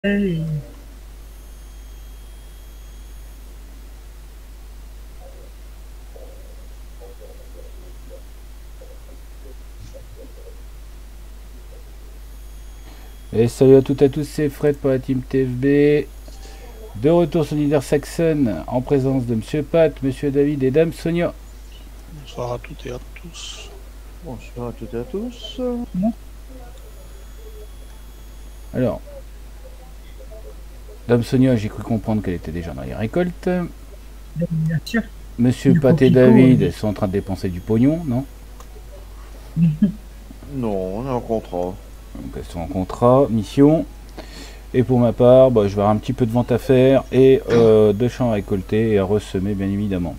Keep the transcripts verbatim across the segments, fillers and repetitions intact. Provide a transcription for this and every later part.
Et... Et salut à toutes et à tous, c'est Fred pour la team T F B. De retour sur Niedersachsen en présence de Monsieur Pat, Monsieur David et Dame Sonia. Bonsoir à toutes et à tous. Bonsoir à toutes et à tous. Bon. Alors, Dame Sonia, j'ai cru comprendre qu'elle était déjà dans les récoltes. Bien sûr. Monsieur Du Pat et coquelicot, David oui. sont en train de dépenser du pognon, non? Non, on est en contrat. Donc elles sont en contrat, mission. Et pour ma part, bah, je vais avoir un petit peu de vente à faire et euh, de champs à récolter et à ressemer, bien évidemment.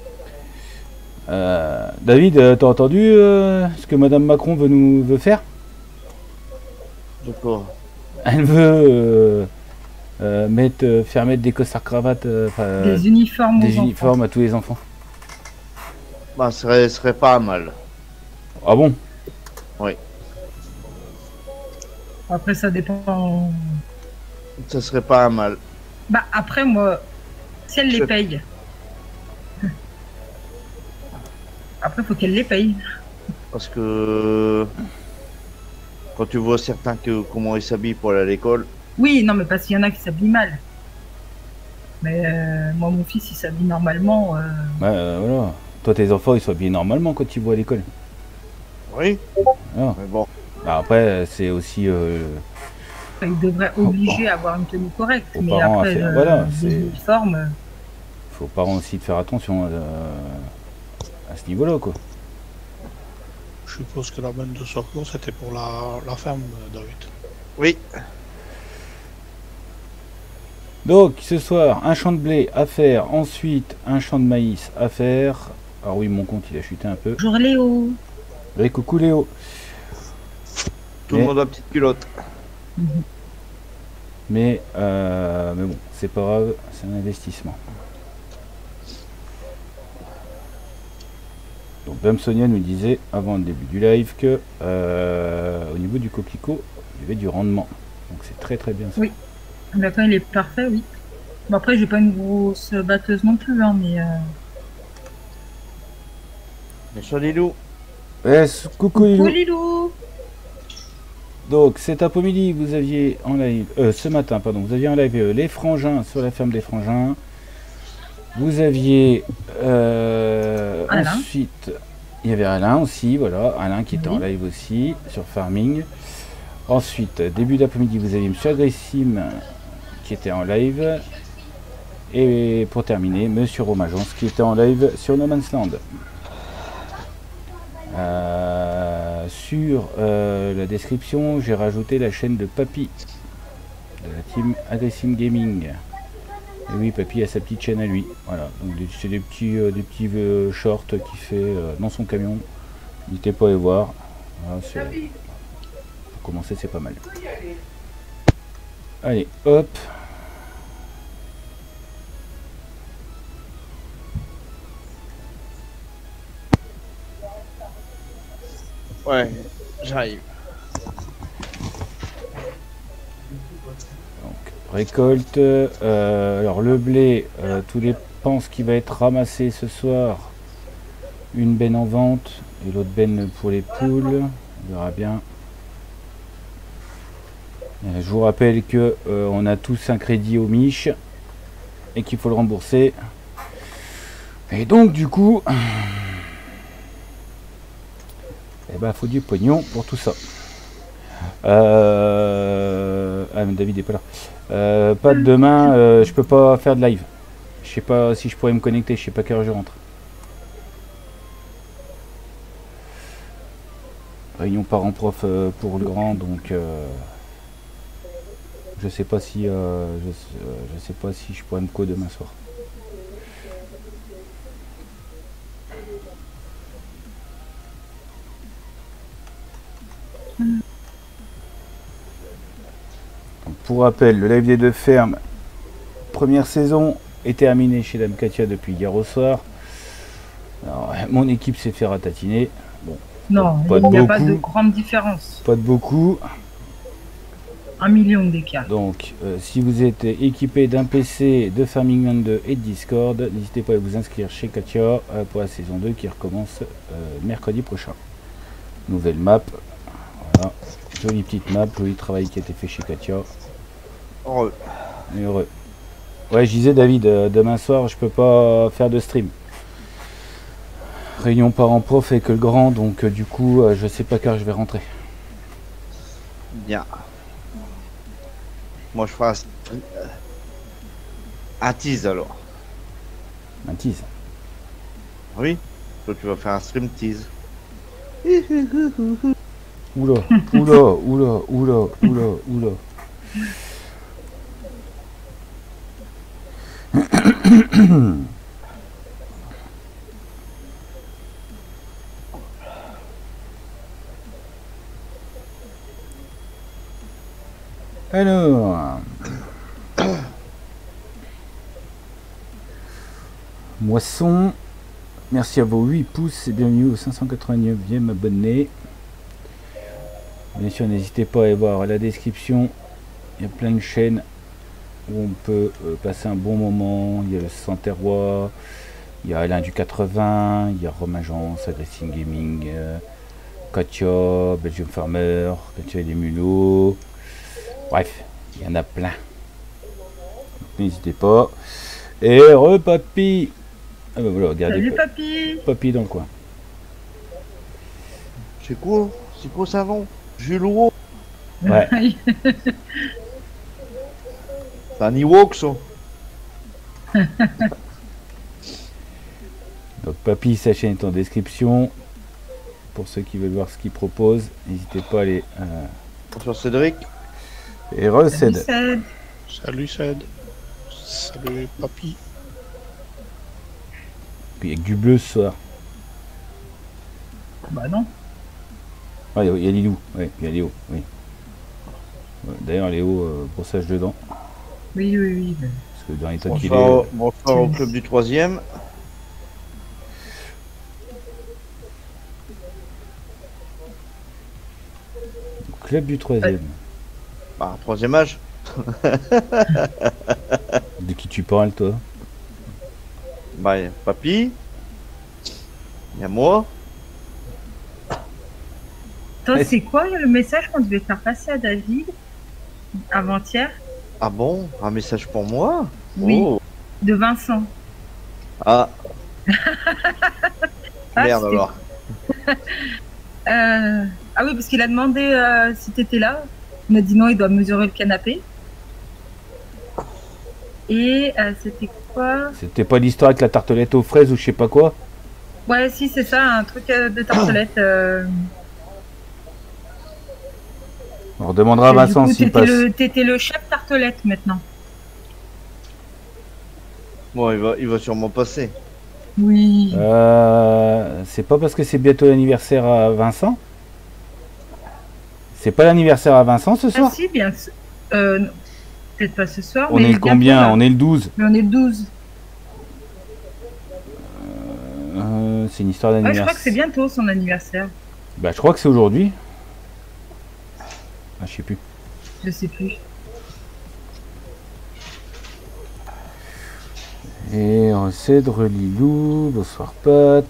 Euh, David, euh, t'as entendu euh, ce que Madame Macron veut nous veut faire? De quoi? Elle veut euh, euh, mettre, euh, faire mettre des costards cravates, euh, Des uniformes des aux uniformes enfants. à tous les enfants. Bah, ce serait, serait pas mal. Ah bon? Oui. Après, ça dépend. Ça serait pas mal. Bah, après, moi, si elle les Je- paye. Après, faut qu'elle les paye. Parce que quand tu vois certains que comment ils s'habillent pour aller à l'école, Oui, non, mais parce qu'il y en a qui s'habillent mal. Mais euh, moi, mon fils, il s'habille normalement. euh, Ouais, euh, voilà. Toi, tes enfants, ils sont habillés normalement quand ils vont à l'école. oui. Voilà. Mais bon, Bah, après, c'est aussi euh, Il devrait obliger à avoir une tenue correcte. aux Mais parents à après, faire. euh, Voilà, des c'est. uniformes. euh, Faut aux parents aussi de faire attention euh, à ce niveau-là, quoi. Je suppose que la bande de secours c'était pour la, la ferme, David. oui. Donc, ce soir, un champ de blé à faire. Ensuite, un champ de maïs à faire. Alors oui, mon compte, il a chuté un peu. Bonjour Léo. Oui, coucou Léo. Tout Mais- le monde a petite culotte. Mais, euh, mais bon, c'est pas grave, c'est un investissement. Donc Dame Sonia nous disait avant le début du live que euh, au niveau du coquelicot, il y avait du rendement. Donc c'est très très bien ça. Oui. Là, quand il est parfait, oui. Bon, après, j'ai pas une grosse batteuse non plus, hein, mais. euh, Mais Chalilou, Ouais, c- coucou Coucou Lilou. Lilou. Donc cet après-midi, vous aviez en live, euh, ce matin, pardon, vous aviez en live euh, les frangins sur la ferme des frangins. Vous aviez euh, Alain. ensuite, il y avait Alain aussi, voilà, Alain qui était Oui. en live aussi sur Farming. Ensuite, début d'après-midi, vous aviez Monsieur Agressim qui était en live. Et pour terminer, Monsieur Romagence qui était en live sur No Man's Land. Euh, sur euh, la description, j'ai rajouté la chaîne de Papy de la team Agressim Gaming. Et oui, Papy a sa petite chaîne à lui. Voilà, donc des- c'est des petits, euh, des petits euh, shorts qu'il fait euh, dans son camion. N'hésitez pas à les voir. Voilà, c'est- pour commencer, c'est pas mal. Allez, hop. ouais, j'arrive. Récolte. euh, alors le blé, euh, tout dépend ce qui va être ramassé ce soir. Une benne en vente et l'autre benne pour les poules. On verra bien. Euh, je vous rappelle que euh, on a tous un crédit au Mich et qu'il faut le rembourser. Et donc du coup, eh ben, faut du pognon pour tout ça. Euh... Ah, mais David est pas là. Euh, pas de demain, euh, je peux pas faire de live. Je sais pas si je pourrais me connecter, je sais pas quelle heure je rentre. Réunion parents-prof euh, pour le grand, donc euh, je sais pas si euh, je, euh, je sais pas si je pourrais me co demain soir. Donc, pour rappel, le live des deux fermes, première saison, est terminé chez Dame Katia depuis hier au soir. Alors, mon équipe s'est fait ratatiner. Bon, Non, Pas il de n'y a pas beaucoup. de grande différence. pas de beaucoup. Un million d'écart. Donc, euh, si vous êtes équipé d'un P C, de Farming vingt-deux et de Discord, n'hésitez pas à vous inscrire chez Katia euh, pour la saison deux qui recommence euh, mercredi prochain. Nouvelle map. Voilà. Jolie petite map, joli travail qui a été fait chez Katia. Heureux. Et heureux. Ouais, je disais David, euh, demain soir je peux pas faire de stream. Réunion parents-prof avec le grand, donc euh, du coup euh, je sais pas quand je vais rentrer. Bien. Moi je ferai un, stream- euh, un tease alors. Un tease. Oui. Toi tu vas faire un stream tease. Oula, oula, oula, oula, oula, oula. Alors, Moisson, merci à vos huit pouces et bienvenue au cinq cent quatre-vingt-neuvième abonné. Bien sûr, n'hésitez pas à aller voir la description, il y a plein de chaînes où on peut euh, passer un bon moment. Il y a le Santerrois, il y a Alain du quatre-vingts, il y a Romain Jean, Agressing Gaming, euh, Katia, Belgium Farmer, Katia et les mulots. Bref, il y en a plein. N'hésitez pas. Et re papy. Ah ben voilà, regardez. Salut pa- papy. Papy dans le coin. C'est quoi? C'est quoi ça va? Jules Roux. Ouais. C'est un Ewok ça. Donc papy, sa chaîne est en description. Pour ceux qui veulent voir ce qu'il propose, n'hésitez pas à aller. Euh... Bonsoir Cédric. Et recède. Salut, Ced. Salut Ced. Salut papy. Il y a que du bleu ce soir. Bah non. Ah, il y a- il y a Lilou. Ouais, il y a Léo. Oui. Ouais, d'ailleurs, Léo, euh, brossage de dents. Oui, oui, oui. mais- Parce que dans l'état qu'il est. Bonsoir, euh, bonsoir au club du troisième. Club du troisième. Bah, troisième âge. De qui tu parles, toi? Bah, y a papy. Il y a moi. Toi, c'est quoi le message qu'on devait faire passer à David avant-hier? Ah bon? Un message pour moi? Oui. Oh. De Vincent. Ah, Ah, merde c'était- alors. Euh, Ah oui, parce qu'il a demandé euh, si t'étais là. On a dit non, il doit mesurer le canapé. Et euh, c'était quoi? C'était pas l'histoire avec la tartelette aux fraises ou je sais pas quoi? Ouais, si, c'est ça, un truc euh, de tartelette. euh, On redemandera à et du Vincent coup, s'il t'étais passe. le, t'étais le chef tartelette maintenant. Bon, il va, il va sûrement passer. Oui. Euh, c'est pas parce que c'est bientôt l'anniversaire à Vincent? C'est pas l'anniversaire à Vincent ce Ah soir? si, bien sûr. Euh, non, peut-être pas ce soir. On mais est le bientôt, combien? là. On est le douze. Mais on est le douze. Euh, c'est une histoire Ouais, je d'anniversaire. crois que c'est bientôt son anniversaire. Bah, je crois que c'est aujourd'hui. Ah, je sais plus. Je sais plus. Et Cèdre Lilou, bonsoir Pat.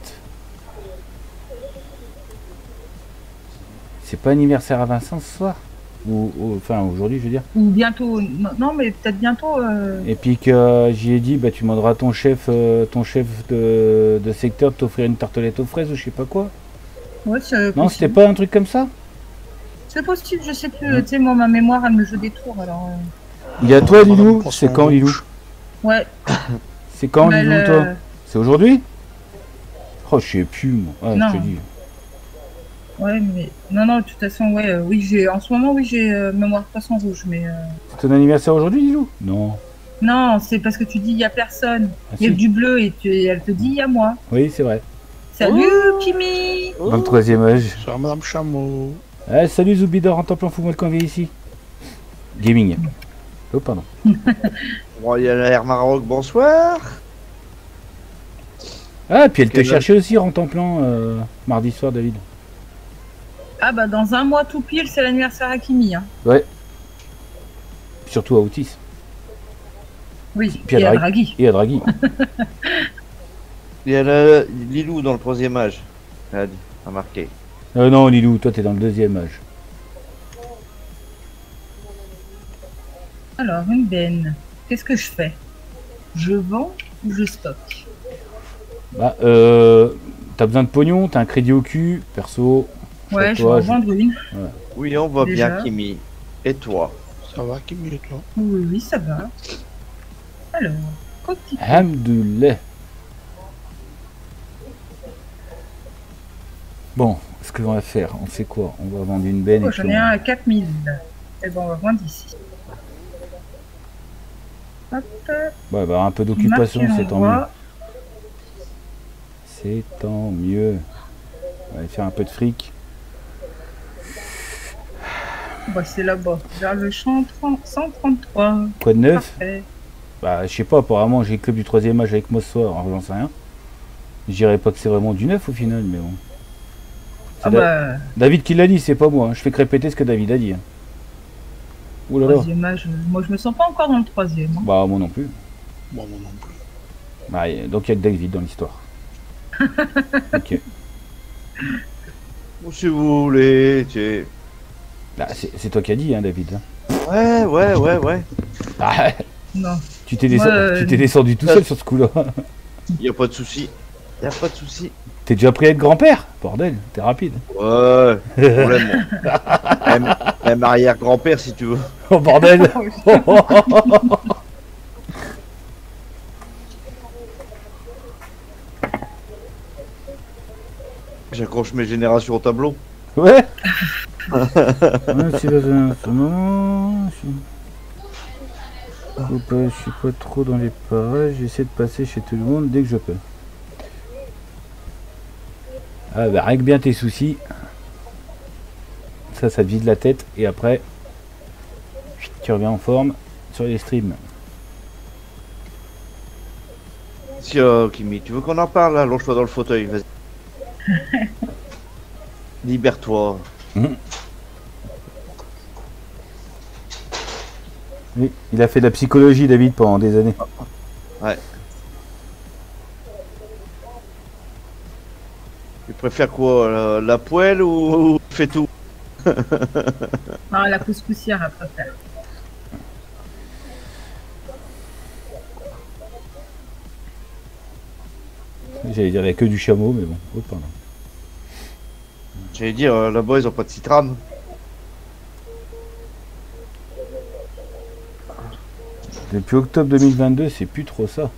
C'est pas anniversaire à Vincent ce soir? Ou, ou- enfin aujourd'hui je veux dire. Ou bientôt. Non, non, mais peut-être bientôt. euh, Et puis que euh, j'y ai dit, bah tu demanderas à ton chef, euh, ton chef de, de secteur de t'offrir une tartelette aux fraises ou je sais pas quoi. Ouais, c'est Non, possible. c'était pas un truc comme ça? C'est possible, je sais plus. Hmm. Tu sais, moi, ma mémoire, elle me joue des tours. Alors, euh, Il y a toi Madame Lilou, Poisson c'est quand Rouge. Lilou? ouais. C'est quand mais Lilou le- toi? C'est aujourd'hui? Oh je sais plus moi. Ah, Non. je te dis. Ouais, mais non, non, de toute façon, ouais, euh, oui, j'ai, en ce moment, oui, j'ai euh, mémoire poisson rouge, mais euh, C'est ton anniversaire aujourd'hui Lilou? Non. non, c'est parce que tu dis il y a personne, Ah, il y a si. du bleu et, tu, et elle te dit il y a moi. Oui c'est vrai. Salut Oh. Kimi. Dans le troisième âge. Bonsoir Madame Chameau. Ah, salut Zoubidor, en temps plan, fous-moi le coin ici. Gaming. Oh pardon. Royal Air Maroc, bonsoir. Ah, puis elle te Quel cherchait aussi en temps plan euh, mardi soir, David. Ah bah dans un mois tout pile, c'est l'anniversaire à Kimi. Hein. Ouais. surtout à Otis. Oui, Puis et à à Draghi. Draghi. Et à Draghi. Il y a le- Lilou dans le troisième âge. Elle a dit, a marqué. Euh, non, Lilou, toi t'es dans le deuxième âge. Alors, une benne. Qu'est-ce que je fais? Je vends ou je stocke? Bah, euh, t'as besoin de pognon, t'as un crédit au cul, perso. Ouais, je vais toi, en je- vendre une. Oui, on va Déjà. bien, Kimi. Et toi? Ça va, Kimi, et toi? Oui, oui, ça va. Alors, coquille. Hamdoulilah. Bon, ce que l'on va faire, on fait quoi? On va vendre une benne Oh, et j'en puis ai on- un à quatre mille. Et bon, on va vendre ici. Hop, Ouais, bah, un peu d'occupation, marqué c'est tant mieux. l'endroit. C'est tant mieux. On va aller faire un peu de fric. Bah, c'est là-bas, vers le champ trente cent trente-trois. Quoi de neuf? Parfait. Bah, je sais pas, apparemment j'ai le club du troisième âge avec moi ce soir, alors j'en sais rien. Je dirais pas que c'est vraiment du neuf au final, mais bon. C'est Ah Da- bah, David qui l'a dit, c'est pas moi. hein. Je fais que répéter ce que David a dit. hein. Ouh là là. troisième âge, moi je me sens pas encore dans le troisième. hein. Bah, moi non plus. Bon, moi non plus. Bah, y- donc il y a que David dans l'histoire. Ok. Ou si vous voulez, tu... Bah, c'est c'est toi qui as dit, hein, David. hein. Ouais, ouais, ouais, ouais. Ah, Non. tu t'es Moi, descendu, euh, tu t'es descendu tout seul sur ce coup-là. Y a pas de souci. Y a pas de souci. T'es déjà prêt à être grand-père? Bordel, t'es rapide. Ouais, problème. même, même arrière-grand-père si tu veux. Oh bordel. J'accroche mes générations au tableau. Ouais. Ouais, c'est pas un- ce moment. Je suis... Faut pas- je suis pas trop dans les parages. J'essaie de passer chez tout le monde dès que je peux. Ah bah règle bien tes soucis. Ça, ça te vide la tête. Et après, tu reviens en forme sur les streams. Si, euh, Kimi, tu veux qu'on en parle là? Allonge-toi dans le fauteuil, vas-y. Libère-toi. Oui, il a fait de la psychologie, David, pendant des années. Ouais. Tu préfères quoi? La, la poêle ou, ou fais tout? Ah, la couscoussière à préfère. J'allais dire, il n'y a que du chameau, mais bon. Oh, pardon. J'allais dire, euh, là-bas ils ont pas de citrane. Depuis octobre deux mille vingt-deux, c'est plus trop ça.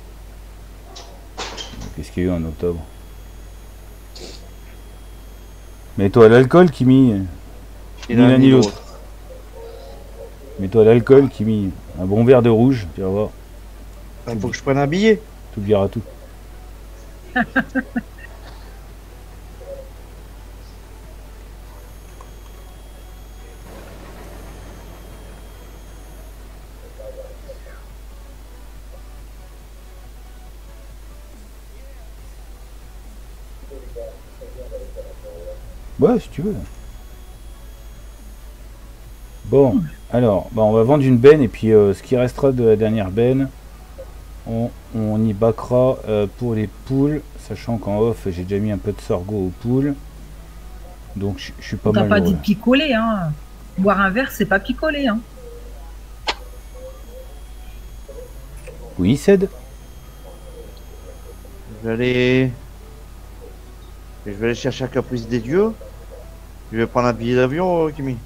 Qu'est-ce qu'il y a eu en octobre? Mets-toi à l'alcool, Kimi. Ni Ni l'un ni l'autre. Mets-toi à l'alcool, Kimi. Un bon verre de rouge, tu vas voir. Il faut que je prenne un billet. Tu oublieras tout. Ouais, si tu veux. Bon, alors, bah, on va vendre une benne et puis euh, ce qui restera de la dernière benne, on, on y baquera euh, pour les poules, sachant qu'en off j'ai déjà mis un peu de sorgho aux poules. Donc je je suis pas On t'a mal. pas heureux, dit là. de picoler, hein. Boire un verre, c'est pas picoler, hein. Oui, Ced. Je vais aller. Je vais aller chercher un caprice des dieux. Je vais prendre un billet d'avion, euh, Kimi.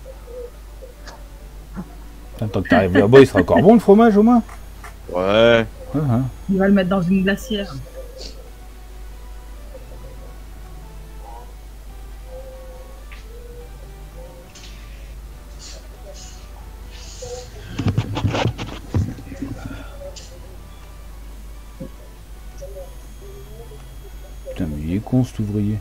Tant que t'arrives là-bas, il sera encore bon le fromage au moins. Ouais. Ah, ah. Il va le mettre dans une glacière. Putain, mais il est con cet ouvrier.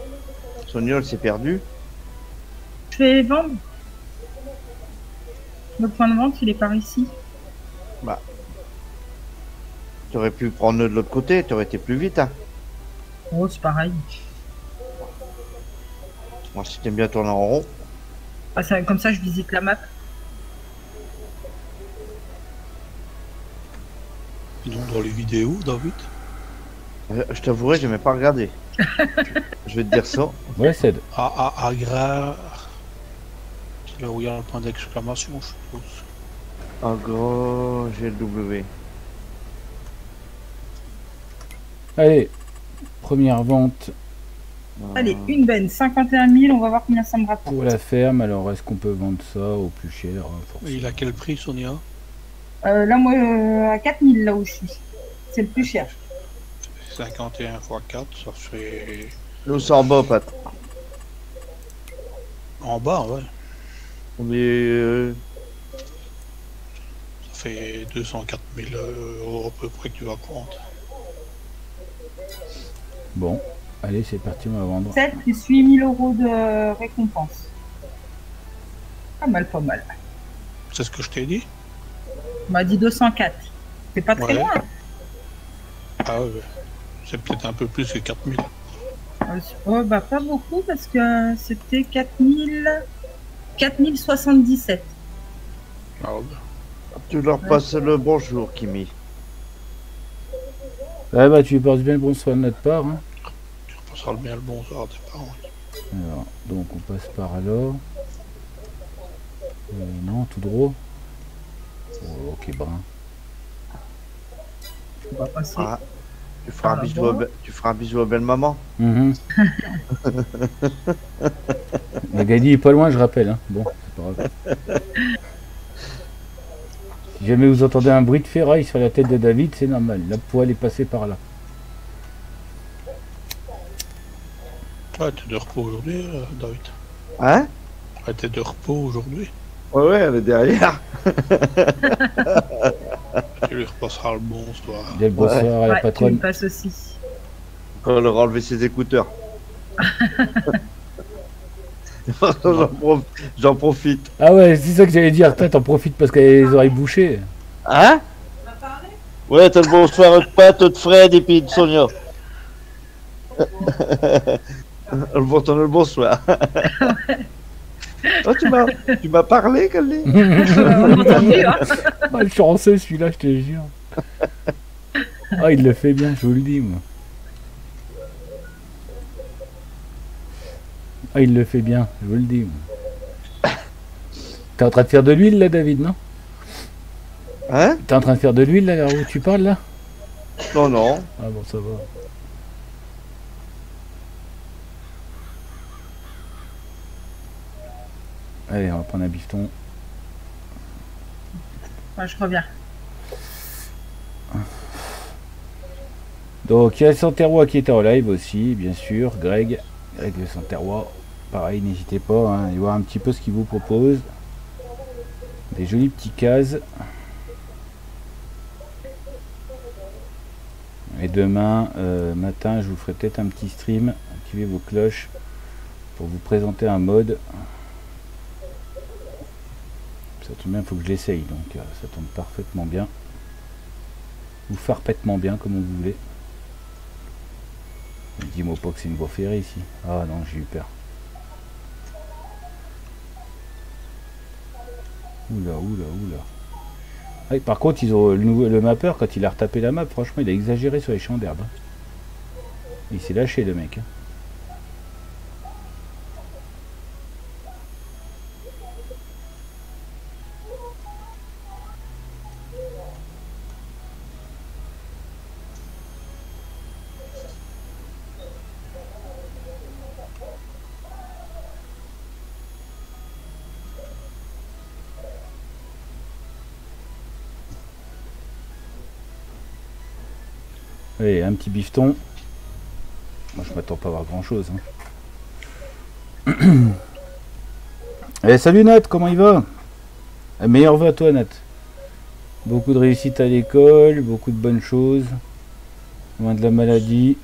Sognol s'est perdu. Je vais les vendre. Le point de vente, il est par ici. Bah. Tu aurais pu prendre de l'autre côté, tu aurais été plus vite. Hein. Oh, c'est pareil. Moi, si t'aimes bien tourner en rond. Ah, ça, comme ça, je visite la map. Et donc dans les vidéos, David. Euh, je t'avouerai, j'ai même pas regardé. Je vais te dire ça. Ouais, Ced. Ah, ah, Agra. C'est là où il y a un point d'exclamation, je suppose. En gros, G W. Allez, première vente Allez, une benne, cinquante et un mille, on va voir combien ça me rapporte. pour la ferme. Alors, est-ce qu'on peut vendre ça au plus cher hein, Et forcément. il a quel prix, Sonia? Euh, là, moi, euh, à quatre mille, là où je suis. C'est le plus cher. cinquante et un fois quatre, ça fait... Nous, c'est en bas, Pat. En bas, ouais. On est. Euh... Ça fait deux cent quatre mille euros à peu près que tu vas prendre. Bon, allez, c'est parti, on va vendre. sept plus huit mille euros de récompense. Pas mal, pas mal. C'est ce que je t'ai dit? On m'a dit deux cent quatre. C'est pas très Ouais. loin. Ah ouais. C'est peut-être un peu plus que quatre mille. Euh, Oh, bah, pas beaucoup parce que c'était quatre mille... quatre mille soixante-dix-sept. Ah ouais. Tu leur passes le bonjour, Kimi. Ah bah, tu lui passes bien le bonsoir de notre part. Hein. Tu repasseras le bien le bonsoir à tes parents. Alors, donc on passe par là. Euh, non, tout droit. Oh, ok, brun. On va passer. Ah, tu, feras un Ah, bisou bon. à be- tu feras un bisou à belle maman. Mhm. Le Gadi est pas loin, je rappelle. Hein. Bon, c'est pas grave. Si jamais vous entendez un bruit de ferraille sur la tête de David, c'est normal. La poêle est passée par là. Ouais, t'es de repos aujourd'hui, euh, David. Hein? Ouais, t'es de repos aujourd'hui. Ouais, ouais, elle est derrière. Tu lui repasseras le bonsoir. Bien le bonsoir à la Ouais, tu me patronne. passes aussi. On leur a enlevé ses écouteurs. J'en prof- j'en profite. Ah ouais, c'est ça que j'allais dire. Toi, t'en profites parce qu'elle a les oreilles bouchées. Hein? Ouais, t'as le bonsoir de Pat, de Fred et puis de Sonia. Le bon temps, le bonsoir. Oh, tu m'as, tu m'as parlé, Calais? On a entendu, hein. Ah, le chanceux celui-là, je te jure. Ah, il le fait bien, je vous le dis, moi. Ah, il le fait bien, je vous le dis, moi. T'es en train de faire de l'huile, là, David, non? Hein? T'es en train de faire de l'huile, là, où tu parles, là? Non, non. Ah bon, ça va. Allez, on va prendre un bifton. Ouais, je reviens. Donc, il y a Santerrois qui était en live aussi, bien sûr. Greg, Greg le Santerrois. Pareil, n'hésitez pas hein, à aller voir un petit peu ce qu'il vous propose. Des jolis petits cases. Et demain euh, matin, je vous ferai peut-être un petit stream. Activez vos cloches pour vous présenter un mode. Ça tombe bien, il faut que je l'essaye. Donc, euh, ça tombe parfaitement bien. Ou farpètement bien, comme vous voulez. Dis-moi pas que c'est une voie ferrée ici. Ah non, j'ai eu peur. Oula, oula, oula. Ah, et par contre, ils ont le, nouveau, le mapper, quand il a retapé la map, franchement, il a exagéré sur les champs d'herbe. Hein. Il s'est lâché, le mec. Hein. Allez, un petit bifton. Moi, je m'attends pas à voir grand chose. Hein. Eh, salut Nat, comment il va? Meilleur vœu à toi, Nat. Beaucoup de réussite à l'école, beaucoup de bonnes choses. Loin de la maladie.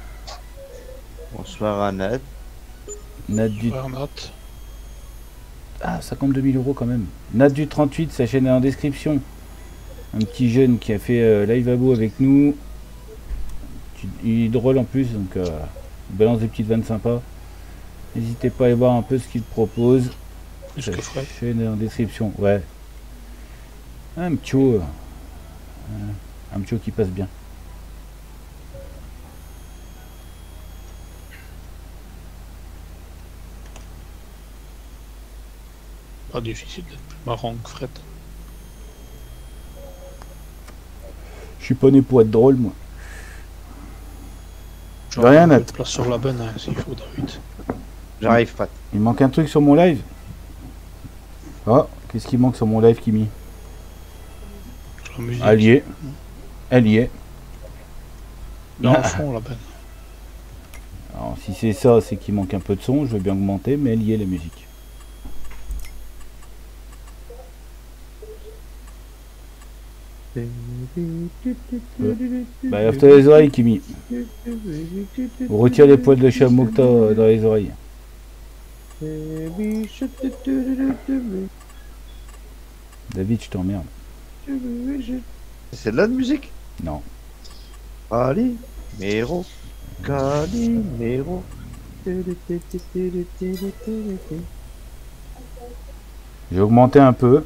Bonsoir, Annette. Nat du... Super note. Ah, cinquante-deux mille euros quand même. Nat du trente-huit, sa chaîne est en description. Un petit jeune qui a fait euh, live abo avec nous. Il est drôle en plus, donc euh, il balance des petites vannes sympas. N'hésitez pas à aller voir un peu ce qu'il propose. Plus Sa que Fred. chaîne est en description, ouais. Un ptio. euh, Un ptio qui passe bien. Pas difficile d'être plus marrant que Fred. Je suis pas né pour être drôle, moi. Genre, Rien, un peu Nat. de place sur la bonne, hein, s'il faut, David. J'arrive, Pat. Il manque un truc sur mon live. Oh, qu'est-ce qui manque sur mon live, Kimi? La musique. Elle y est. Elle y est. Dans le fond, la bonne. Alors, si c'est ça, c'est qu'il manque un peu de son. Je veux bien augmenter, mais elle y est, la musique. Bah, lève-toi les oreilles, Kimi. Retire les poils de chat Mokta euh, dans les oreilles. David, je t'emmerde. C'est de la musique. Non. Calimero. Calimero. J'ai augmenté un peu.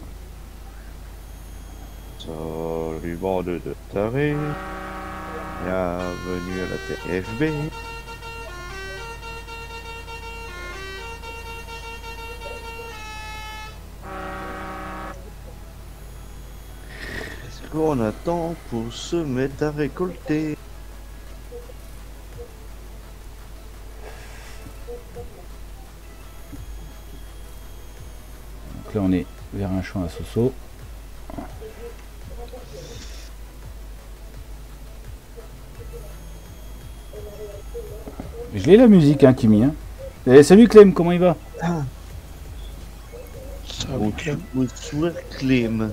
Salut bande de tarés. Bienvenue à la T F B. Qu'est-ce qu'on attend pour se mettre à récolter? Donc là, on est vers un champ à Soso. Je l'ai la musique, hein, Kimi. Hein. Eh, salut Clem, comment il va? Ça, Bon, avec elle. bonsoir Clem.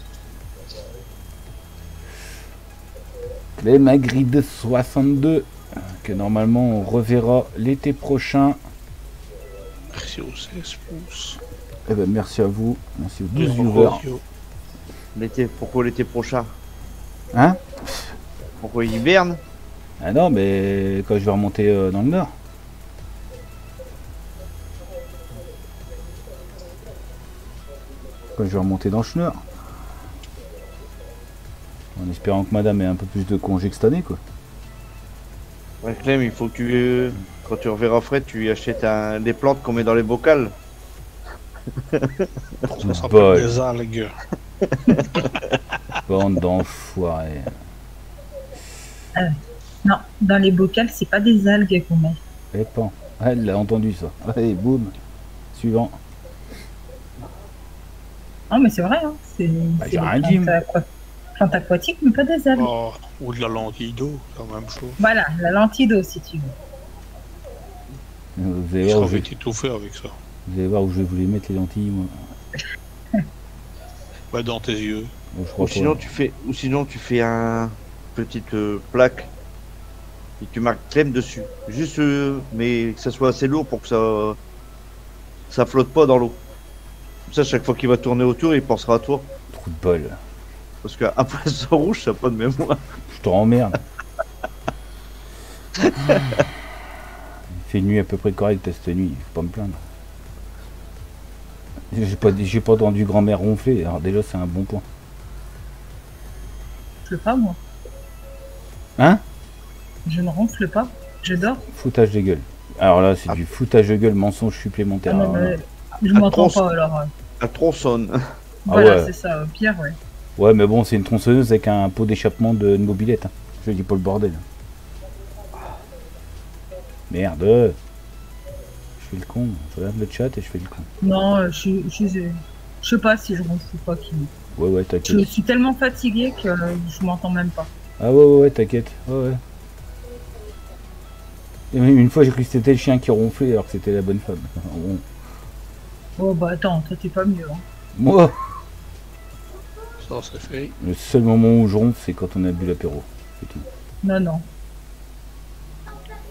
Clem à grid soixante-deux, que normalement on reverra l'été prochain. Merci aux seize pouces. Eh ben, merci à vous, merci aux douze Et viewers. radio. L'été, pourquoi l'été prochain? Hein? Pourquoi il hiberne? Ah non, mais quand je vais remonter euh, dans le nord. Quand je vais remonter dans le Schnorr. En espérant que madame ait un peu plus de congés que cette année, quoi. Ouais, Clem, il faut que tu, euh, quand tu reverras Fred, tu lui achètes un, des plantes qu'on met dans les bocals. Ça Bol. s'appelle des algues. Bande d'enfoirés. Non, dans les bocals, c'est pas des algues qu'on met. Eh pan. Ah, elle l'a entendu ça. Allez, boum. Suivant. Non, mais c'est vrai, hein. C'est Bah, c'est j'ai des rien dit, plantes, moi. aqua- plantes aquatiques, mais pas des algues. Oh, ou de la lentille d'eau, c'est la même chose. Voilà, la lentille d'eau, si tu veux. Vous allez, Ça voir où je... va étouffé avec ça. vous allez voir où je vais vous les mettre les lentilles, moi. Ouais, dans tes yeux. Bon, je crois Ou pas. sinon, tu fais, ou sinon tu fais un petite euh, plaque et tu marques Clem dessus. Juste, euh, mais que ça soit assez lourd pour que ça, ça flotte pas dans l'eau. Comme ça, chaque fois qu'il va tourner autour, il pensera à toi. Trou de bol. Parce qu'un poisson rouge, ça n'a pas de mémoire. Je te emmerde. Il fait une nuit à peu près correcte cette nuit, faut pas me plaindre. J'ai pas, j'ai pas entendu grand-mère ronfler, alors déjà c'est un bon point. Je ronfle pas, moi. Hein? Je ne ronfle pas. Je dors. Foutage de gueule. Alors là c'est Ah. du foutage de gueule, mensonge supplémentaire. Ah, non, Alors, mais je Ah, m'entends tronçon. pas, alors. euh, Un tronçonne. Voilà, ouais. c'est ça. Au pire, ouais. ouais mais bon c'est une tronçonneuse avec un pot d'échappement de, de mobilette. Hein. Je dis pas le bordel. Merde. Je fais le con. Je regarde le chat et je fais le con. Non, euh, je suis. Je, je, je sais pas si je ronfle ou pas. Qui... Ouais ouais Je t'inquiète. suis tellement fatiguée que euh, je m'entends même pas. Ah ouais ouais, ouais t'inquiète. Ouais ouais. Et même une fois j'ai cru que c'était le chien qui ronflait alors que c'était la bonne femme. Bon. Oh bah attends, toi t'es pas mieux. Hein. Moi, Ça, c'est fait. le seul moment où je ronfle c'est quand on a bu l'apéro. C'est tout. Non, non.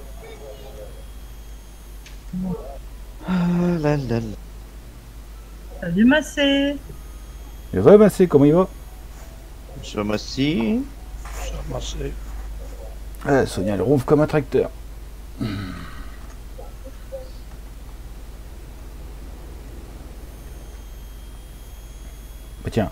Ah là là là. Salut Massé. Et remassé, comment il va? Monsieur Massy. Ça m'a assez. Ah, Sonia, elle ronfle comme un tracteur. Bah tiens.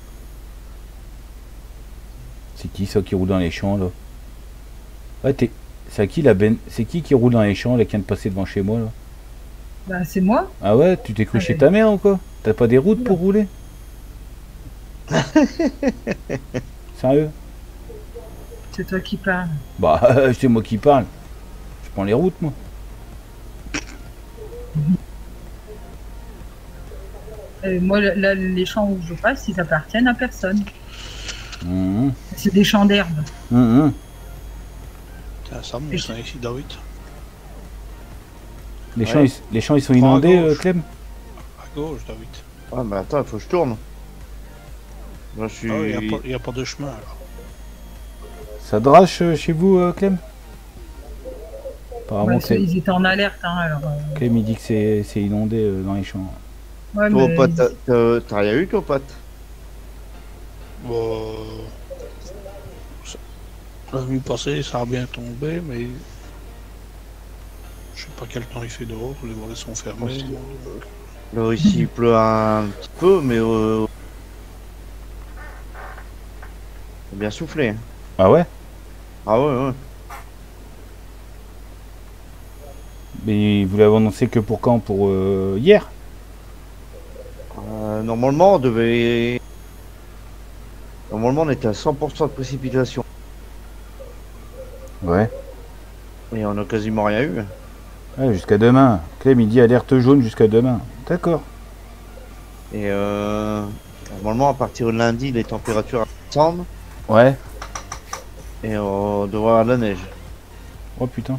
C'est qui ça qui roule dans les champs là? Ah t'es. C'est à qui la ben. C'est qui qui roule dans les champs là qui vient de passer devant chez moi là? Bah c'est moi. Ah ouais, tu t'es cru Ah, chez mais- ta mère ou quoi? T'as pas des routes pour rouler? Sérieux? C'est toi qui parles. Bah c'est moi qui parle. Je prends les routes moi. Et moi, là, les champs où je passe, ils appartiennent à personne. Mmh, C'est des champs d'herbe. mmh, mmh. Tiens, ça Et monte ça ici, David. Les, Ouais. champs, ils, les champs ils sont Prends à inondés, euh, gauche. Clem? À gauche, David. Ah, mais attends, il faut que je tourne. Moi, je suis. Ah, il n'y a, a pas de chemin là. Ça drache euh, chez vous, euh, Clem? Apparemment, Ouais, c'est- Clem, ils étaient en alerte, hein, alors. euh, Clem, il dit que c'est c'est inondé euh, dans les champs. ouais, Toi, mais pote, t'as- t'as t'as rien eu, toi, pote? Bon, ça- la nuit passée, ça a bien tombé, mais je sais pas quel temps il fait dehors, les volets sont fermés. Là, ici, il pleut un petit peu, mais. Euh... c'est bien soufflé. hein. Ah ouais? Ah ouais, ouais. Mais vous l'avez annoncé que pour quand? Pour euh, hier? Euh, normalement, on devait. Normalement, on était à cent pour cent de précipitation. Ouais. Et on a quasiment rien eu. Ouais, jusqu'à demain. Clem, il dit alerte jaune jusqu'à demain. D'accord. Et euh... normalement, à partir de lundi, les températures descendent Ouais. et on devrait avoir de la neige. Oh putain.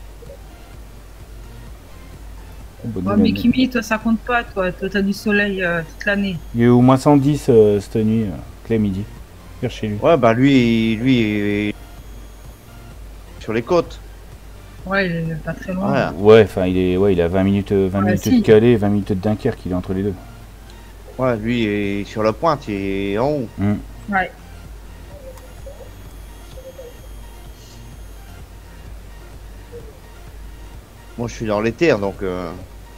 Oh, bah, nous, ouais, la mais neige. Kimi, toi, ça compte pas, toi. Toi, t'as du soleil euh, toute l'année. Il y a eu au moins cent dix euh, cette nuit, euh, Clem, il dit. Vers chez lui. Ouais, bah lui, lui est sur les côtes. Ouais, il est pas très loin. Ouais, Ouais, enfin, il est, ouais, il a vingt minutes, euh, vingt Ouais, minutes si. de Calais, vingt minutes de Dunkerque, il est entre les deux. ouais, lui est sur la pointe, il est en haut. Hmm. Ouais. Moi, je suis dans les terres, donc. Euh...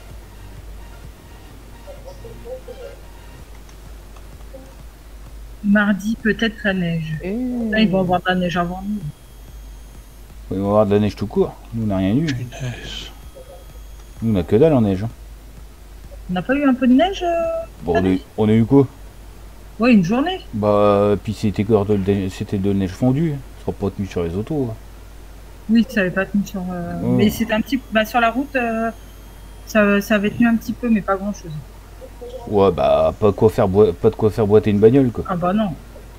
Mardi, peut-être la neige. Là, ils vont avoir de la neige avant nous. Il va y avoir de la neige tout court. Nous, on n'a rien eu. Punaise. Nous, on a que dalle en neige. hein. On n'a pas eu un peu de neige euh Bon, on a, eu- on a eu quoi? Ouais, une journée. Bah, puis c'était encore de, de- c'était de la neige fondue. Ça sera pas tenu sur les autos. hein. Oui, ça avait pas tenu sur. euh, Oh. Mais c'était un petit. Bah, sur la route, euh, ça, ça avait tenu un petit peu, mais pas grand chose. Ouais, bah, pas, quoi faire boi- pas de quoi faire boiter une bagnole, quoi. Ah, bah non.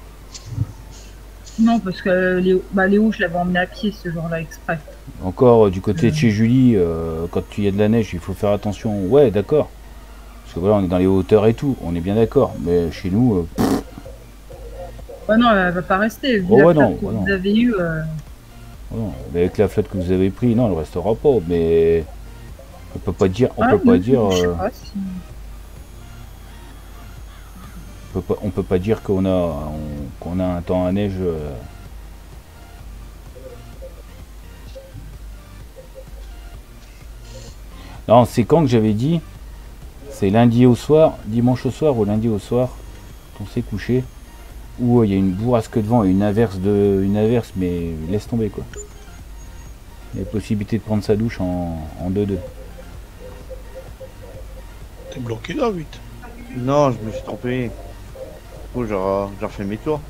Non, parce que euh, Léo, bah, Léo je l'avais emmené à pied ce jour-là exprès. Encore, euh, du côté de chez Julie, euh, quand il y a de la neige, il faut faire attention. Ouais, d'accord. Parce que voilà, on est dans les hauteurs et tout. On est bien d'accord. Mais chez nous, euh, pff, Bah non, elle va pas rester. Vu Oh, la ouais, flotte non, que ouais, vous non. avez eu. euh, voilà. Mais avec la flotte que vous avez pris, non, elle restera pas. Mais on peut pas dire, on ah, peut pas non, dire, je sais euh, pas si- on peut pas, on peut pas dire qu'on a, on- qu'on a un temps à neige. euh, Non, c'est quand que j'avais dit? C'est lundi au soir, dimanche au soir ou lundi au soir, quand on s'est couché, où euh, il y a une bourrasque de vent et une averse de, une averse, mais laisse tomber quoi. Il y a possibilité de prendre sa douche en en deux deux. T'es bloqué, David. Non, je me suis trompé. Du coup, j'ai re- j'ai refait mes tours.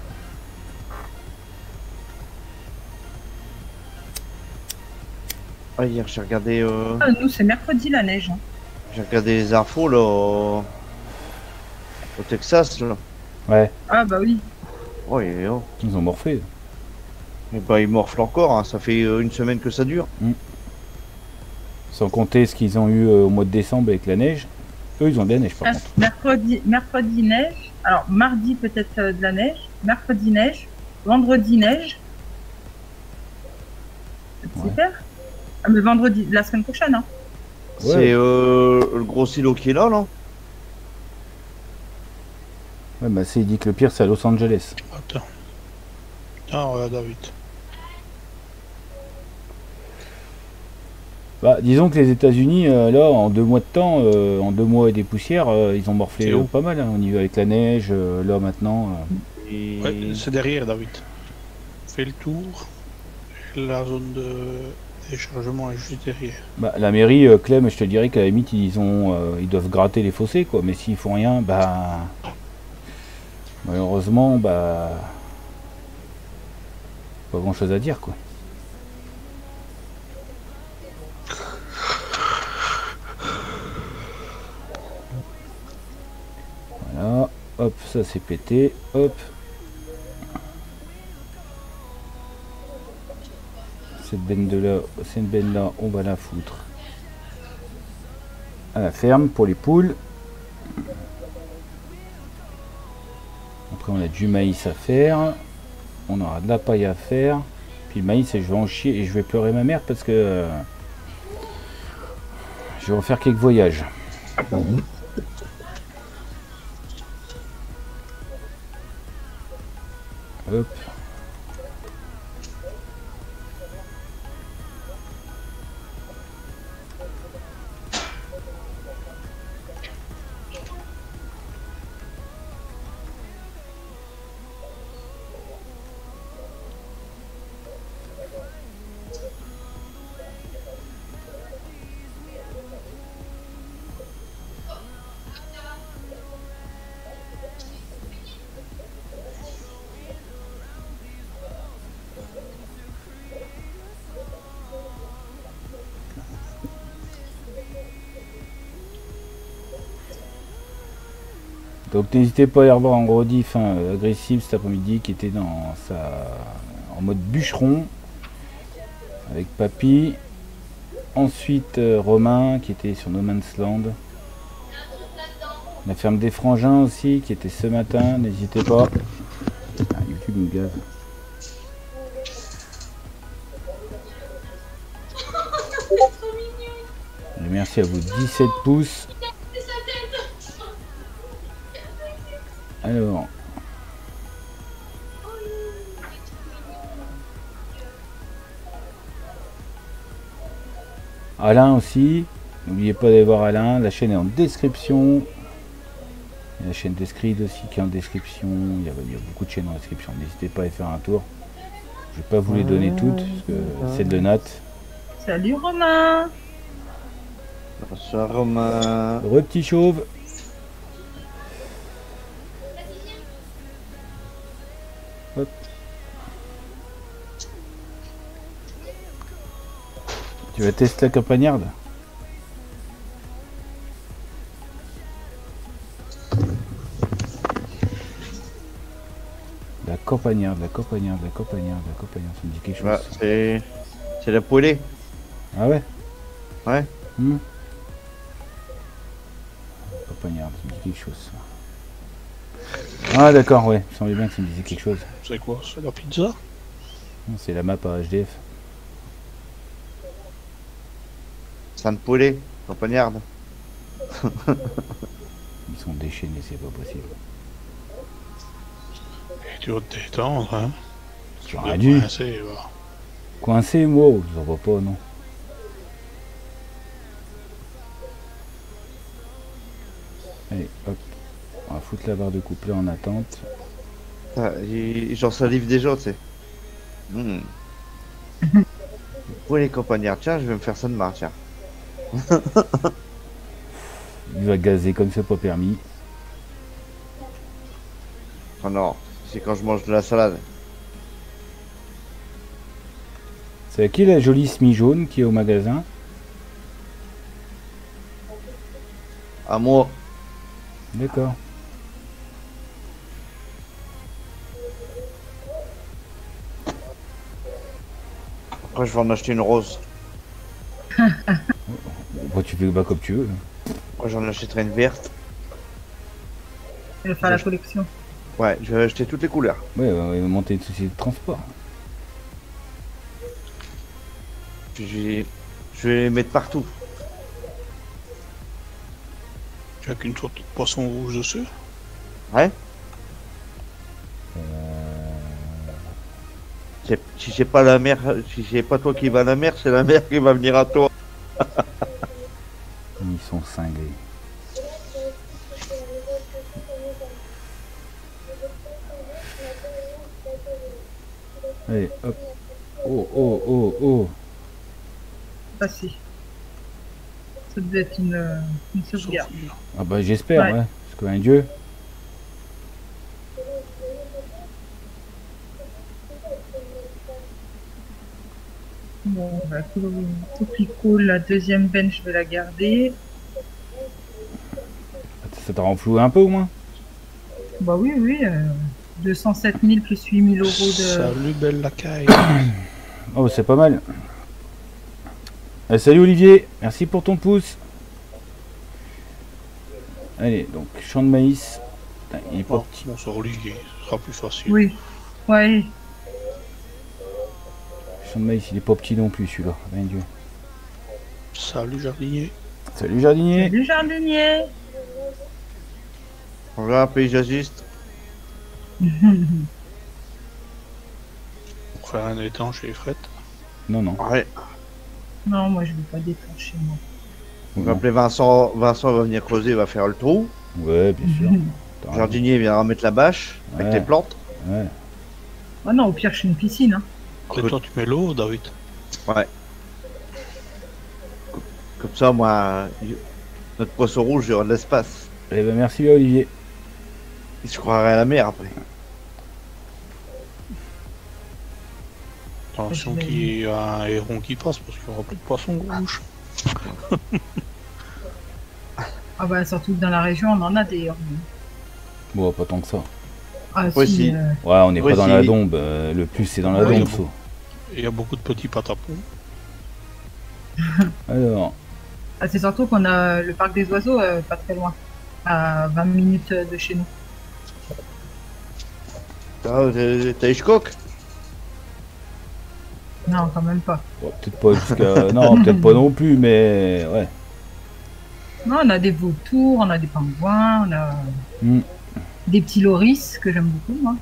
Ah, hier, j'ai regardé, euh, Ah, nous, c'est mercredi la neige. hein. j'ai regardé les infos là au, au Texas là. Ouais, Ah, bah oui. Oh, et, oh. ils ont morflé. Et bah, ils morflent encore. hein. Ça fait euh, une semaine que ça dure. Sans compter ce qu'ils ont eu euh, au mois de décembre avec la neige. Eux, ils ont de la neige par Ah, contre. mercredi, mercredi neige. Alors, mardi, peut-être euh, de la neige. Mercredi neige. Vendredi neige. C'est Ouais. super. Ah, mais vendredi, la semaine prochaine, hein. Ouais. C'est euh, le gros silo qui est là, non? Ouais, bah c'est, il dit que le pire c'est à Los Angeles. Attends. Ah, regarde David. Bah, disons que les États-Unis, euh, là, en deux mois de temps, euh, en deux mois et des poussières, euh, ils ont morflé C'est euh, où pas mal, hein, au niveau avec la neige, euh, là maintenant. euh. Et... Ouais, c'est derrière David. Fais le tour. La zone de déchargement est juste derrière. Bah, la mairie, euh, Clem, je te dirais qu'à la limite, ils ont, euh, ils doivent gratter les fossés, quoi. Mais s'ils font rien, bah, malheureusement, bah, pas grand-chose à dire, quoi. Voilà, hop, ça c'est pété, hop. Cette benne de là, cette benne là, on va la foutre à la ferme pour les poules. Après on a du maïs à faire, on aura de la paille à faire. Puis le maïs, et je vais en chier et je vais pleurer ma mère parce que euh, je vais refaire quelques voyages. Hop. Donc n'hésitez pas à aller revoir en rediff hein, agressif cet après-midi qui était dans sa en mode bûcheron avec Papy. Ensuite euh, Romain qui était sur No Man's Land. La ferme des Frangins aussi qui était ce matin, n'hésitez pas. Ah, YouTube me gave. Et merci à vous, dix-sept pouces. Alors, Alain aussi, n'oubliez pas d'aller voir Alain, la chaîne est en description. Il y a la chaîne d'Escrid aussi qui est en description, il y, a, il y a beaucoup de chaînes en description, n'hésitez pas à y faire un tour. Je vais pas vous les donner toutes, parce que c'est de Nat. Salut Romain. Bonsoir Romain. Re petit chauve. Hop. Tu vas tester la campagnarde? La campagnarde, la campagnarde, la campagnarde, la campagnarde, ça me dit quelque chose. Bah, c'est... c'est la poêlée. Ah ouais? Ouais. Hmm. Campagnarde, ça me dit quelque chose. Ça. Ah d'accord, ouais, il semblait bien que ça me disait quelque chose. C'est quoi? C'est la pizza? C'est la map à H D F. Sainte poêlée, campagnarde. Ils sont déchaînés, c'est pas possible. Et tu vas te détendre, hein? J'aurais dû. Coincé, va. Coincé, moi, je n'en vois pas, non. Allez, hop. On va foutre la barre de couplet en attente. Ah, et- j'en salive déjà, tu sais. Mmh. Poêlée campagnarde, tiens, je vais me faire ça demain, tiens. Il va gazer comme c'est pas permis. Oh non, c'est quand je mange de la salade. C'est à qui la jolie semi jaune qui est au magasin? À moi. D'accord. Après, je vais en acheter une rose. Bah, tu fais bah, comme tu veux. Moi, j'en achèterai une verte. Je vais faire la collection. Ouais, je vais acheter toutes les couleurs. Ouais, on va monter une société de transport. Puis je vais, je vais les mettre partout. Tu as qu'une sorte de poisson rouge dessus? Ouais. c'est- si c'est pas la mer, si c'est pas toi qui vas à la mer, c'est la mer qui va venir à toi. Ils sont cinglés. Allez, hop. Oh, oh, oh, oh. Passé. Ça devait être une, euh, une sauvegarde. Sauf- Ah bah j'espère, Ouais. ouais. Parce que un dieu. Bon, bah, Copico, la deuxième bench, je vais la garder. Ça t'a renfloué un peu au moins? Bah oui, oui. Euh, deux cent sept mille plus huit mille euros de... Salut belle lacaille. Oh, c'est pas mal. Euh, salut Olivier, merci pour ton pouce. Allez, donc champ de maïs. Putain, il est pas Bon, petit. bon, sur Olivier, ce sera plus facile. Oui. Ouais. Champ de maïs, il est pas petit non plus celui-là. Ben Dieu. Salut jardinier. Salut jardinier. Le jardinier. On va un paysagiste. Pour faire un étang chez Fred. Non, non. Ouais. Non, moi, je veux pas déclencher, moi. On va appeler Vincent. Vincent va venir creuser, va faire le trou. Ouais, bien sûr. T'as Le jardinier viendra mettre la bâche avec Ouais. les plantes. raison. Ouais. Ah non, au pire, je suis une piscine. Hein. Et toi tu mets l'eau, David. Ouais. Comme ça, moi, notre poisson rouge, il y aura de l'espace. Eh ben merci à Olivier. Il se croirait à la mer après. Attention Je vais- qu'il y ait un héron qui passe parce qu'il n'y aura plus de poisson rouge. Ah bah, surtout que dans la région, on en a des... Bon, pas tant que ça. Ah Ouais, si, si. euh, Ouais, on n'est Ouais, pas dans si. la dombe. euh, le plus, c'est dans la Oui. dombe, ça. Et il y a beaucoup de petits patapons. Alors, ah, c'est surtout qu'on a le parc des oiseaux euh, pas très loin. À vingt minutes de chez nous. Ah, t'as t'as Hitchcock? Non, quand même pas. bon, peut-être pas jusqu'à... non, peut-être pas non plus, mais... Ouais. Non, on a des vautours, on a des pingouins, on a Hmm. des petits loris que j'aime beaucoup, moi.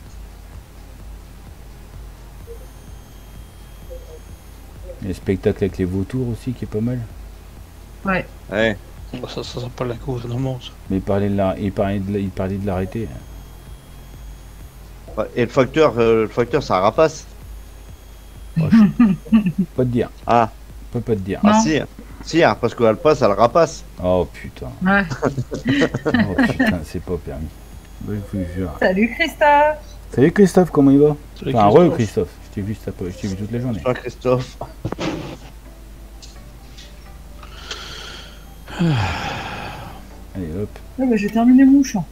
Il y a le spectacle avec les vautours aussi qui est pas mal. Ouais. Ouais. Bah, Ça, ça s'appelle un gouvernement. Ça. Mais il parlait de la- il parlait de la- il parlait de l'arrêter. Ouais, et le facteur, euh, le facteur, c'est un rapace. Oh, je- Pas te dire. Ah, Je peux pas te dire. Non. ah si. Si, hein, parce que l'alpace, elle rapace. Oh putain. Ouais. Oh putain, c'est pas permis. Bah, je vous jure. Salut Christophe. Salut Christophe, comment il va? Salut, Enfin, re Christophe. Christophe. Je t'ai vu, cet après- je t'ai vu toute la journée. Toi, Christophe. Allez hop. Ouais, bah, j'ai terminé mon champ.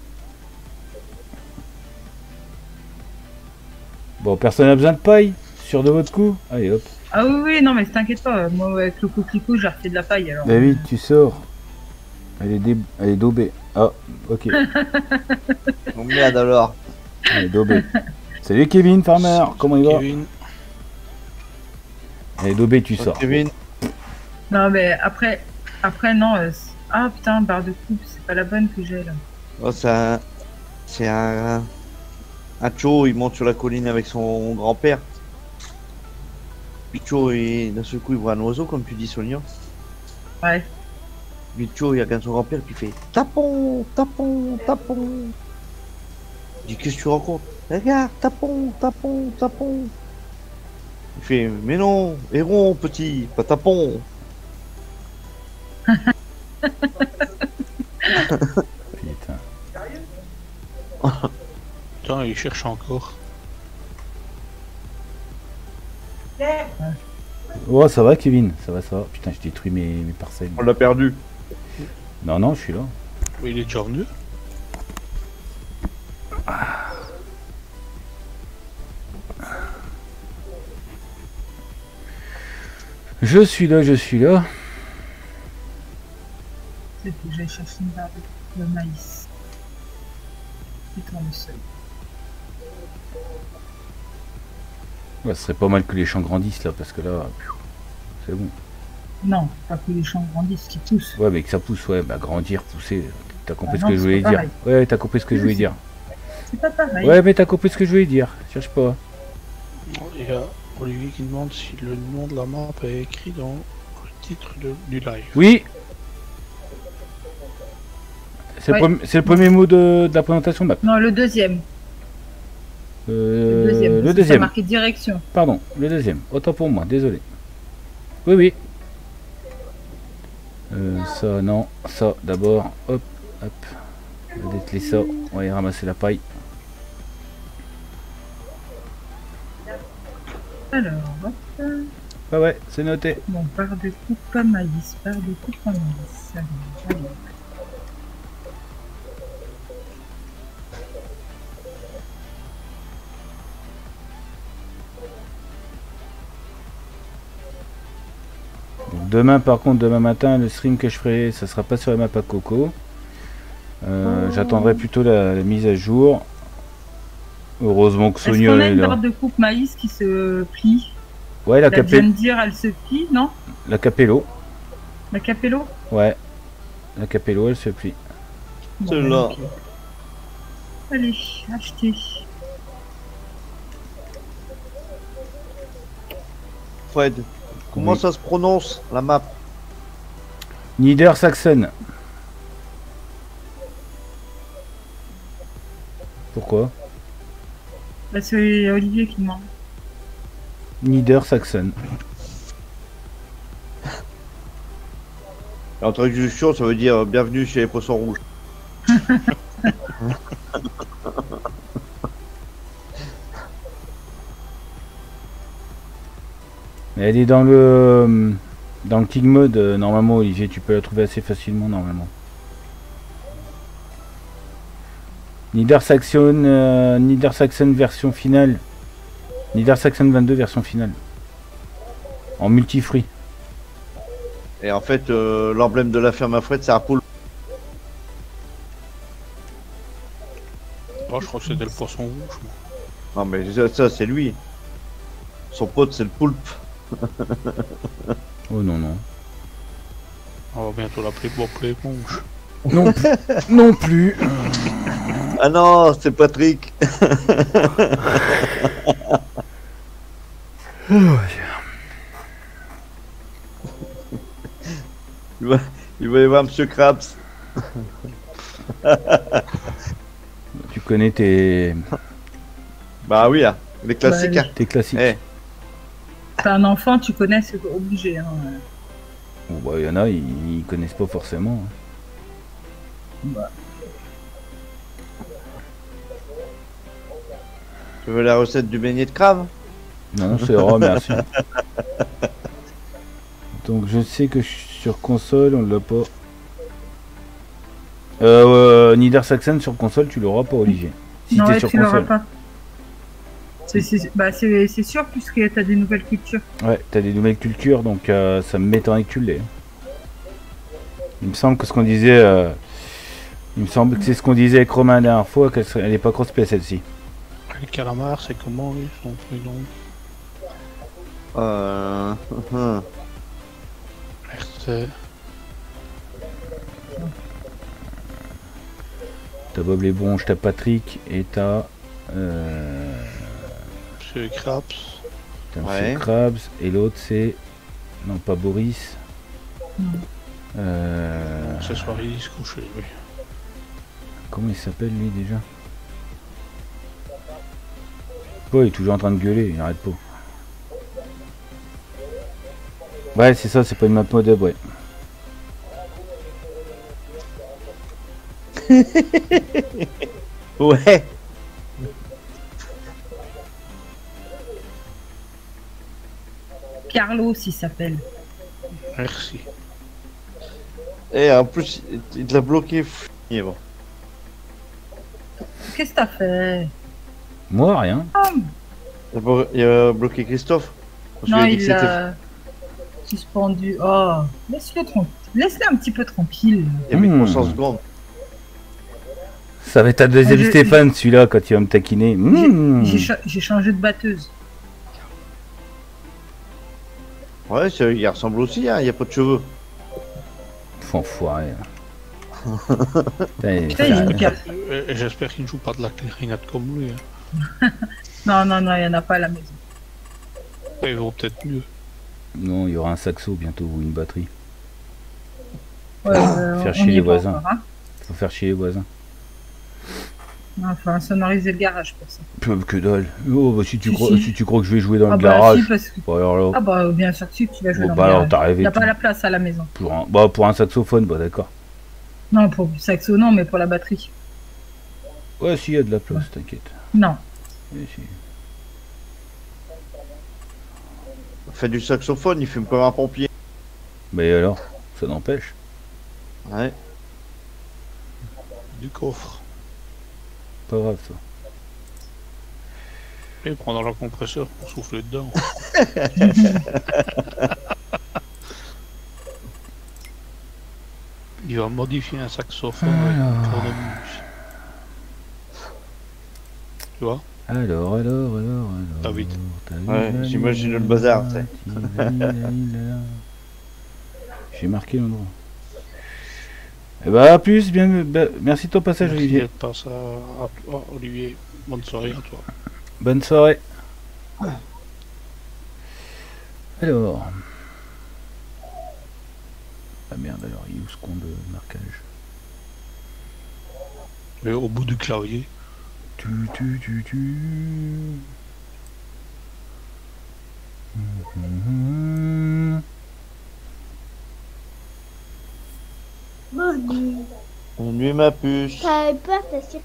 Bon, personne n'a besoin de paille? Sûr de votre coup? Allez hop. Ah oui, oui, non, mais t'inquiète pas. Moi, avec le coquelicot, j'ai refait de la paille alors. David, tu sors. Elle est, dé... Elle est daubée. Ah, ok. Oh merde alors. Elle est daubée. Salut Kevin Farmer, comment il va? Kevin, Elle est daubée, tu sors. Kevin. Non, mais après, après non. euh, c'est- ah putain, barre de coupe, c'est pas la bonne que j'ai là. Oh, c'est un. C'est un. Un Cho, il monte sur la colline avec son grand-père. Puis Cho, il- d'un seul coup, il voit un oiseau, comme tu dis, Sonia. Ouais. Puis Cho, il regarde son grand-père, puis il fait tapon, tapon, tapon. Il dit, qu'est-ce que tu racontes? Regarde, tapon, tapon, tapon. Il fait, mais non, héron, petit, pas tapon. Putain. putain, il cherche encore. Oh, ça va Kevin? Ça va, ça va. Putain, je détruis mes, mes parcelles. On l'a perdu. Non, non, je suis là. Mais il est déjà venu. Je suis là, je suis là. C'est que j'aille chercher une barre de, de maïs. C'est toi le seul. Ouais, ce serait pas mal que les champs grandissent là, parce que là, pfiou, c'est bon. Non, pas que les champs grandissent, qui poussent. Ouais, mais que ça pousse, ouais, bah grandir, pousser. T'as compris Ah ce non, que je c'est voulais pas dire. pareil. Ouais, t'as compris ce que je voulais Oui, dire. C'est pas pareil. Ouais, mais t'as compris ce que je voulais dire. Cherche pas. Il y a Olivier qui demande si le nom de la map est écrit dans le titre de- du live. Oui. C'est Ouais. le, premier- c'est le premier mot de, de la présentation de map. Non, le deuxième. Euh, Le deuxième. le parce que deuxième. C'est marqué direction. Pardon, le deuxième. Autant pour moi, désolé. Oui, oui. Euh, ça, non. Ça, d'abord. Hop, hop. On va dételer ça. On va aller ramasser la paille. Alors, hop. Ah ouais, c'est noté. Bon, part de coupe à maïs, part de coupe à maïs. Allez, allez. Donc, demain, par contre, demain matin, le stream que je ferai, ça sera pas sur la map à Coco. Euh, Oh. J'attendrai plutôt la, la mise à jour. Heureusement que Est-ce Sonia qu'on a est une là. barre de coupe maïs qui se plie? Ouais, la, Elle vient capé de dire, elle se plie, non? la capello. La capello? Ouais. La capello, elle se plie. Bon, Celle-là. ok. Allez, achetez. Fred, comment Oui. ça se prononce la map? Niedersachsen. Pourquoi? Bah, c'est Olivier qui demande. Niedersachsen. En traduction, ça veut dire bienvenue chez les poissons rouges. Mais elle est dans le dans le King Mode, euh, normalement, Olivier, tu peux la trouver assez facilement, normalement. Niedersachsen, euh, Niedersachsen version finale. Niedersachsen vingt-deux version finale. En multi-free. Et en fait, euh, l'emblème de la ferme à Fred, c'est un poulpe. Oh, je crois que c'était le poisson rouge. moi. Non, mais ça, ça, c'est lui. Son pote, c'est le poulpe. Oh non, non. On va bientôt l'appeler Bob l'éponge. Non, plus- non plus. Ah non, c'est Patrick. il, va, il va y voir Monsieur Krabs. Tu connais tes, Bah oui, hein, les classiques. Bah, hein. tes classiques. Eh, T'as un enfant, tu connais, c'est obligé. Hein. Bon, bah, il y en a, ils, ils connaissent pas forcément. tu veux la recette du beignet de crabe? Non, non, c'est rare, merci. Donc je sais que je suis sur console, on l'a pas. Euh, euh, Niedersachsen sur console, tu l'auras pas, Olivier. Si non, t'es ouais, sur tu l'auras console. pas. C'est c'est- bah, c'est- c'est sûr, puisque t'as des nouvelles cultures. Ouais, t'as des nouvelles cultures, donc euh, ça me m'étonnerait que tu l'aies. Il me semble que ce qu'on disait, euh, il me semble que c'est ce qu'on disait avec Romain la dernière fois, qu'elle serait- elle est pas crossplay celle-ci. Le calamar, c'est comment lui, son prénom? Euh... hum. C'est T'as Bob les Bronches, t'as Patrick et t'as euh, Monsieur Krabs. t'as Ouais. Monsieur Krabs et l'autre c'est non pas Boris. Non. Euh, Ce soir, il se coucher, oui. Comment il s'appelle lui déjà? Oh, il est toujours en train de gueuler, il arrête pas. Ouais, c'est ça, c'est pas une map modeb, ouais. Ouais. Carlos, il s'appelle. Merci. Et en plus, il- il te l'a bloqué. pff, il est bon. Qu'est-ce que t'as fait? Moi, rien. Il a blo- il a bloqué Christophe. Parce Non, qu'il a dit que il c'était- l'a suspendu. Oh, laisse-le tranquille. Laisse-le un petit peu tranquille. Il y a mis Hmm. trois cents secondes. Ça va être ta deuxième Je- Stéphane, celui-là, quand il va me taquiner. J'ai- Mmh. J'ai cha- j'ai changé de batteuse. Ouais, c'est- il ressemble aussi, hein, il n'y a pas de cheveux. Faut enfoiré. Putain, Putain, il est nickel. Euh, et J'espère qu'il ne joue pas de la clarinette comme lui. hein. Non, non, non, il n'y en a pas à la maison. Ouais, ils vont peut-être mieux. Non, il y aura un saxo bientôt ou une batterie. Ouais, euh, Faire on chier y les est pas voisins. encore, hein. Faut faire chier les voisins. Il faut insonoriser le garage pour ça. Que, que dalle. Oh, bah, si, tu Si, crois, si. si tu crois que je vais jouer dans Ah le bah garage. si, parce que... Bon, alors là, Ah bah bien sûr que si, tu vas jouer bon, dans bah le alors garage. t'as Il rêvé n'y a tout- pas la place à la maison. pour un, bah, pour un saxophone, bah d'accord. Non, pour le saxo, non, mais pour la batterie. Ouais, si, il y a de la place, t'inquiète. Non. Oui, si. Fait du saxophone, il fume comme un pompier. Mais alors, ça n'empêche. Ouais. Du coffre. Pas grave, ça. Et prendre le compresseur pour souffler dedans. Il va modifier un saxophone avec une cornemuse. Tu vois? Alors, alors, alors, alors. David. Ouais, j'imagine le bazar, tu sais. J'ai marqué l'endroit. Eh bah, à plus, bien, bah, merci de ton passage, Merci Olivier. d'être passé à, à toi, Olivier. Bonne soirée à toi. Bonne soirée. Alors. Ah merde, alors, il est où ce con de marquage? Mais au bout du clavier. Tu, tu, tu, tu. Mhm. Bonne nuit. Bonne nuit, ma puce. T'avais peur, t'as sûr.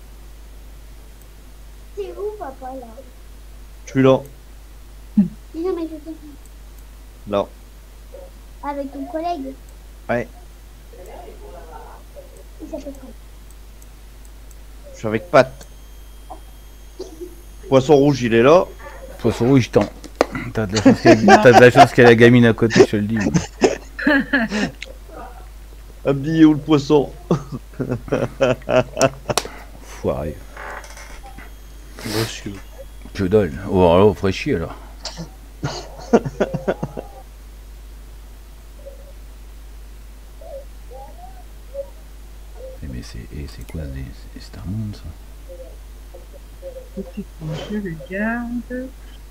C'est où, papa, là? Je suis là. Dis non, mais je t'ai vu. Là. Avec ton collègue. Ouais. Il s'appelle comment? Je suis avec Pat. Poisson rouge, il est là. Poisson rouge, t'en. T'as de la chance qu'il y a- t'as de la chance qu'il y a la gamine à côté, je te le dis. Abdi, où le poisson? Foiré. Monsieur. Que dalle. Oh, alors, on ferait chier alors. Eh, mais c'est eh, c'est quoi des- c'est Star Monde ça? Ok, je le garde.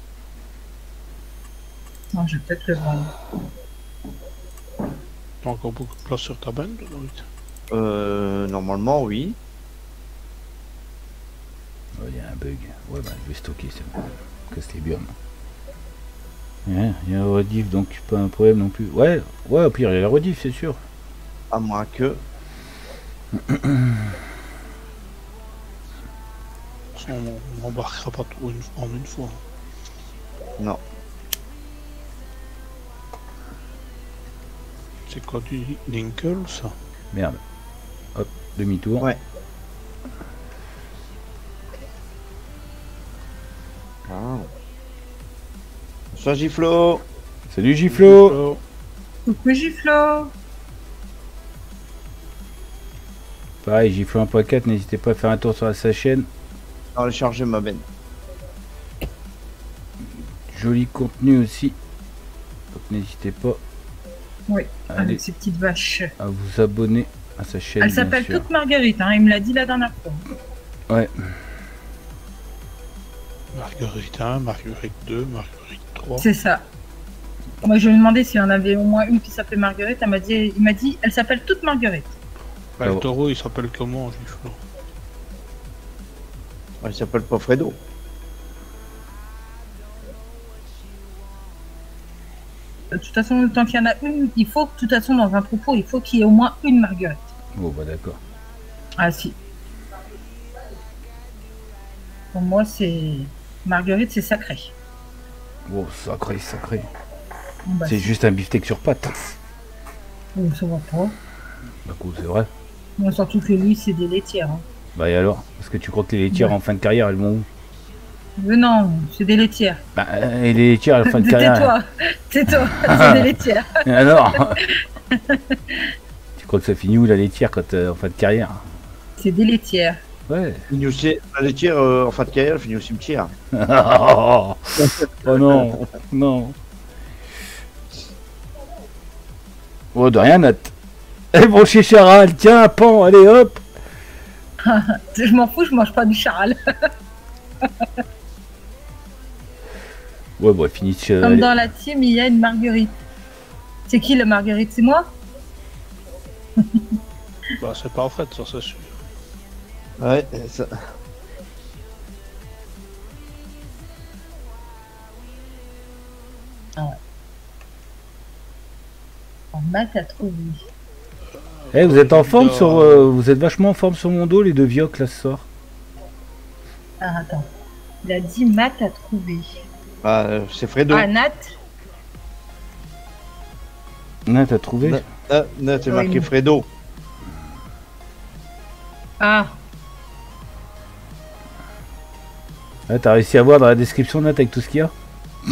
Non, je vais peut-être le vendre. T'as encore beaucoup de place sur ta bande, David? Euh, normalement, oui. Oh, il y a un bug. Ouais, bah, je vais stocker, c'est bon. Que c'était bien. Ouais, il y a un rediff, donc pas un problème non plus. Ouais, ouais, au pire, il y a la rediff, c'est sûr. À moins que. On n'embarquera pas tout une- en une fois. Non. C'est quoi du Linkle, ça? Merde. Hop, demi-tour. Ouais. Ah. Bonsoir, Giflo. Salut Giflo. Coucou Giflo. Pareil, Giflo un point quatre, n'hésitez pas à faire un tour sur sa chaîne. On va charger ma benne. Joli contenu aussi. Donc n'hésitez pas Oui, Allez. avec ses petites vaches. à vous abonner à sa chaîne. Elle bien s'appelle sûr. toute Marguerite, hein, il me l'a dit la dernière fois. Ouais. Marguerite un, Marguerite deux, Marguerite trois. C'est ça. Moi, je lui ai demandé s'il y en avait au moins une qui s'appelait Marguerite. Elle m'a dit, il m'a dit, elle s'appelle toute Marguerite. Bah, le taureau, il s'appelle comment, Giflo? Il s'appelle pas Fredo. De toute façon, tant qu'il y en a une, il faut, de toute façon, dans un troupeau, il faut qu'il y ait au moins une Marguerite. Bon bah d'accord. Ah si. Pour moi, c'est Marguerite, c'est sacré. Bon, sacré, sacré. Bon, bah, C'est juste un beefsteak sur pattes. oh, ça va pas. Bah cool, c'est vrai. Bon, surtout que lui, c'est des laitières. Hein. Bah et alors? Parce que tu crois que les laitières Ouais. en fin de carrière, elles vont où? Mais non, c'est des laitières. Bah euh, et les laitières en fin de carrière. Tais-toi, tais-toi, c'est des laitières. Et alors? Tu crois que ça finit où la laitière quand euh, en fin de carrière? C'est des laitières. Ouais. Finit aussi, la laitière, euh, en fin de carrière, elle finit au cimetière. Oh non, non. Oh de rien, Nat. Eh bon chez Charal, tiens, pan, allez hop. Je m'en fous, je mange pas du charal. Ouais, bon, finish. Euh, Comme allez. dans la team, il y a une Marguerite. C'est qui la Marguerite? C'est moi? Bah, c'est pas en fait, ça c'est sûr. Ouais, ça... En maths à trouver. Eh, vous êtes en forme sur. Euh, vous êtes vachement en forme sur mon dos, les deux vioques là ce soir. Ah, attends. Il a dit maths à trouver. Ah, euh, c'est Fredo. Ah, Nat. Ah, t'as trouvé? Na- Ah, na, c'est Oui. marqué Fredo. Ah, Ah, t'as réussi à voir dans la description, Nat, avec tout ce qu'il y a?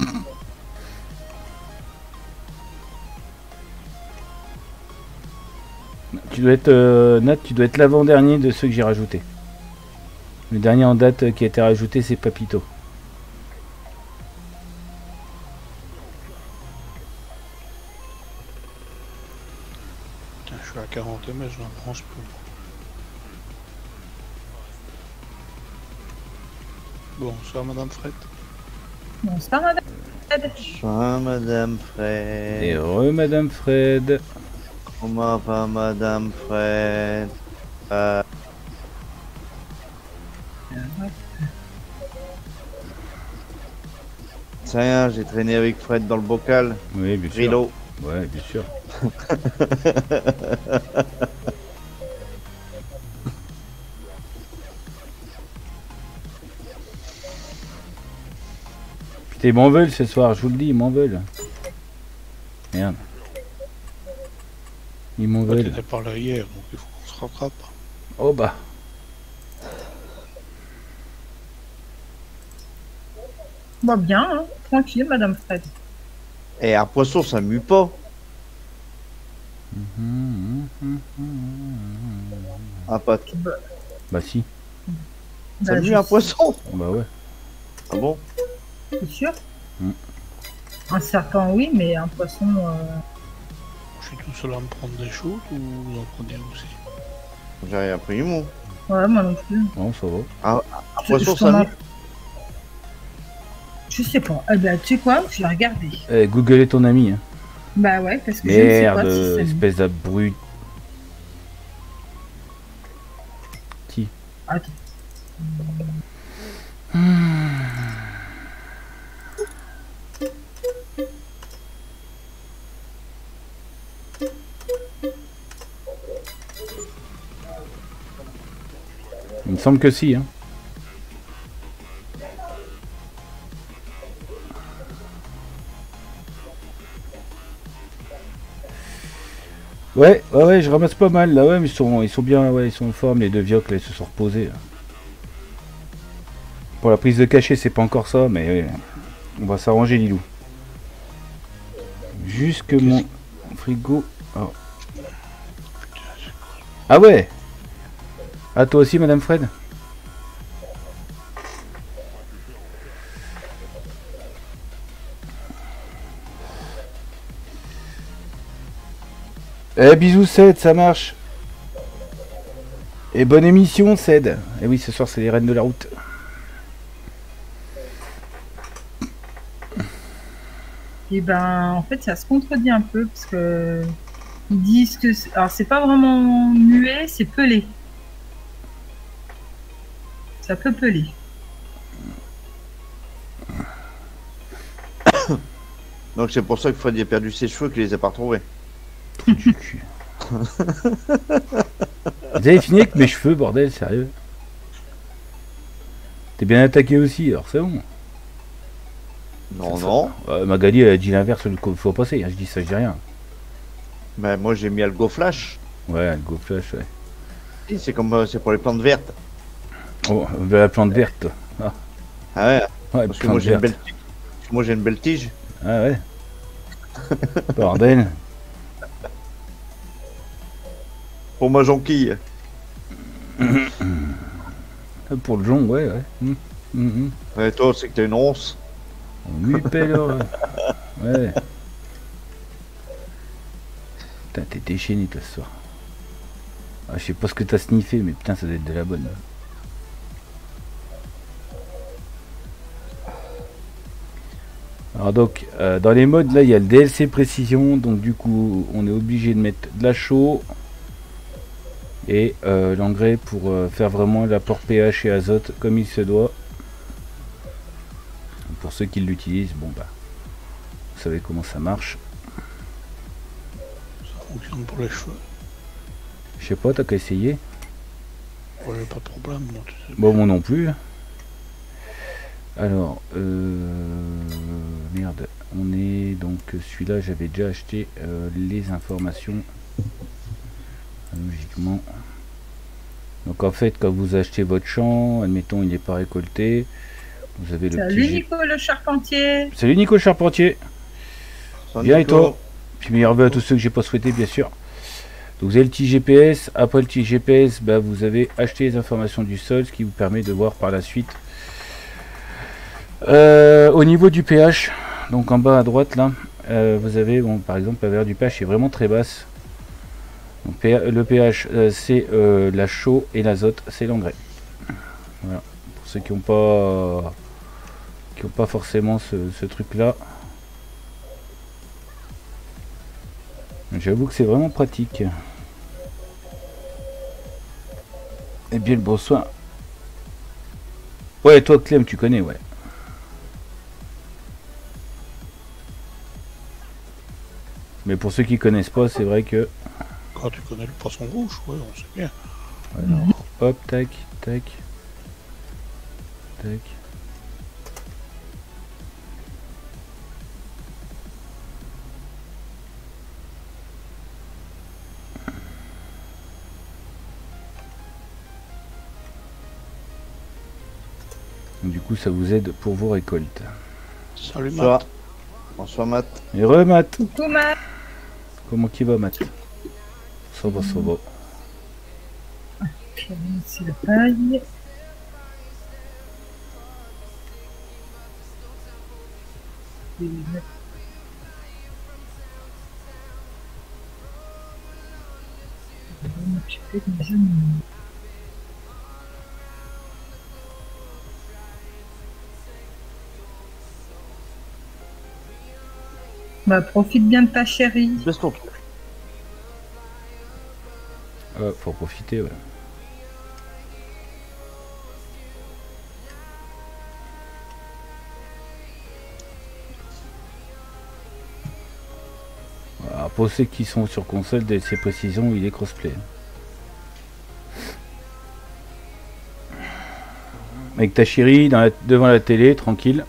Tu dois être, euh, Nat, tu dois être l'avant-dernier de ceux que j'ai rajouté. Le dernier en date euh, qui a été rajouté, c'est Papito. Putain, je suis à quarante mais je n'en branche plus. Bonsoir Madame Fred. bonsoir, madame. Bonsoir, Madame Fred. Et heureux, Madame Fred. Comment va Madame Fred? Euh, C'est rien, j'ai traîné avec Fred dans le bocal. Oui, bien sûr. Rilo. Ouais, bien sûr. Putain, ils m'en veulent ce soir, je vous le dis, ils m'en veulent. Merde. Ils m'en Toi, veulent. t'étais pas là hier, donc il faut qu'on se rattrape. Oh bah. Bah, bien, hein. Tranquille, madame Fred. Et un poisson, ça mue pas. Un pote. Bah, Bah si. Ça bah, mue je- un poisson? Bah ouais. Ah bon? C'est sûr. Mm. Un serpent, oui, mais un poisson. euh, Je suis tout seul à me prendre des choses ou vous en prenez aussi? J'ai rien pris, mon. Ouais, moi non plus. Bon, ça va. Un Je- poisson, je ça t'en mue. ai- Je sais pas. Eh ben, tu sais quoi? Je vais regarder. Eh, Google est ton ami. Hein. Bah ouais, parce que je ne sais Merde, pas si ça me- espèce d'abruti. Attends. Il me semble que si. Hein. Ouais, ouais, ouais, je ramasse pas mal là, ouais, mais ils sont, ils sont bien, ouais, ils sont en forme, les deux vioques là, ils se sont reposés. Là. Pour la prise de cachet, c'est pas encore ça, mais ouais, on va s'arranger, Lilou. Juste que mon frigo. Oh. Ah ouais. Ah toi aussi, Madame Fred. Eh bisous Ced, ça marche. Et bonne émission Ced. Et oui, ce soir c'est les reines de la route. Et ben, en fait, ça se contredit un peu parce que ils disent que, c'est- alors c'est pas vraiment muet, c'est pelé. Ça peut peler. Donc c'est pour ça que Fred a perdu ses cheveux qu'il les a pas retrouvés. Trou du cul. Vous avez fini avec mes cheveux, bordel, sérieux. T'es bien attaqué aussi, alors c'est bon. Non, Ça, non. Euh, Magali elle a dit l'inverse le faut passer, hein, je dis ça, je dis rien. Mais moi j'ai mis Algo Flash. Ouais, le go flash, ouais. Et c'est comme euh, c'est pour les plantes vertes. Oh, bah, la plante verte, toi. Ah, Ah ouais. ouais, Parce que plante moi j'ai une verte. belle tige. Moi j'ai une belle tige. Ah ouais. Bordel. Pour ma jonquille. Pour le jonc, ouais, ouais. Hum, hum, hum. Ouais, toi c'est que t'as une once. Oui, pèlerin. Ouais. Putain, t'es déchaîné toi ce soir. Ah, je sais pas ce que t'as sniffé, mais putain, ça doit être de la bonne. Alors donc, euh, dans les modes, là, il y a le D L C précision. Donc du coup, on est obligé de mettre de la chaux. Et euh, l'engrais pour euh, faire vraiment l'apport pH et azote comme il se doit. Pour ceux qui l'utilisent, bon bah, vous savez comment ça marche. Ça fonctionne pour les cheveux. Je sais pas, t'as qu'à essayer. Ouais, j'ai pas de problème, moi, tu sais. Bon, moi non plus. Alors, euh, merde, on est donc celui-là, j'avais déjà acheté euh, les informations. Logiquement. Donc en fait, quand vous achetez votre champ, admettons il n'est pas récolté, vous avez le Salut petit. Nico le charpentier. Salut Nico le charpentier. Sans Bien et Nico. toi? Puis meilleurs vœux à tous ceux que j'ai pas souhaité, bien sûr. Donc vous avez le petit G P S. Après le petit G P S, bah, vous avez acheté les informations du sol, ce qui vous permet de voir par la suite. Euh, au niveau du pH, donc en bas à droite là, euh, vous avez bon, par exemple la valeur du pH est vraiment très basse. Donc, le pH euh, c'est euh, la chaux et l'azote c'est l'engrais. Voilà. Pour ceux qui n'ont pas qui n'ont pas forcément ce, ce truc là. J'avoue que c'est vraiment pratique. Et bien le bon soin. Ouais, toi Clem tu connais, ouais. Mais pour ceux qui connaissent pas, c'est vrai que... Quand tu connais le poisson rouge, ouais, on sait bien. Alors, hop, tac, tac. Tac. Donc, du coup, ça vous aide pour vos récoltes. Salut Bonsoir. Matt. Bonsoir Matt. Et re Matt, Coucou Matt. comment qui va Matt? Ça va, ça va. Je vais ici la paille. Je vais mettre- Je vais m'occuper de mes animaux. Bah, profite bien de ta chérie. Laisse ton truc. Ah, faut en profiter, ouais. Voilà, pour ceux qui sont sur console, D L C précision, il est crossplay. Avec ta chérie dans la- devant la télé, tranquille.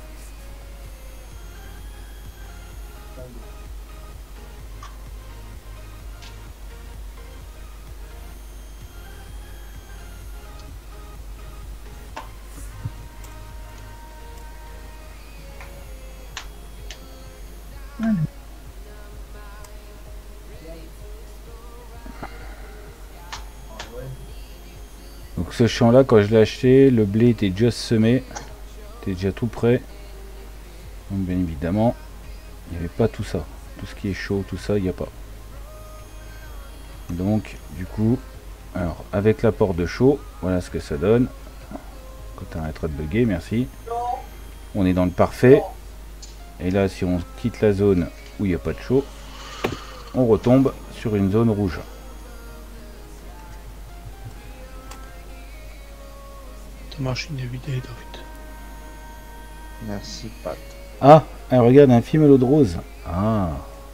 Donc ce champ là, quand je l'ai acheté, le blé était déjà semé, était déjà tout prêt. Donc bien évidemment, il n'y avait pas tout ça, tout ce qui est chaud, tout ça, il n'y a pas. Donc du coup, alors avec l'apport de chaud, voilà ce que ça donne. Quand tu arrêteras de bugger, merci. On est dans le parfait. Et là, si on quitte la zone où il n'y a pas de chaud, on retombe sur une zone rouge. Ta machine est vidée, David. Merci Pat. Ah, elle regarde un film à l'eau de rose. Ah.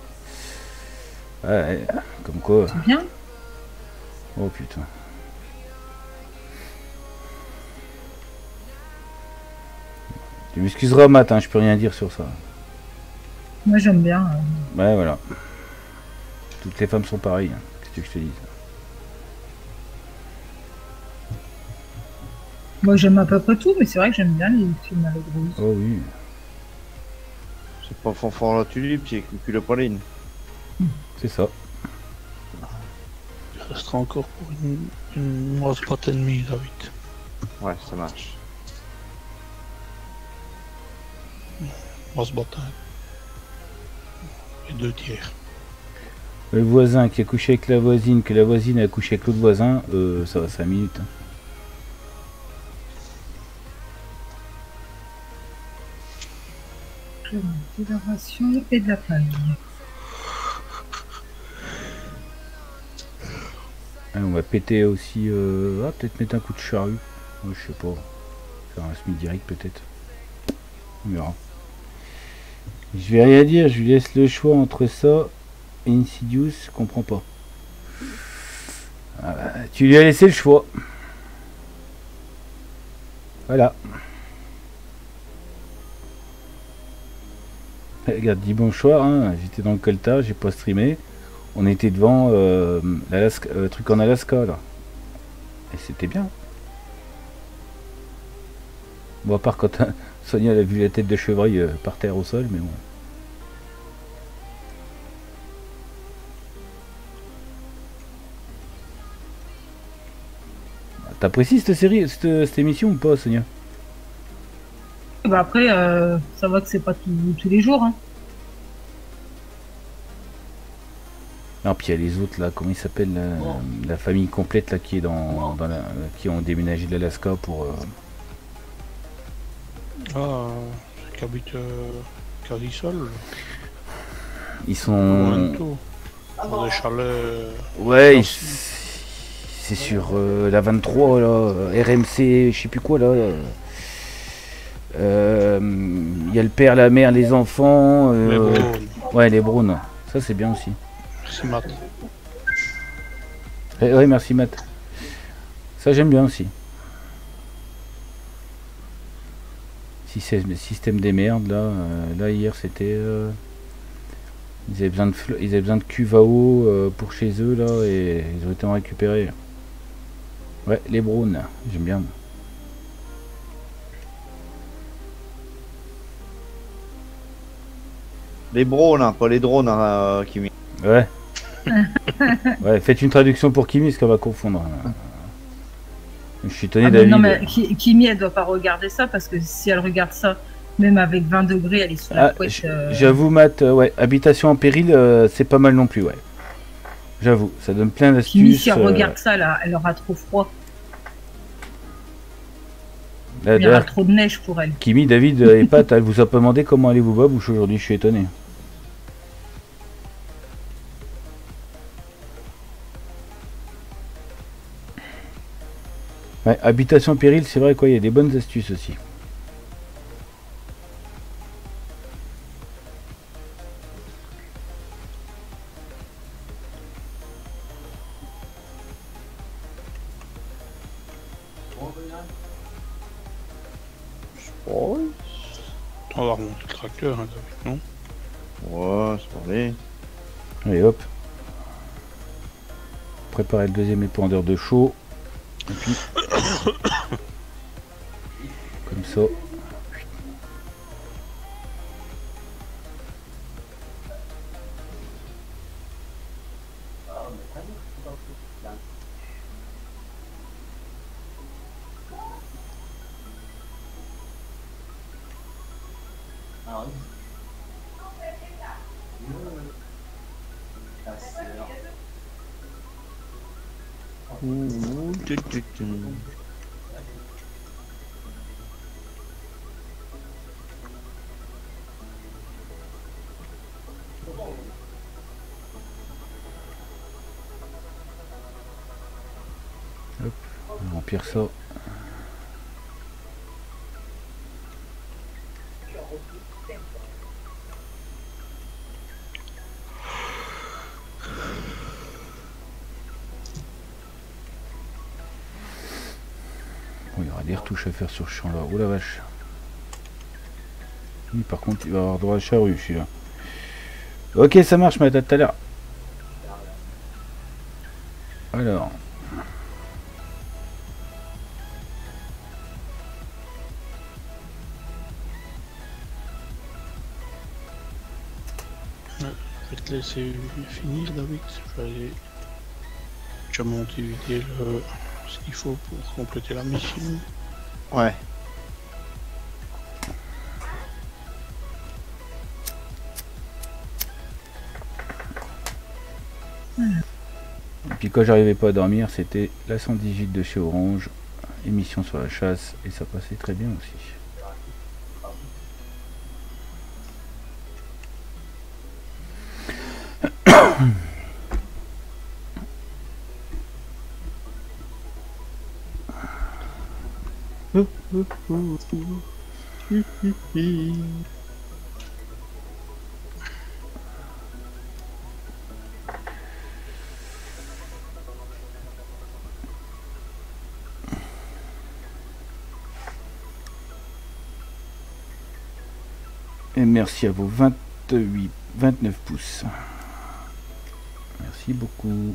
Ouais, comme quoi. C'est bien. Oh putain. Tu m'excuseras Matt, hein, je peux rien dire sur ça. Moi j'aime bien. euh, Ouais, voilà. Toutes les femmes sont pareilles, hein. Qu'est-ce que tu veux que je te dise? Moi j'aime à peu près tout, mais c'est vrai que j'aime bien les films à l'eau de rose. Oh oui. C'est pas fanfare la tulipe, c'est cucu la praline. C'est ça. Il restera encore pour une, une moise pâte et demie, David. Ouais, ça marche. Moise bâton. Et deux tiers. Le voisin qui a couché avec la voisine, que la voisine a couché avec l'autre voisin, euh, ça va cinq minutes. Hein. de la ration et de la paille. Ah, on va péter aussi... Euh... Ah, peut-être mettre un coup de charrue. Ouais, je sais pas. Faire un semi-direct peut-être. On verra. Je vais rien dire, je lui laisse le choix entre ça et Insidious, je comprends pas. Ah bah, tu lui as laissé le choix. Voilà. Regarde, dis bonsoir, hein. J'étais dans le Colta, j'ai pas streamé. On était devant euh, l'Alaska, euh, truc en Alaska là. Et c'était bien. Bon, à part quand Sonia elle a vu la tête de chevreuil euh, par terre au sol, mais bon. T'apprécies cette série, cette, cette émission ou pas, Sonia? Bah après, euh, ça va que c'est pas tout, tous les jours. Hein. Non, puis il y a les autres là, comment ils s'appellent, la, Oh. la famille complète là qui est dans, dans la, qui ont déménagé de l'Alaska pour. Euh, Ah, c'est qu'habite euh, Carisol, ils sont. Momento, dans des chalets. euh, Ouais, ils- Merci. c'est sur euh, la vingt-trois là, R M C, je sais plus quoi là. Euh, Il y a le père, la mère, les enfants. euh, Les Browns. ouais, les Browns. Ça c'est bien aussi. Merci Matt. Eh, ouais, merci Matt. Ça j'aime bien aussi. Si c'est le système des merdes là, euh, là hier c'était. Euh, ils avaient besoin de fl- ils avaient besoin de cuve à eau euh, pour chez eux là et ils ont été en récupérer. Ouais, les Browns, j'aime bien. Les drones, hein, pas les drones, hein, qui mis. Ouais. Ouais, faites une traduction pour Kimi, parce qu'on va confondre. Je suis étonné, Ah, mais David. non, mais Ki- Kimi, elle doit pas regarder ça parce que si elle regarde ça, même avec vingt degrés, elle est sous la Ah, couette. j- euh, J'avoue, Matt, euh, ouais, habitation en péril, euh, c'est pas mal non plus, ouais. J'avoue, ça donne plein Kimi, d'astuces. si elle euh, regarde ça, là, elle aura trop froid. là, Il y aura d'ailleurs, trop de neige pour elle. Kimi, David euh, et Pat, elle vous a pas demandé comment allez-vous va bouche aujourd'hui, je suis étonné. Ouais, habitation en péril, c'est vrai quoi, il y a des bonnes astuces aussi. Ouais, On va remonter le tracteur, hein, David, non? ouais, c'est parlé. Allez hop. Préparer le deuxième épandeur de chaud. Et puis. Comme ça. Ouh, tu, tu, tu. On va remplir ça. Bon, il y aura des retouches à faire sur ce champ là. Oh la vache. Oui, par contre, il va avoir droit à charrue celui-là. Ok, ça marche, mais à tout à l'heure. Alors. Je vais te laisser finir, David. Je vais aller déjà monter vider le... ce qu'il faut pour compléter la mission. Ouais. Et puis quand j'arrivais pas à dormir, c'était la cent dix-huit de chez Orange, émission sur la chasse, et ça passait très bien aussi. Et merci à vos vingt-huit, vingt-neuf pouces. Merci beaucoup.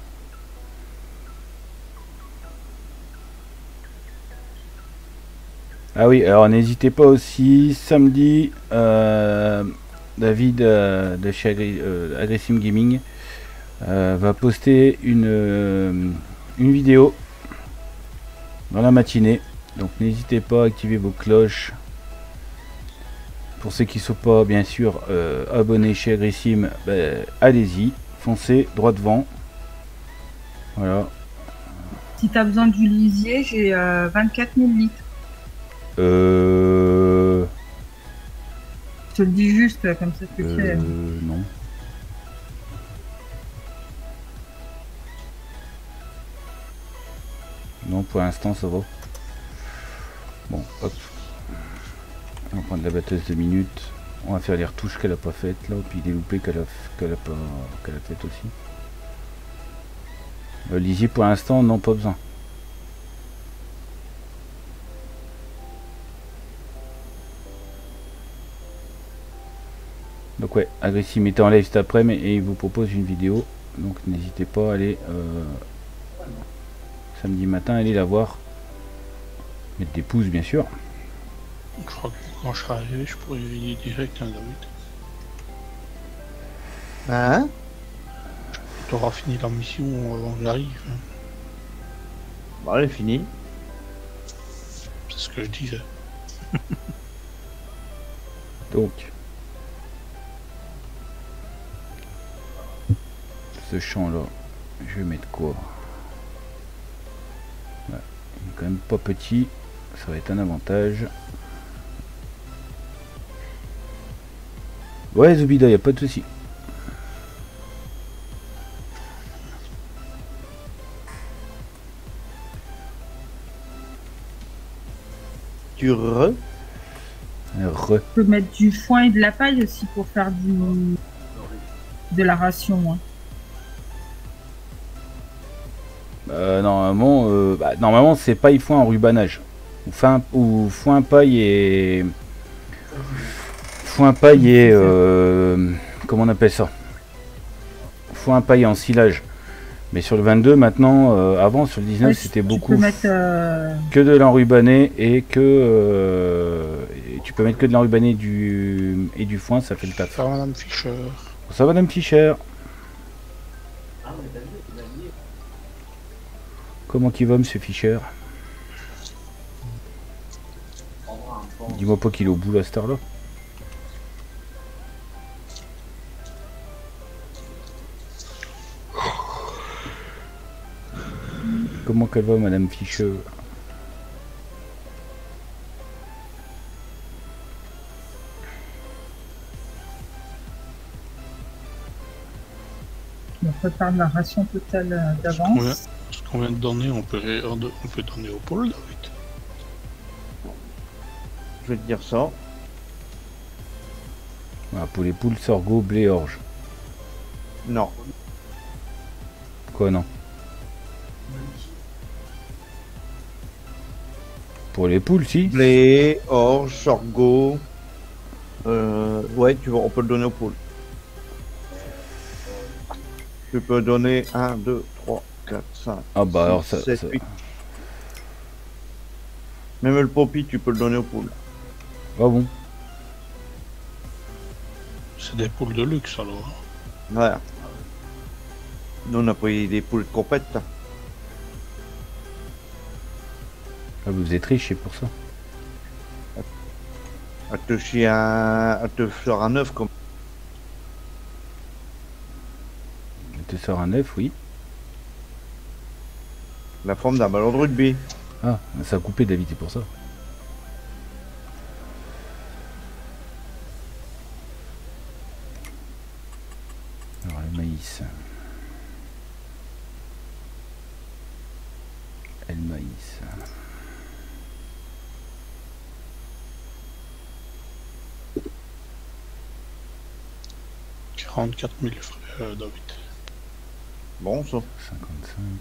Ah oui, alors n'hésitez pas aussi, samedi, euh, David euh, de chez Agri euh, Agressim Gaming euh, va poster une, euh, une vidéo dans la matinée. Donc n'hésitez pas à activer vos cloches. Pour ceux qui ne sont pas bien sûr euh, abonnés chez Agressim, ben, allez-y, foncez droit devant. Voilà. Si tu as besoin du lisier, j'ai euh, vingt-quatre mille litres. Euh... Je te le dis juste, comme ça tu euh, sais. Non. Non, pour l'instant ça va. Bon, hop. On va prendre la batteuse de minutes. On va faire les retouches qu'elle a pas faites là, puis les loupés qu'elle a, qu'elle a pas qu'elle a faites aussi. Le lisier pour l'instant, non, pas besoin. Donc ouais, Agressim était en live cet après, mais et il vous propose une vidéo. Donc n'hésitez pas à aller euh, samedi matin, aller la voir. Mettre des pouces bien sûr. Je crois que quand je serai arrivé, je pourrais y aller direct, hein, David. Hein? Tu auras fini la mission avant que j'arrive. Hein. Bon, elle est finie. C'est ce que je disais. Donc ce champ là, je vais mettre quoi? Ouais, il est quand même pas petit, ça va être un avantage. Ouais Zubida, y a pas de souci. Tu re? Re. Tu peux mettre du foin et de la paille aussi pour faire du... de la ration. Hein. Euh, normalement, euh, bah, normalement c'est paille foin en rubanage. Ou, fin, ou foin paille et... Foin paille et... Euh, comment on appelle ça? Foin paille en silage. Mais sur le vingt-deux maintenant, euh, avant sur le dix-neuf Ouais, c'était tu beaucoup peux mettre, euh... que de l'enrubané et que... Euh, et tu peux mettre que de l'enrubané du, et du foin, ça fait le taf. Ça va, Madame Fischer. Ça va Madame Fischer? Comment qu'il va Monsieur Fischer? Dis-moi pas qu'il est au bout à cette heure là. Comment qu'elle va Madame Fischer? on prépare la ration totale d'avance. Ce qu'on vient de donner, on peut, on peut donner au pôle, David. Je vais te dire ça. Voilà, pour les poules, sorgho, blé, orge. Non. Quoi non? Pour les poules, si. Blé, orge, sorgho. Euh, ouais, tu vois, on peut le donner aux poules. Tu peux donner un, deux, trois, quatre, cinq. Ah bah alors ça, sept, ça... huit. Même le poppy, tu peux le donner aux poules. Ah bon? C'est des poules de luxe alors. Ouais. Nous, on a pris des poules de compète. Ah, vous êtes riche, c'est pour ça. Elle te chie un... Elle te sort un œuf comme... Elle te sort un œuf, oui. la forme d'un ballon de rugby. Ah, ça a coupé David, c'est pour ça. Alors le maïs. Et le maïs. quarante-quatre mille frais, euh, David. Bon, ça. cinquante-cinq.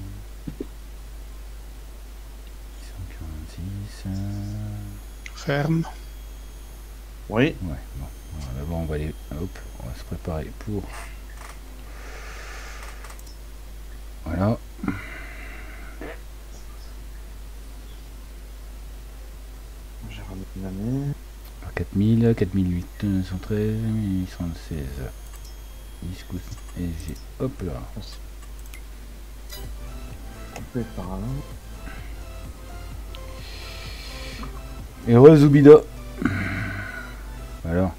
cent quarante-six. euh, Ferme. Oui. Ouais, bon. Alors, d'abord, on va aller. Hop, on va se préparer pour. Voilà. J'ai ramené l'année. quatre mille, quatre mille huit cent treize, mille huit cent seize. dix coups. Et j'ai. Hop là. Coupé par là. Heureux Zoubida. Alors.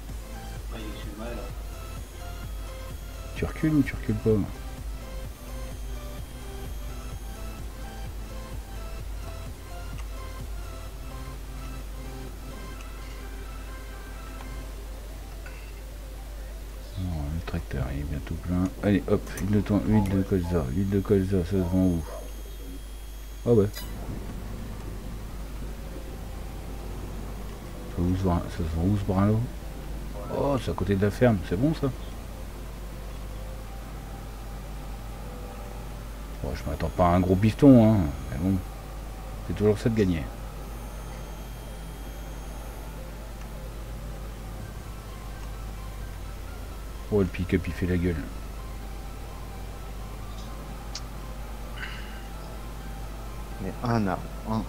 Tu recules ou tu recules pas? Non, le tracteur il est bientôt plein. Allez hop, huile de, ton, huile de colza. Huile de colza, ça se vend où? Ah ouais. Ça, où, ce brin- ça se vend où ce brin là? Oh, c'est à côté de la ferme, c'est bon ça? Bon, je m'attends pas à un gros bifton, hein, mais bon, c'est toujours ça de gagner. Oh, le pick-up il fait la gueule. Mais un arbre. Un.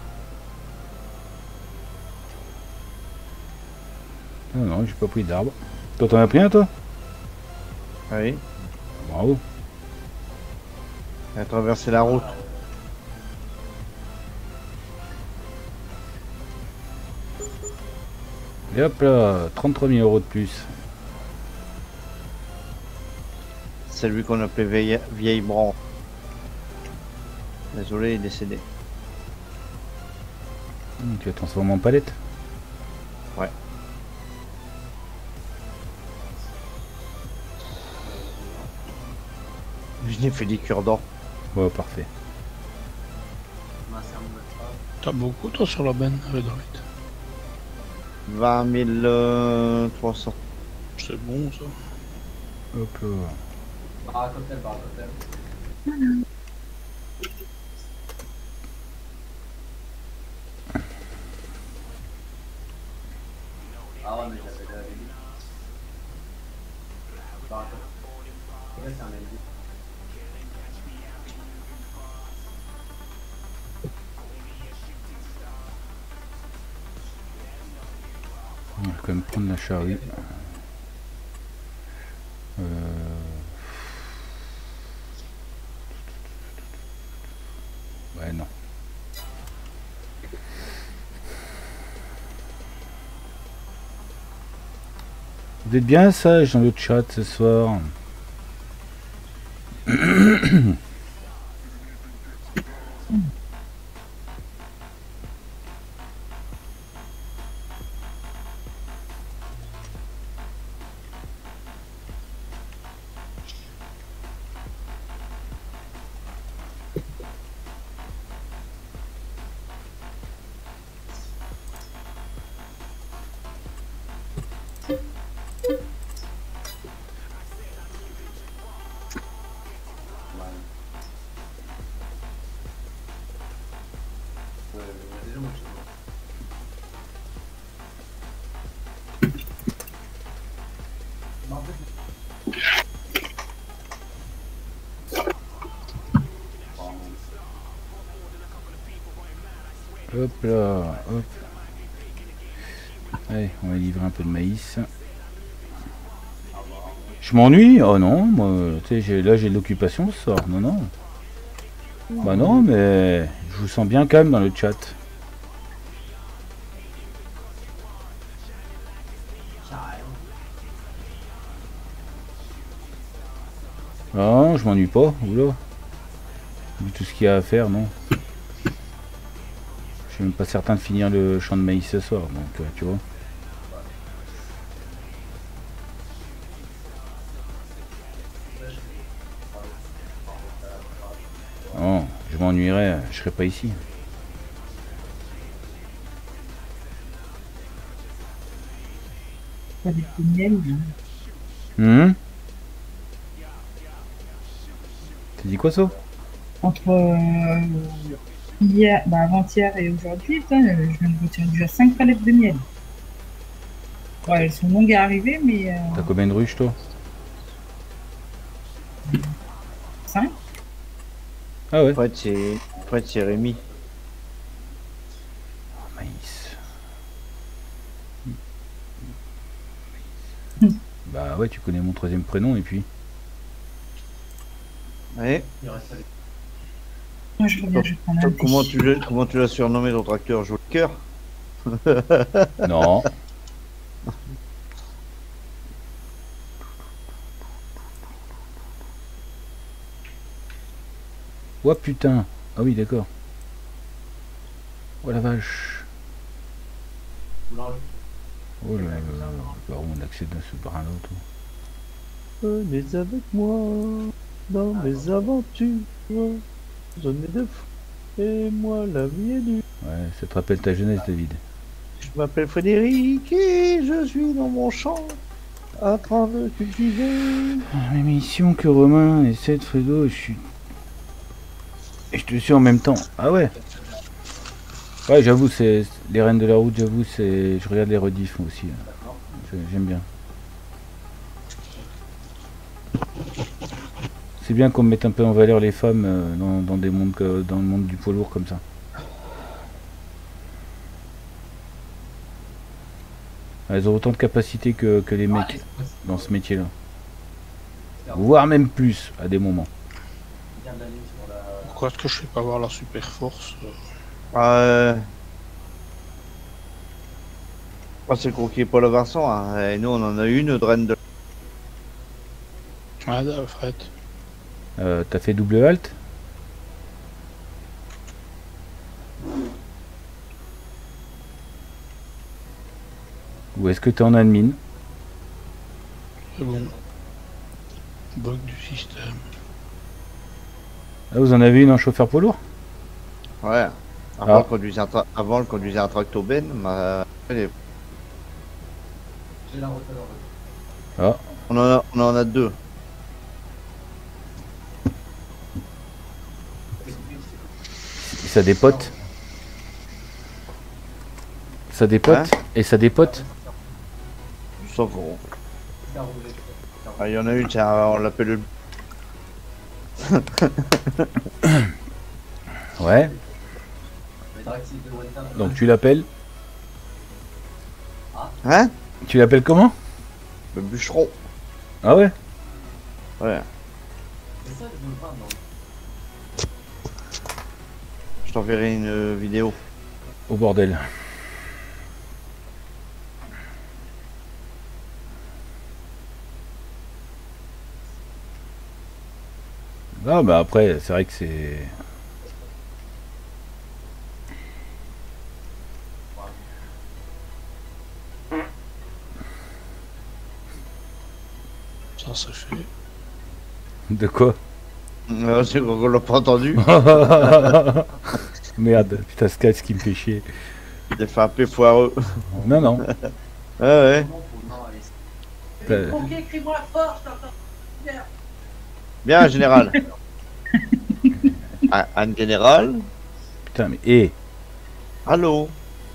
Non, non, j'ai pas pris d'arbre. Toi, t'en as pris un, toi? Oui. Bravo. Elle a traversé la route. Et hop là, trente-trois mille euros de plus. C'est lui qu'on appelait vieille, vieille branche. Désolé, il est décédé. Hum, tu as transformé en palette? Ouais. Je n'ai fait des cures d'or. Ouais, parfait. T'as beaucoup toi sur la benne, euh, David. vingt mille trois cents. C'est bon ça. Hop là. On va quand même prendre la charrue. Euh... Ouais, non. Vous êtes bien sage dans le chat ce soir. Hop là, hop. Allez, on va livrer un peu de maïs. Je m'ennuie? Oh non, moi, tu sais, j'ai- là j'ai de l'occupation ce soir. Non, non. Bah non, mais je vous sens bien calme dans le chat. Non, je m'ennuie pas, oula. Vu tout ce qu'il y a à faire, non. Je suis même pas certain de finir le champ de maïs ce soir, donc euh, tu vois. Non, je m'ennuierais, je serais pas ici. Pas des tunnels. Hum T'as dit quoi, ça? Entre euh, hier, bah, avant-hier et aujourd'hui, putain, euh, je viens de retirer déjà cinq palettes de miel. Ouais, elles sont longues à arriver, mais euh, T'as combien de ruches, toi? cinq. Ah ouais. Après, c'est après, c'est Rémi. Oh, maïs. Bah ouais, tu connais mon troisième prénom et puis... Ouais. Moi, je reviens, je vais prendre un thé. Comment tu l'as comment tu l'as surnommé ton tracteur? Joue le cœur? Non. Oh putain. Ah oui, d'accord. Oh la vache. Oh là là là. Par où on accède à ce brin-là, toi? Venez avec moi dans mes aventures. Venez de fou. Et moi, la vie est dure. Ouais, ça te rappelle ta jeunesse, David. Je m'appelle Frédéric et je suis dans mon champ à train de cultiver. Ah, l'émission que Romain essaie de Fredo, je suis... Et je te suis en même temps. Ah ouais. Ouais, j'avoue, c'est... Les Reines de la Route, j'avoue, c'est... Je regarde les rediffs, moi aussi. J'aime bien. C'est bien qu'on mette un peu en valeur les femmes euh, dans, dans, des mondes que, dans le monde du poids lourd comme ça. Elles ont autant de capacité que, que les mecs dans ce métier-là. Voire même plus à des moments. Pourquoi est-ce que je fais pas voir la super force? Euh... Ah, c'est le croquis Paul Vincent. Hein. Et nous, on en a une de reine de. Ah, Fred. Euh, T'as fait double halte? Ou est-ce que t'es en admin? C'est bon. Bug du système. Ah, vous en avez une en chauffeur poids lourd? Ouais. Avant, Ah. le conduisait un tra- Avant, le conduisait un tractoben. Ma... elle est- Ah, On, en a... on en a deux. et ça dépote. Ça dépote Hein? et ça dépote. Sauf qu'on. Ah, il y en a une, tiens, on l'appelle le. Ouais. Donc tu l'appelles? Hein? Tu l'appelles comment? Le bûcheron. Ah ouais? Ouais. Je t'enverrai une euh, vidéo. Au bordel. Ah bah après, c'est vrai que c'est... Ça, ça fait. De quoi? Euh, c'est qu'on l'a pas entendu. Merde, putain, ce ce qui me fait chier. Il a fait un peu foireux. Non, non. Ouais, ouais. Euh, Bien, général. Ah, Anne Général. Putain, mais... Eh, Allô.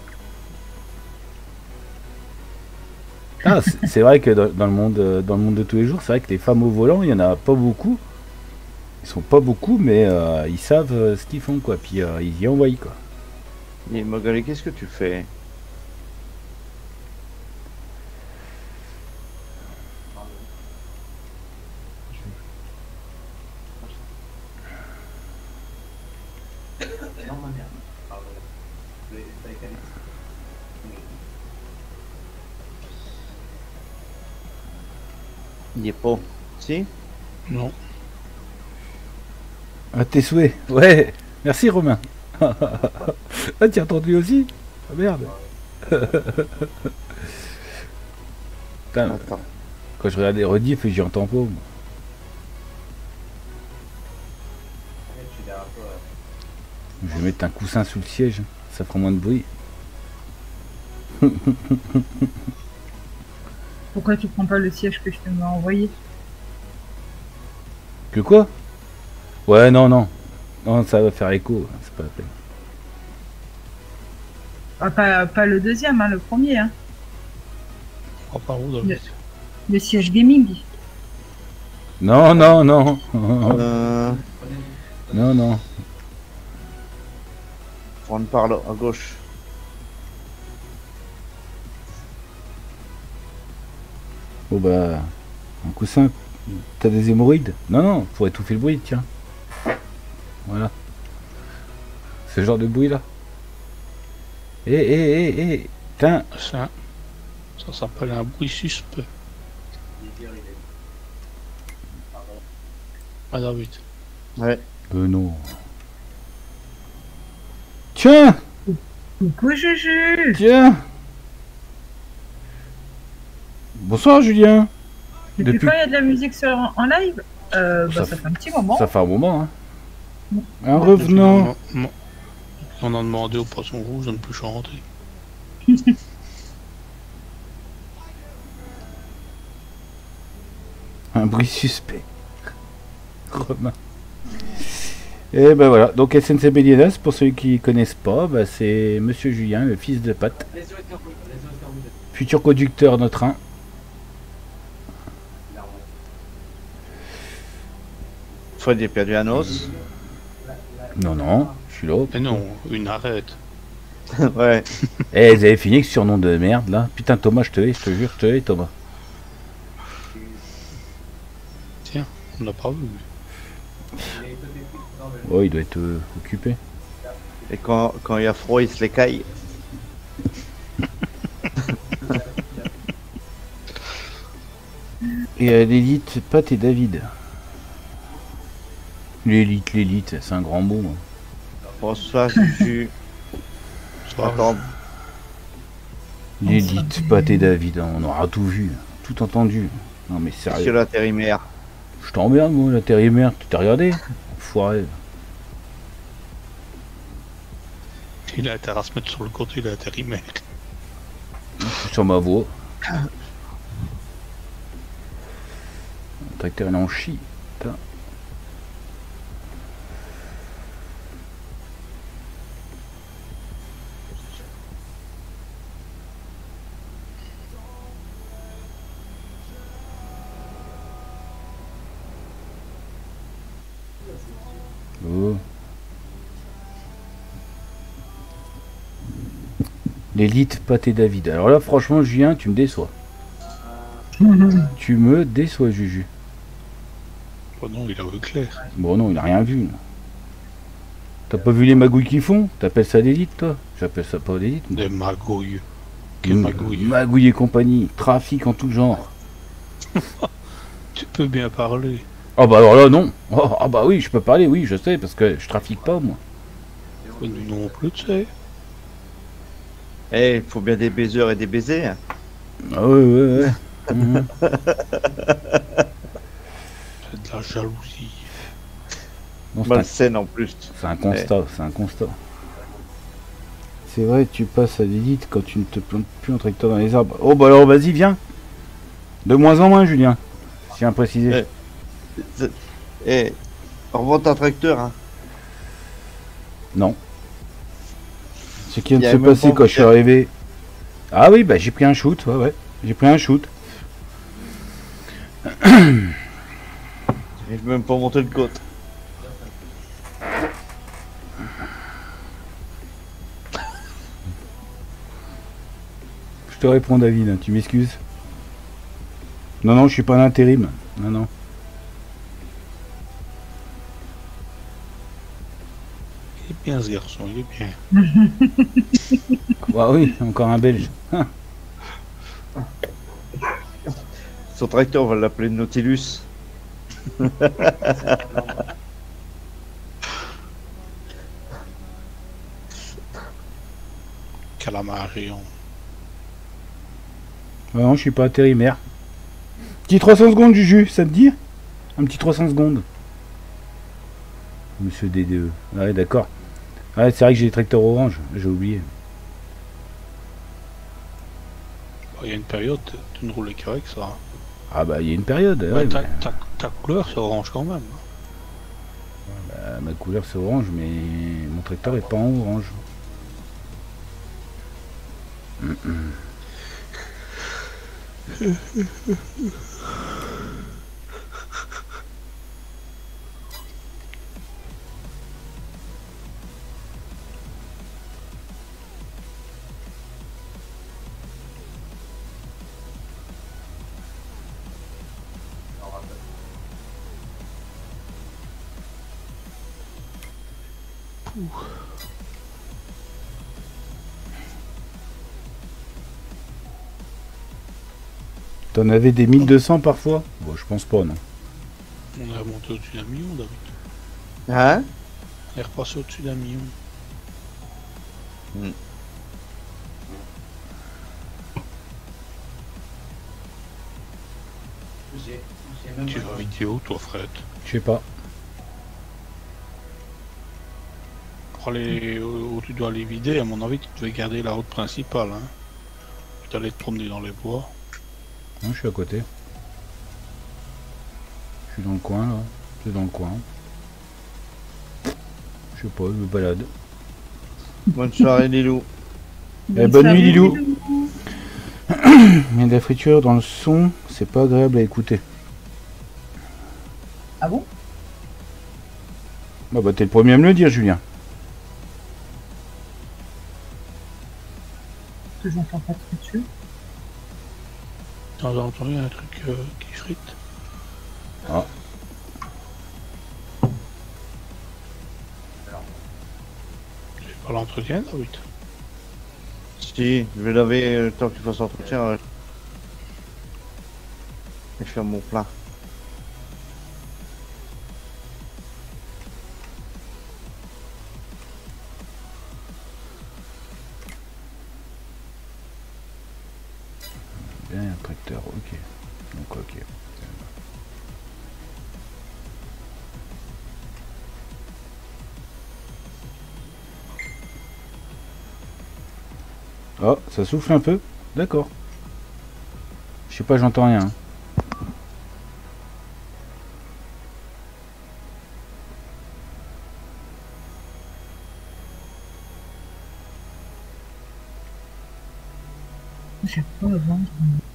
ah, c'est c'est vrai que dans, dans le monde, euh, dans le monde de tous les jours, c'est vrai que les femmes au volant, il y en a pas beaucoup. Ils sont pas beaucoup, mais euh, ils savent euh, ce qu'ils font, quoi. Puis euh, ils y envoient, quoi. Et Magali, qu'est-ce que tu fais? Il est pas. Si? Non. À tes souhaits. Ouais. Merci, Romain. Ah, tu as entendu aussi? Ah, merde. Putain, Attends. quand je regarde les rediffs, j'y entends pas, moi. Je vais mettre un coussin sous le siège, ça fera moins de bruit. Pourquoi tu prends pas le siège que je t'ai envoyé? Que quoi? Ouais, non, non. Non, ça va faire écho, c'est pas la peine. Ah, pas, pas le deuxième, hein, le premier. Hein. Oh, par où, David? Le siège gaming. Non, non, non. Euh, Non, non. prendre par là, à gauche. Bon bah, un coussin. T'as des hémorroïdes? Non, non, pour étouffer le bruit, tiens. Voilà. Ce genre de bruit là. Eh, eh, eh, eh. Tiens. Ça, ça s'appelle un bruit suspect. Ah, David. Ouais. Euh, non. Tiens. Coucou Juju. Tiens. Bonsoir Julien. Depuis, Depuis- quand il y a de la musique sur, en live euh, bah, Ça ça, fait- fait un petit moment. Ça fait un moment, hein. Mm. Un revenant. On a- on a demandé au poisson rouge de ne plus chanter. Un bruit suspect. Romain. Et ben voilà, donc S N C B Lienas, pour ceux qui connaissent pas, bah, c'est Monsieur Julien, le fils de Pat. Futur conducteur de train. Fred, il a perdu un os. Non, non, je suis là. Mais non, une arrête. Ouais. Eh, vous avez fini avec ce surnom de merde là. Putain, Thomas, je te hais, je te jure, je te hais, Thomas. Tiens, on l'a pas vu. Oh, il doit être euh, occupé. Et quand, quand il y a froid, il se les caille. Et euh, l'élite, Pat et David. L'élite, l'élite, c'est un grand mot. Hein. Bonsoir, Juju. Soir, Attends. L'élite, Pat et David, hein, on aura tout vu, tout entendu. Non mais Monsieur sérieux. l'intérimaire. Je t'emmerde moi, l'intérimaire, tu t'as regardé? Foiré. il a intérêt à se mettre sur le côté, il a intérimaire. Je suis sur ma voie. Le tracteur il en chie. Putain. Oh. L'élite, Pat et David. Alors là, franchement, Julien, tu me déçois. Tu me déçois, Juju. Oh non, il a vu clair. Bon, non, il a rien vu. là. T'as pas vu les magouilles qu'ils font? T'appelles ça l'élite, toi? J'appelle ça pas l'élite. moi. Des magouilles. Quelle Mm, magouille. Magouille et compagnie. Trafic en tout genre. Tu peux bien parler. Ah bah alors là, non. Oh, ah bah oui, je peux parler, oui, je sais, parce que je trafique pas, moi. Nous non plus, tu sais. Eh, il faut bien des baiseurs et des baisers. hein. Ah ouais, ouais, ouais. Mhm. C'est de la jalousie. Non, c'est un, Malsaine en plus. c'est un constat, c'est un constat. C'est vrai, tu passes à l'élite quand tu ne te plantes plus en tracteur dans les arbres. Oh bah alors, vas-y, viens. De moins en moins, Julien. Je tiens à préciser. Ouais. C'est- Eh, revends ta tracteur. Hein. Non. Ce qui vient Il y de a se même passer pas quand je suis de- arrivé. Ah oui, bah j'ai pris un shoot, ouais, ouais. J'ai pris un shoot. Je vais même pas monter le côte. Je te réponds, David, hein, tu m'excuses. Non, non, je suis pas en intérim. Non, non. Il est bien ce garçon, il est bien. Ah oui, encore un belge. Ah. Son tracteur, on va l'appeler Nautilus. Calamar géant. Ah non, je suis pas intérimaire. Petit trois cents secondes, Juju, ça te dit? Un petit trois cents secondes. Monsieur D D E. Ouais, d'accord. Ouais, c'est vrai que j'ai les tracteurs orange, j'ai oublié. Bon, il y a une période, tu ne roulais qu'avec ça. Ah bah, il y a une période. Ouais, Ouais, ta, mais- ta, ta couleur, c'est orange quand même. ma couleur c'est orange, mais mon tracteur est pas en orange. Mm -mm. T'en avais des mille deux cents parfois? Bon, je pense pas, non. On est remonté au-dessus d'un million, David. Hein? On est repassé au-dessus d'un million. Hmm. Tu vas vidéo, toi, Fred. Je sais pas. Pour aller où tu dois les vider, à mon avis, tu devais garder la route principale. Hein. Tu allais te promener dans les bois. Non, je suis à côté. Je suis dans le coin, là. C'est dans le coin. Je sais pas, je me balade. Bonne soirée, Lilou. Eh, bonne nuit, Lilou. Il y a de la friture dans le son, c'est pas agréable à écouter. Ah bon? Bah, bah t'es le premier à me le dire, Julien. Que j'entends pas de friture. T'as entendu un truc euh, qui frite? Ah. Tu fais pas l'entretien, David? Si, je vais laver le temps que tu fasses l'entretien. Ouais. Et faire mon plat. Bien, un tracteur, ok. Donc, ok. Oh, ça souffle un peu? D'accord. Je sais pas, j'entends rien. Hein. J'ai pas le ventre.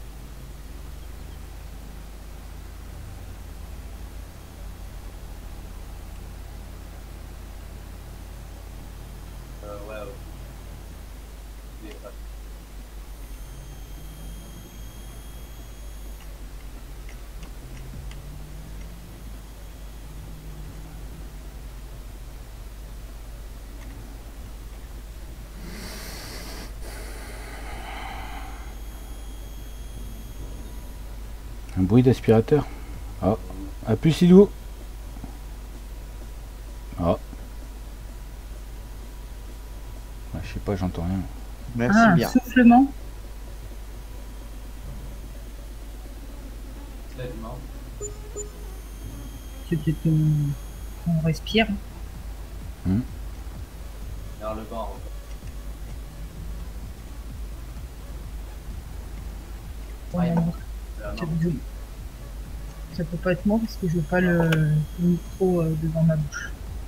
Un bruit d'aspirateur. Ah, à plus, Silou. Ah. Ah, je sais pas, j'entends rien. Merci Ah, un bien. soufflement. C'était ton... On respire. Hmm. Ouais, ça, peut... ça peut pas être moi parce que je veux pas le, le micro euh, devant ma bouche.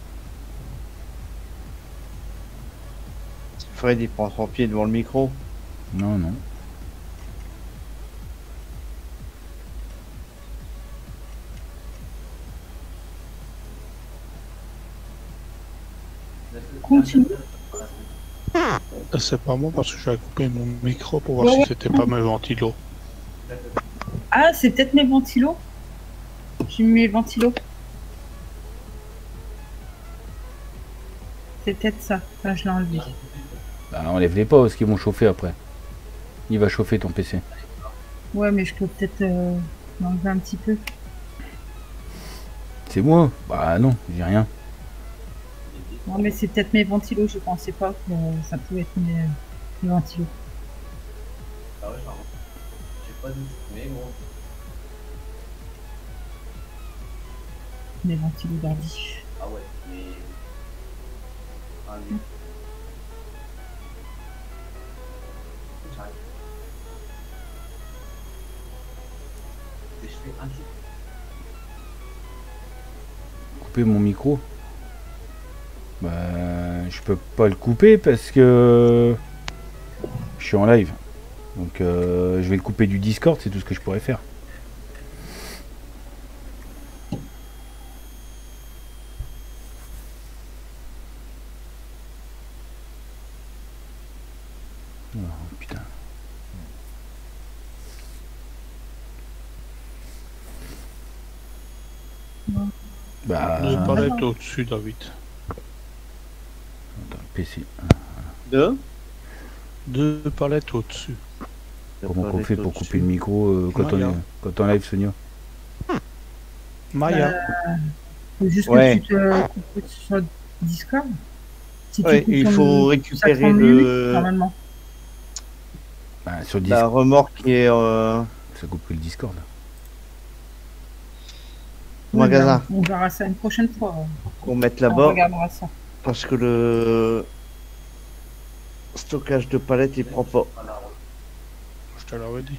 Fred, il prend son pied devant le micro. Non, non. Continue. C'est pas moi parce que j'ai coupé mon micro pour voir Ouais, si ouais. c'était pas mes ventilos. Ah, c'est peut-être mes ventilos. J'ai mis mes ventilos. C'est peut-être ça. Enfin, je l'ai enlevé. Bah, enlève-les pas parce qu'ils vont chauffer après. Il va chauffer ton P C. Ouais, mais je peux peut-être euh, l'enlever un petit peu. C'est moi? Bah non, j'ai rien. Non, mais c'est peut-être mes ventilos. Je pensais pas que euh, ça pouvait être mes, mes ventilos. Mes ventilos d'ordi. Couper mon micro. Bah, je peux pas le couper parce que je suis en live. Donc euh, je vais le couper du Discord, c'est tout ce que je pourrais faire. Oh, putain. Bah, Deux palettes au-dessus, David. attends, P C. Deux. Deux palettes au-dessus. Comment qu'on fait pour couper le micro euh, quand, on Maya. est, quand on live, Sonia? Maya. Faut juste Ouais. que tu te coupes sur Discord. Si tu Ouais, coupes il ton- faut ça récupérer prend mieux, le- normalement. Bah, sur Discord, La remorque qui est euh, ça coupe le Discord. au Oui, magasin. ben, on verra ça une prochaine fois. Qu'on mette On là-bas. regardera ça. Parce que le stockage de palettes il prend pas. Je te l'avais dit.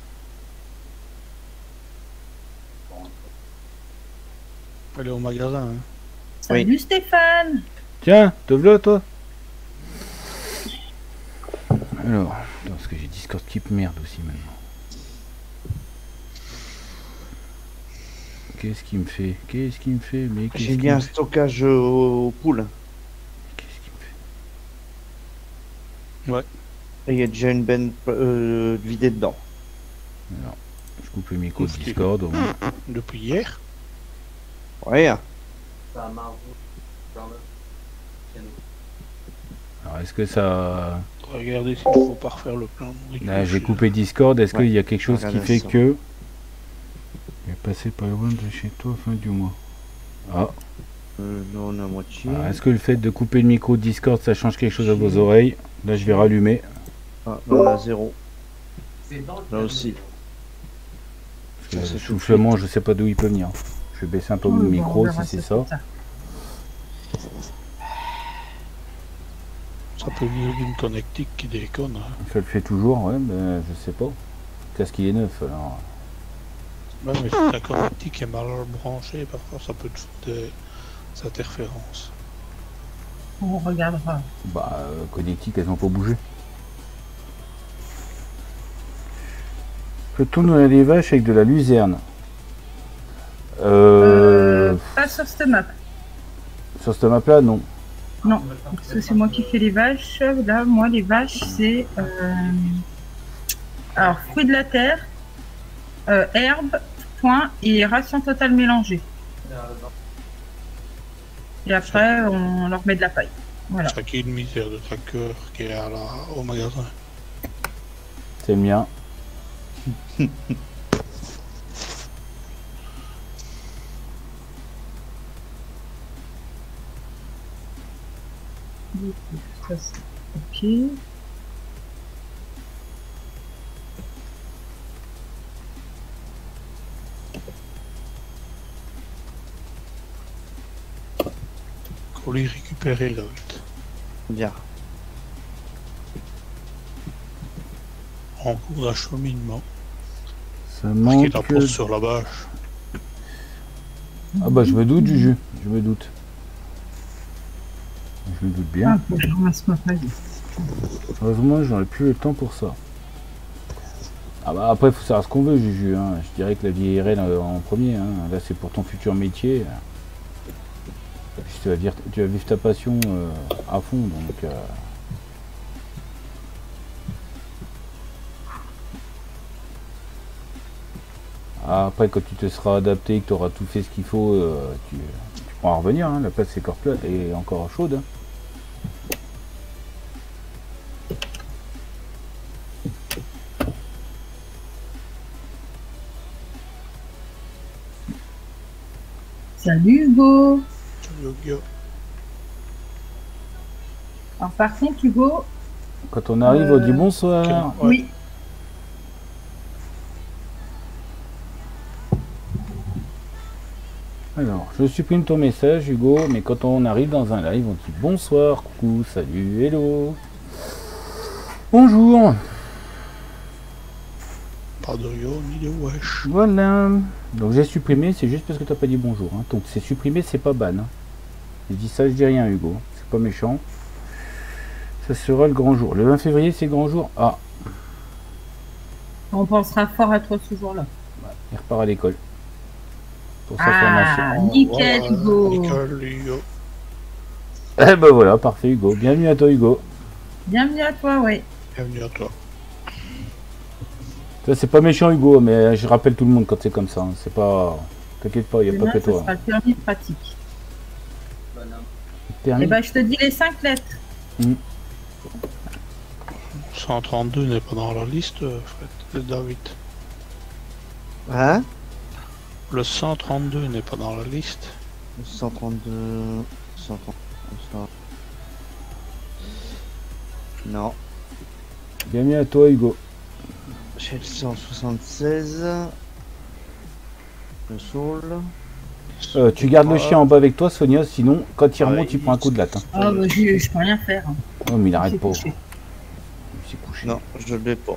Elle est au magasin. Hein. Oui. Salut Stéphane. Tiens, te v'là toi. Alors, attends, parce que j'ai Discord qui merde aussi maintenant. Qu'est-ce qu'il me fait? Qu'est-ce qu'il me fait? Mais qu'est-ce J'ai qu'il mis un me fait? stockage au, au pool. Qu'est-ce qu'il me fait? Et il y a déjà une benne euh, vidée dedans. Alors, je coupe le micro de Ouf, Discord au moins. Depuis hier. Ouais. Alors, est-ce que ça... Regardez s'il ne faut pas refaire le plan. Là, j'ai coupé Discord. Est-ce Ouais. qu'il y a quelque chose qui Regardez fait ça. que... Je vais passer pas loin de chez toi fin du mois. Ah, Euh, non, on a moitié. alors, est-ce que le fait de couper le micro de Discord, ça change quelque chose à vos oreilles? Là, je vais rallumer. Ah, non, on a zéro. Là aussi. Parce que Ça, c'est le tout de soufflement, je sais pas d'où il peut venir. Je vais baisser un peu Oui, mon bon, on micro verra si c'est ça. plus tard. Ça peut venir d'une connectique qui déconne. Hein. Ça le fait toujours, ouais, mais je sais pas. Qu'est-ce qu'il est neuf alors? Ouais, mais si ta connectique est mal branchée, parfois ça peut te foutre des interférences. On regardera. Bah, euh, connectiques, elles ont pas bougé. Je tourne des vaches avec de la luzerne. Euh, Euh, pas sur cette map. Sur cette map là, non. Non, parce que c'est moi qui fais les vaches. Là, moi, les vaches, c'est... euh, Alors, fruits de la terre, euh, herbes, point, et ration totale mélangée. Et après, on leur met de la paille. Voilà. C'est qui une misère de tracker qui est à la, au magasin. C'est le mien. Ça, c'est ok. Colis récupéré là. Vite. Bien. En cours d'acheminement. Ça Parce qu'il manque. la pose sur la bâche. Ah bah je me doute, Juju. Je me doute. Je me doute bien. Ah, faut que je ramasse ma paille. Heureusement, j'aurais plus le temps pour ça. Ah bah après, faut savoir ce qu'on veut, Juju. Hein. Je dirais que la vie I R L euh, en premier. Hein. Là, c'est pour ton futur métier. Puis tu vas vivre, tu vas vivre ta passion euh, à fond, donc. Euh... Ah, après, quand tu te seras adapté, que tu auras tout fait ce qu'il faut, euh, tu, tu pourras revenir. Hein. La place est encore plate et encore chaude. Hein. Salut Hugo. Yo-yo. Alors par contre, Hugo, Quand on arrive, on dit Euh, bonsoir. Ouais. oui. Alors, je supprime ton message, Hugo, mais quand on arrive dans un live, on dit bonsoir, coucou, salut, hello. Bonjour. Pas de yo ni de wesh. Voilà. Donc j'ai supprimé, c'est juste parce que t'as pas dit bonjour. Hein. Donc c'est supprimé, c'est pas ban. Hein. Je dis ça, je dis rien, Hugo. C'est pas méchant. Ça sera le grand jour. Le vingt février, c'est le grand jour. Ah, On pensera fort à toi ce jour-là. il repart à l'école. Pour sa Ah, formation. nickel, Voilà, Hugo. nickel, Hugo. Eh ben voilà, parfait, Hugo. Bienvenue à toi, Hugo. Bienvenue à toi, oui. Bienvenue à toi. Ça, c'est pas méchant, Hugo, mais je rappelle tout le monde quand c'est comme ça. Hein. C'est pas. T'inquiète pas, il n'y a pas que Demain, ce toi. sera le permis pratique. Permis. Eh ben, je te dis les cinq lettres. cent trente-deux n'est pas dans la liste, euh, Fred, de David. Hein? Le cent trente-deux n'est pas dans la liste. cent trente-deux... cent trente... cent- Non. Bienvenue à toi, Hugo. J'ai le cent soixante-seize. Le Soul. Euh, tu gardes le chien en bas avec toi, Sonia, sinon, quand il Ouais, remonte, tu prends un coup de latte. Hein. Ah, bah, je, je peux rien faire. hein. Oh, mais il Il arrête s'est pas. couché. Il s'est couché. Non, je l'ai pas.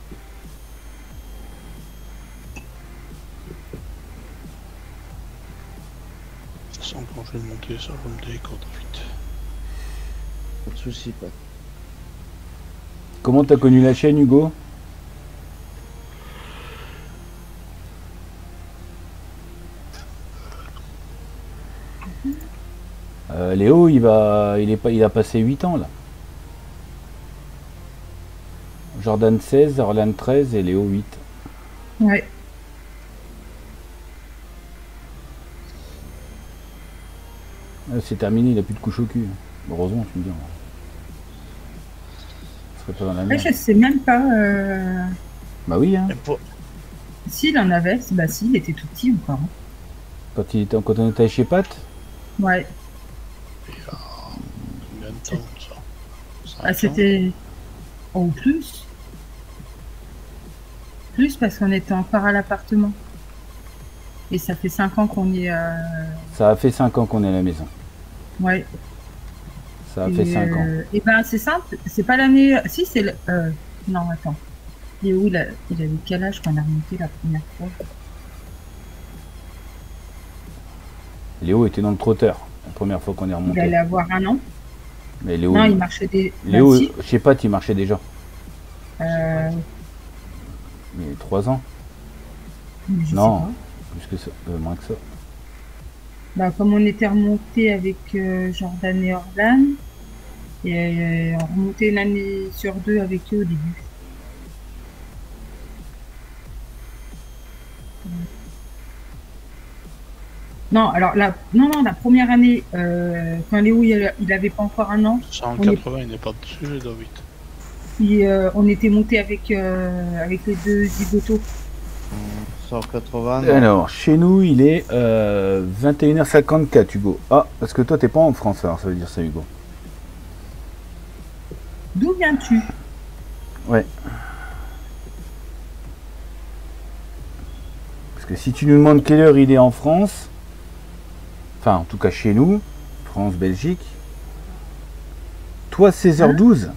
Sans quand je vais monter, ça va me décoder vite. Pas de soucis, pas. Comment t'as connu la chaîne, Hugo? Euh, Léo, il va, il est pas, il a passé huit ans là. Jordan seize, Orlan treize et Léo huit. Ouais. Euh, C'est terminé, il a plus de couche au cul. Heureusement, tu me dis. Il serait pas dans la Ouais, merde. je sais même pas. Euh... Bah oui, hein. Et pour- S'il en avait, bah si, il était tout petit encore. hein. Quand, il était, quand on était chez Pat, Ouais. Combien de temps, ça Cinq Ah, ans c'était. Oh, plus. Plus parce qu'on était encore à l'appartement. Et ça fait cinq ans qu'on est. Euh... ça a fait cinq ans qu'on est à la maison. Ouais. Ça a fait cinq ans. Euh, et ben c'est simple, c'est pas l'année. Si c'est le. Euh... Non, attends. Et où il, a... il avait quel âge quand on a remonté la première fois? Léo était dans le trotteur, la première fois qu'on est Il remonté. allait avoir un an. Mais Léo, Non, il- il marchait des. Léo Ben, si. chez Pat, il marchait déjà. Euh... Mais trois ans. je sais Non. pas. Plus que ça, euh, moins que ça. Bah, comme on était remonté avec euh, Jordan et Orlan, et euh, on remontait une année sur deux avec eux au début. Non, alors la, non, non, la première année, euh, quand Léo il, il avait pas encore un an, cent quatre-vingts, il n'est pas dessus, David. il, euh, on était monté avec euh, avec les deux zigotos. cent quatre-vingts. non. Alors, chez nous, il est euh, vingt et une heures cinquante-quatre, Hugo. Ah, parce que toi, t'es pas en France, alors ça veut dire ça, Hugo. D'où viens-tu? Ouais. Parce que si tu nous demandes quelle heure il est en France, enfin, en tout cas chez nous, France, Belgique, toi, seize heures douze.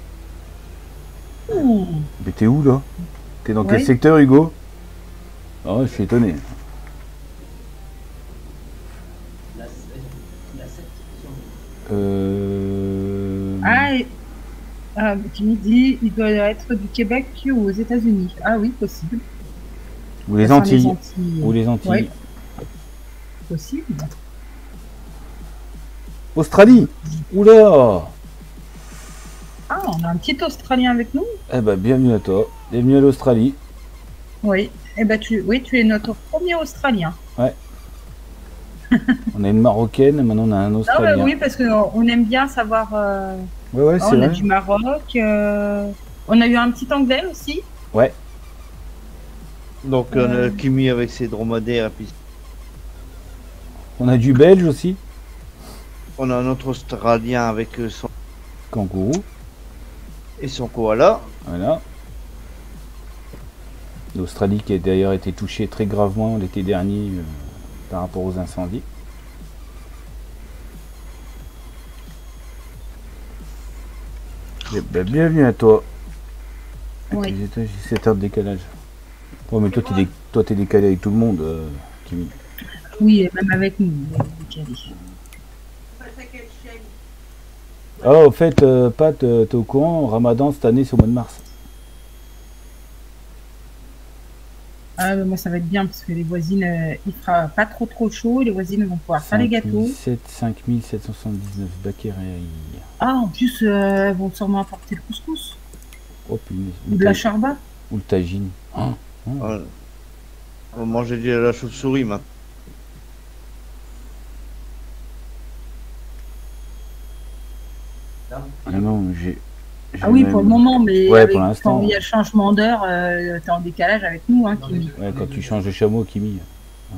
Ouh, Mais t'es où, là? T'es dans quel Ouais. secteur, Hugo? Oh, je suis étonné. Euh... Ah, et, ah, tu me dis, il doit être du Québec ou aux États-Unis. Ah oui, possible. Ou les Ça sent Antilles. Antilles. Ou les Antilles. Ouais. Possible. Australie. Oula. Ah, on a un petit Australien avec nous. Eh ben, bienvenue à toi. Bienvenue à l'Australie. Oui. Eh ben, tu, oui, tu es notre premier Australien. On a une Marocaine, maintenant on a un Ah Australien. ouais, oui, parce qu'on aime bien savoir. euh, ouais, ouais, oh, c'est on a vrai. du Maroc. euh, On a eu un petit Anglais aussi. Ouais. Donc on a Kimi avec ses dromadaires et puis On a du Belge aussi. on a un autre Australien avec euh, son Kangourou. et son koala. Voilà. L'Australie qui a d'ailleurs été touchée très gravement l'été dernier euh, par rapport aux incendies. Eh ben, bienvenue à toi. Avec Ouais. les étages, j'ai sept heures de décalage. Oh, mais toi, t'es dé- toi, t'es décalé avec tout le monde, euh, Kimi. Oui, et même avec nous. il est décalé. Oh, au fait, euh, Pat, euh, t'es au courant, Ramadan cette année c'est au mois de mars. Ah, mais moi, ça va être bien parce que les voisines, euh, il fera pas trop trop chaud. Les voisines vont pouvoir faire les gâteaux. cinq mille sept cent soixante-dix-neuf Bakary. Ah, en plus, euh, elles vont sûrement apporter le couscous. Oh punaise. Ou de la charba. Ou le tagine. Oh, oh. Ouais. On va manger de la chauve-souris maintenant. Ah non, j'ai. Ah oui, même... pour le moment, mais ouais, avec, pour l'instant. Quand il y a le changement d'heure, euh, t'es en décalage avec nous, hein, Kimi. Ouais, quand tu changes de chameau, Kimi. Hein.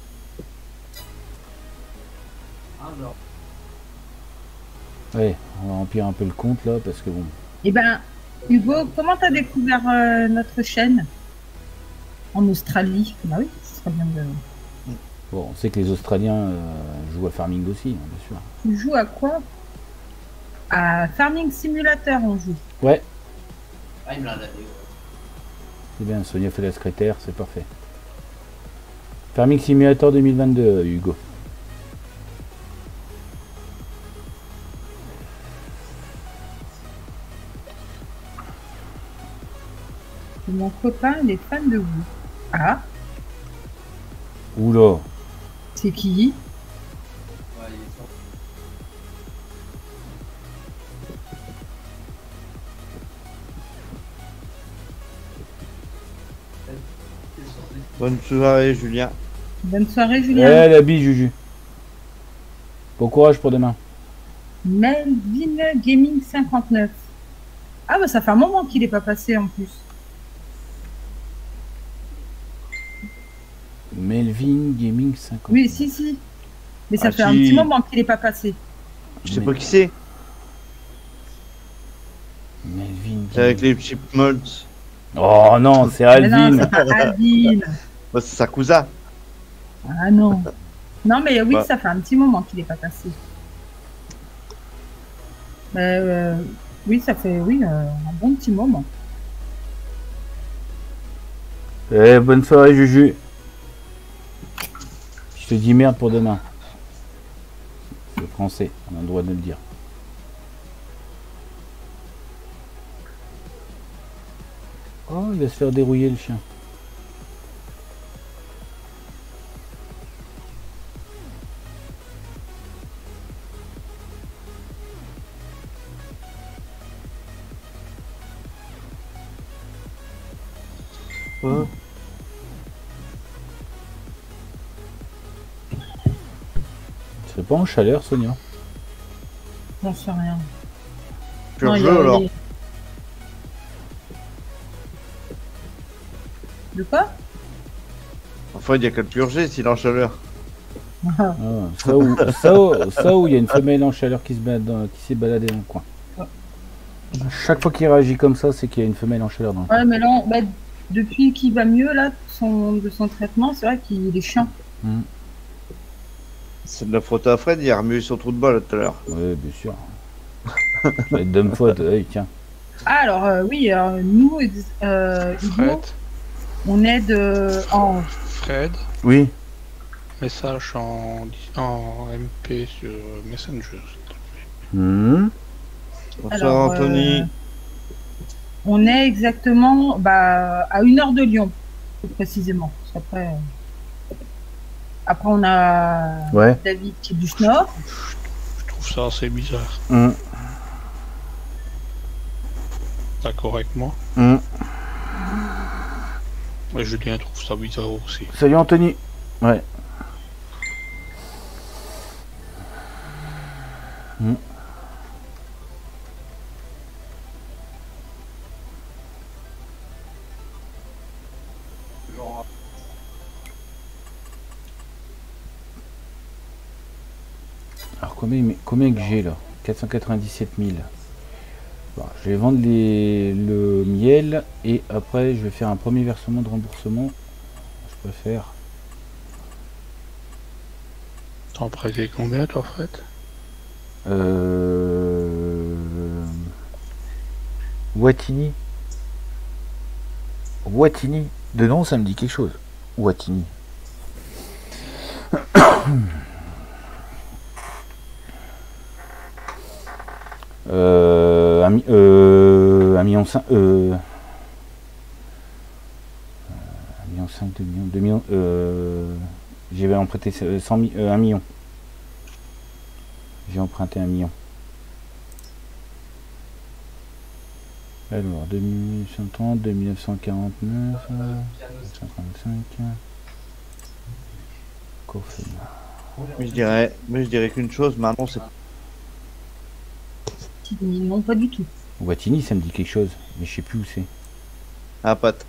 Ouais, on va remplir un peu le compte là, parce que bon. Eh ben, Hugo, comment t'as découvert euh, notre chaîne en Australie? Bah oui, ce serait bien de... Bon, on sait que les Australiens euh, jouent à Farming aussi, hein, bien sûr. Tu joues à quoi? À Farming Simulator, on joue. Ouais. Ah, il me l'a donné. C'est bien, Sonia fait la secrétaire, c'est parfait. Farming Simulator deux mille vingt-deux, Hugo. Mon copain, il est fan de vous. Ah. Oula. C'est qui? Bonne soirée, Julien. Bonne soirée, Julien. Eh, la bise, Juju. Bon courage pour demain. Melvin Gaming cinquante-neuf. Ah bah ça fait un moment qu'il n'est pas passé en plus. Melvin Gaming cinquante-neuf. Oui, si, si. Mais ça ah, fait si. un petit moment qu'il n'est pas passé. Je sais Mais... pas qui c'est. Melvin. C'est avec les chipmunks. Oh non, c'est Alvin. Non, c'est pas Alvin. Bah, c'est sa cousin. Ah non. Non, mais oui, bah. ça fait un petit moment qu'il n'est pas passé. Mais, euh, oui, ça fait oui, euh, un bon petit moment. Eh, bonne soirée, Juju. Je te dis merde pour demain. C'est français, on a le droit de le dire. Oh, il va se faire dérouiller le chien. Ouais. Tu serais pas en chaleur, Sonia? J'en sais rien. Pur jeu alors. Les... De quoi? Enfin, il n'y a qu'à le purger s'il est en chaleur. Ah, ça où ça où, ça où il y a une femelle en chaleur qui se balade dans, qui s'est baladée dans le coin. Chaque fois qu'il réagit comme ça, c'est qu'il y a une femelle en chaleur dans le coin. Ouais, mais là, bah, depuis qu'il va mieux là, son, de son traitement, c'est vrai qu'il est chiant. Mmh. C'est de la faute à Fred, il a remué son trou de balle tout à l'heure. Ouais, bien sûr. Ça va être d'homme faute, hey, tiens. Ah, alors euh, oui, alors, nous, euh, Hugo, on aide euh, en... Fred. Oui. Message en, en M P sur Messenger. Mmh. Bonsoir Alors, Anthony. Euh, on est exactement bah, à une heure de Lyon, plus précisément. Après, euh, après on a ouais. David qui est du Nord. Je trouve ça assez bizarre. Mmh. D'accord avec moi. Mmh. Et Julien trouve ça bizarre aussi. Salut Anthony. Ouais. Mmh. Alors combien, combien que j'ai là? Quatre cent quatre-vingt-dix-sept mille. Bon, je vais vendre les, le miel et après je vais faire un premier versement de remboursement. Je peux faire. T'en prêtais combien toi Fred? Euh... Watini. Watini. De nom ça me dit quelque chose. Watini. mi- euh, un million cinq. Euh, un million cinq, deux millions, deux millions. Euh, j'ai emprunté cent mille, euh, un million. J'ai emprunté un million. Alors, deux mille huit cent trente, deux mille neuf cent quarante-neuf, euh, deux cent trente-cinq. Coffin. Mais je dirais, mais je dirais qu'une chose, maintenant c'est Non, pas du tout. Watini, ça me dit quelque chose, mais je sais plus où c'est. un pâte.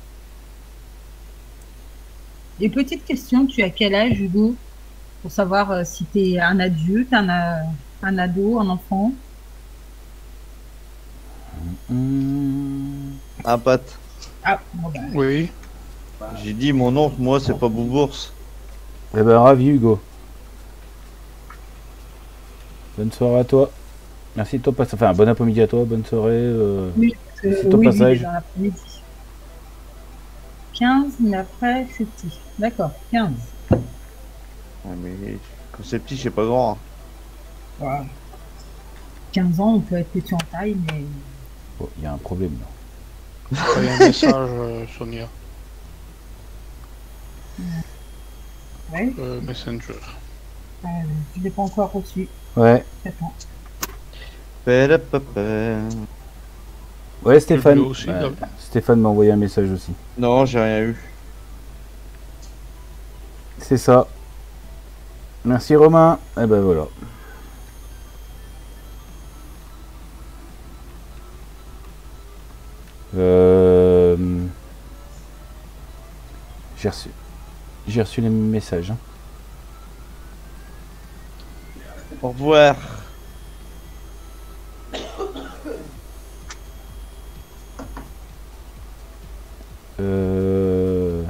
Et petite question, tu as quel âge, Hugo? Pour savoir euh, si tu es un adulte, un, euh, un ado, un enfant. Hum, Un pâte. Ah, bon bah, Oui. J'ai dit mon oncle, moi c'est pas Boubours. Eh ben, ravi, Hugo. Bonne soirée à toi. Merci de ton passage. Enfin, bon après-midi à toi, bonne soirée. euh, oui, parce que, c'est ton oui, lui, il est passage. dans l'après-midi. quinze, mais après, c'est petit. D'accord, quinze. Ouais, mais quand c'est petit, c'est pas grand. Hein. Voilà. quinze ans, on peut être petit en taille, mais Oh, il y a un problème là. Il y a un message, euh, Sonia. ouais, Euh, Messenger. euh, je ne l'ai pas encore reçu. Ouais, Attends. Pépépépé. ouais, Stéphane. Le bleu aussi, Ouais, là. Stéphane m'a envoyé un message aussi. Non, j'ai rien eu. C'est ça. Merci Romain. Eh ben voilà. Euh... J'ai reçu. J'ai reçu les messages. hein. Au revoir. Euh...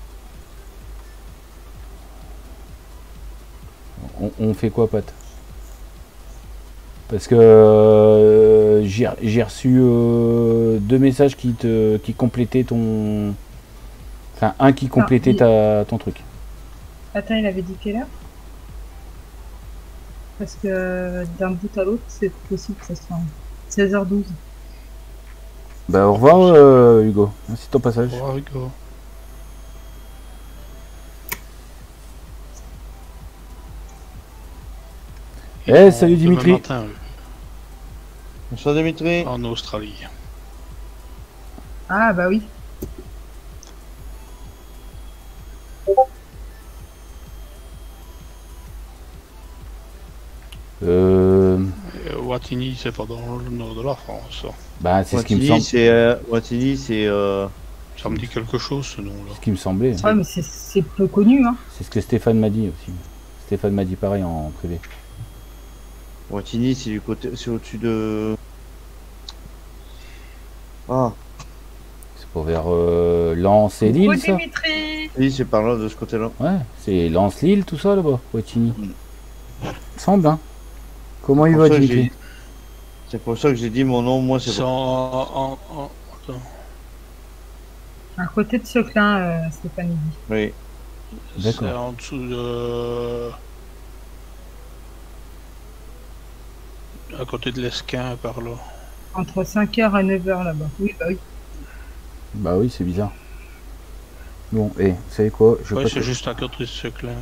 On, on fait quoi, Pat? Parce que euh, j'ai j'ai reçu euh, deux messages qui te qui complétaient ton. Enfin, un qui complétait il- ta, ton truc. Attends, il avait dit quelle heure? Parce que d'un bout à l'autre, c'est possible que ça soit seize heures douze. Bah, au revoir, euh, Hugo. Merci de ton passage. Au revoir, Hugo. Eh, Ils sont salut, demain Dimitri. matin, eux, Bonsoir Dimitri. en Australie. Ah, bah oui. Euh, Et Watini, c'est pas dans le nord de la France. bah, c'est ce qui me Watini, semble. c'est euh, Watini, c'est euh, Ça me dit quelque chose, ce nom-là. Ce qui me semblait. Ouais, mais c'est- c'est peu connu, hein. C'est ce que Stéphane m'a dit aussi. Stéphane m'a dit pareil en privé. Watini, c'est du côté, c'est au-dessus de. Ah, C'est pour vers euh, Lens et Coucou, Lille, ça. Dimitri. oui, c'est par là de ce côté-là. Ouais, c'est Lens, Lille, tout ça là-bas, Watini. Mm. Semble, hein. Comment il Pour va, ça que Dimitri? j'ai- C'est pour ça que j'ai dit mon nom, moi c'est C'est pas. en, en, en- attends. À côté de Seclin, euh, Stéphanie dit. Oui. D'accord. C'est en dessous de... À côté de l'Esquin, par là. Entre cinq heures et neuf heures là-bas. Oui, bah oui. Bah oui, c'est bizarre. Bon, et vous savez quoi? Je Ouais, peux c'est te- juste à côté de ce clin.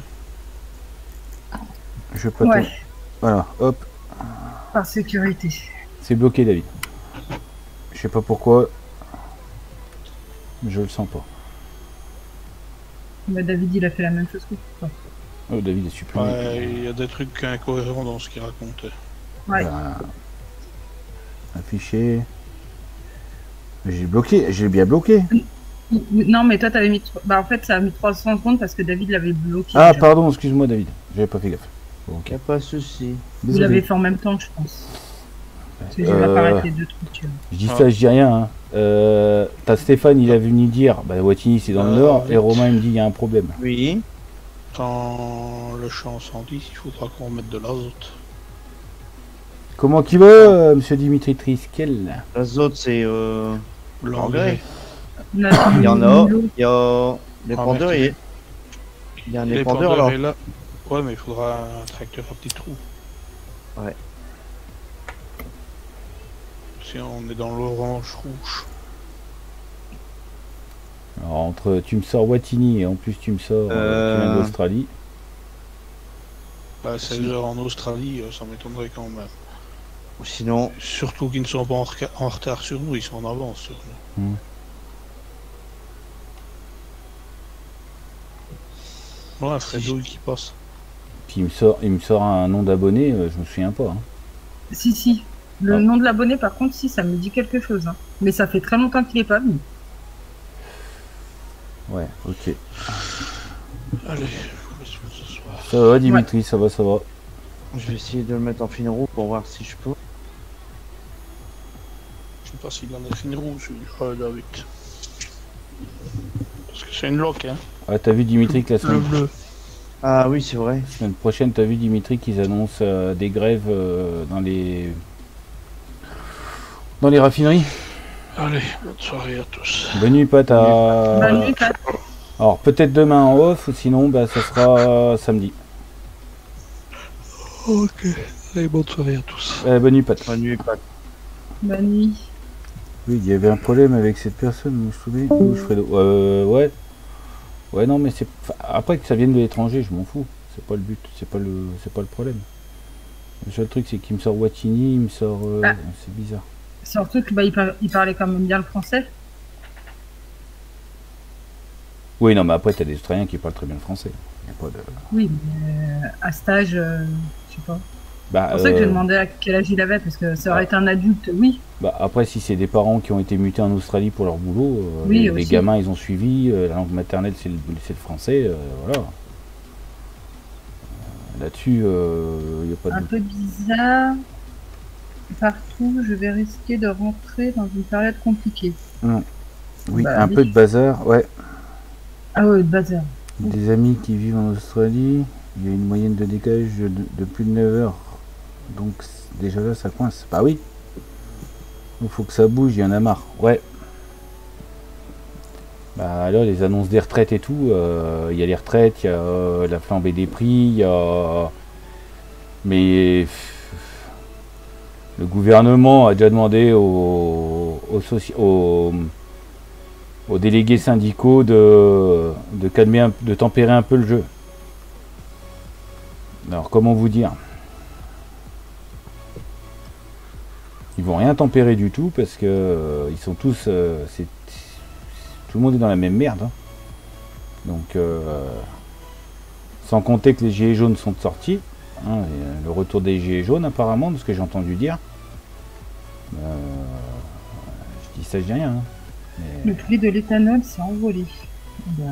je peux te- Ouais, Voilà, hop, par sécurité. c'est bloqué, David. Je sais pas pourquoi. Je le sens pas. Bah, David, il a fait la même chose que toi. Oh, David est supprimé. Ouais, il y a des trucs incohérents dans ce qu'il racontait. Ouais. Voilà. Affiché. J'ai bloqué, j'ai bien bloqué. Non, mais toi, t'avais mis. tro- Bah, en fait, ça a mis trois cents secondes parce que David l'avait bloqué. Ah, déjà. pardon, excuse-moi, David. J'avais pas fait gaffe. Bon, ok. Y a pas de souci. Vous Désolé. l'avez fait en même temps, je pense. Parce que j'ai Euh, apparaître les deux trucs. tu vois. Je dis Ah. ça, je dis rien. Hein. Euh, T'as Stéphane, il est venu dire, bah Watini c'est dans le Euh, nord, vite. et Romain il me dit il y a un problème. Oui. Quand le champ cent dix, il faudra qu'on mette de l'azote. Comment qu'il va, euh, monsieur Dimitri Triskel? L'azote, c'est. Euh... L'engrais. On a Il y en mis a. l'eau. Il y a. L'épandeur, Ah, il y a. Il y a un Les épandeur pendeurs là. est là. Ouais, mais il faudra un tracteur à petits trous. Ouais. Si on est dans l'orange rouge. Alors, entre tu me sors Watini et en plus tu me sors euh, tu viens Euh. d'Australie. Bah, seize heures en Australie, euh, ça m'étonnerait quand même. Ou sinon, Surtout qu'ils ne sont pas en, reca- en retard sur nous, ils sont en avance sur nous. Hmm. Voilà, Fredo qui passe. Puis il me sort, il me sort un nom d'abonné, euh, je me souviens pas. Hein. Si, si. Le Ah. nom de l'abonné, par contre, si, ça me dit quelque chose. Hein. Mais ça fait très longtemps qu'il est pas venu. Ouais, ok. Allez, je vous laisse pour ce soir. Ça va Dimitri, ça va, ça va. je vais essayer de le mettre en fine roue pour voir si je peux. Je sais pas s'il en a fini rouge, euh, David. Parce que c'est une loque, hein. Ah, t'as vu Dimitri que la Le semaine, bleu. Ah oui, c'est vrai. semaine prochaine, t'as vu Dimitri qu'ils annoncent euh, des grèves euh, dans les dans les raffineries. Allez, bonne soirée à tous. Bonne nuit, Pat. à- Bonne nuit, Pat. Alors peut-être demain en off, ou sinon bah ça sera samedi. Ok, allez, bonne soirée à tous. Euh, bonne nuit, Pat. Bonne nuit, Pat. Bonne nuit. Oui, il y avait un problème avec cette personne, je me souviens. Fredo. Euh, ouais. Ouais, non, mais c'est. enfin, après que ça vienne de l'étranger, je m'en fous. C'est pas le but, c'est pas le, c'est pas le problème. Le seul truc, c'est qu'il me sort Watini, il me sort. euh, Ah. C'est bizarre. Surtout qu'il bah, il par- il parlait quand même bien le français. Oui, non, mais après, t'as des Australiens qui parlent très bien le français. Y a pas de. Oui, mais euh, à stage, euh, je sais pas. Bah, C'est pour ça que j'ai euh, demandé à quel âge il avait, parce que ça aurait été un adulte, oui. bah, après, si c'est des parents qui ont été mutés en Australie pour leur boulot, euh, Oui, les, les aussi. gamins, ils ont suivi. euh, la langue maternelle, c'est le, c'est le français. euh, voilà. Euh, Là-dessus, il n'y a pas de Un doute. peu bizarre. Partout, je vais risquer de rentrer dans une période compliquée. Oui, bah, un oui. peu de bazar, ouais. Ah ouais, de bazar. Des amis qui vivent en Australie, il y a une moyenne de décalage de, de plus de neuf heures. Donc c'est- déjà là, ça coince. Bah oui. Il faut que ça bouge, il y en a marre. Ouais. Bah là, les annonces des retraites et tout, euh, il y a les retraites, il y a euh, la flambée des prix, il y a... Mais... pff, le gouvernement a déjà demandé aux, aux, soci- aux, aux délégués syndicaux de, de calmer, un- de tempérer un peu le jeu. Alors comment vous dire? Ils vont rien tempérer du tout parce que euh, ils sont tous, euh, c'est, tout le monde est dans la même merde. Hein. Donc euh, sans compter que les gilets jaunes sont sortis, hein, et, euh, le retour des gilets jaunes apparemment, de ce que j'ai entendu dire. Euh, je dis ça, je dis rien. Hein. Mais- Le prix de l'éthanol s'est envolé. Voilà.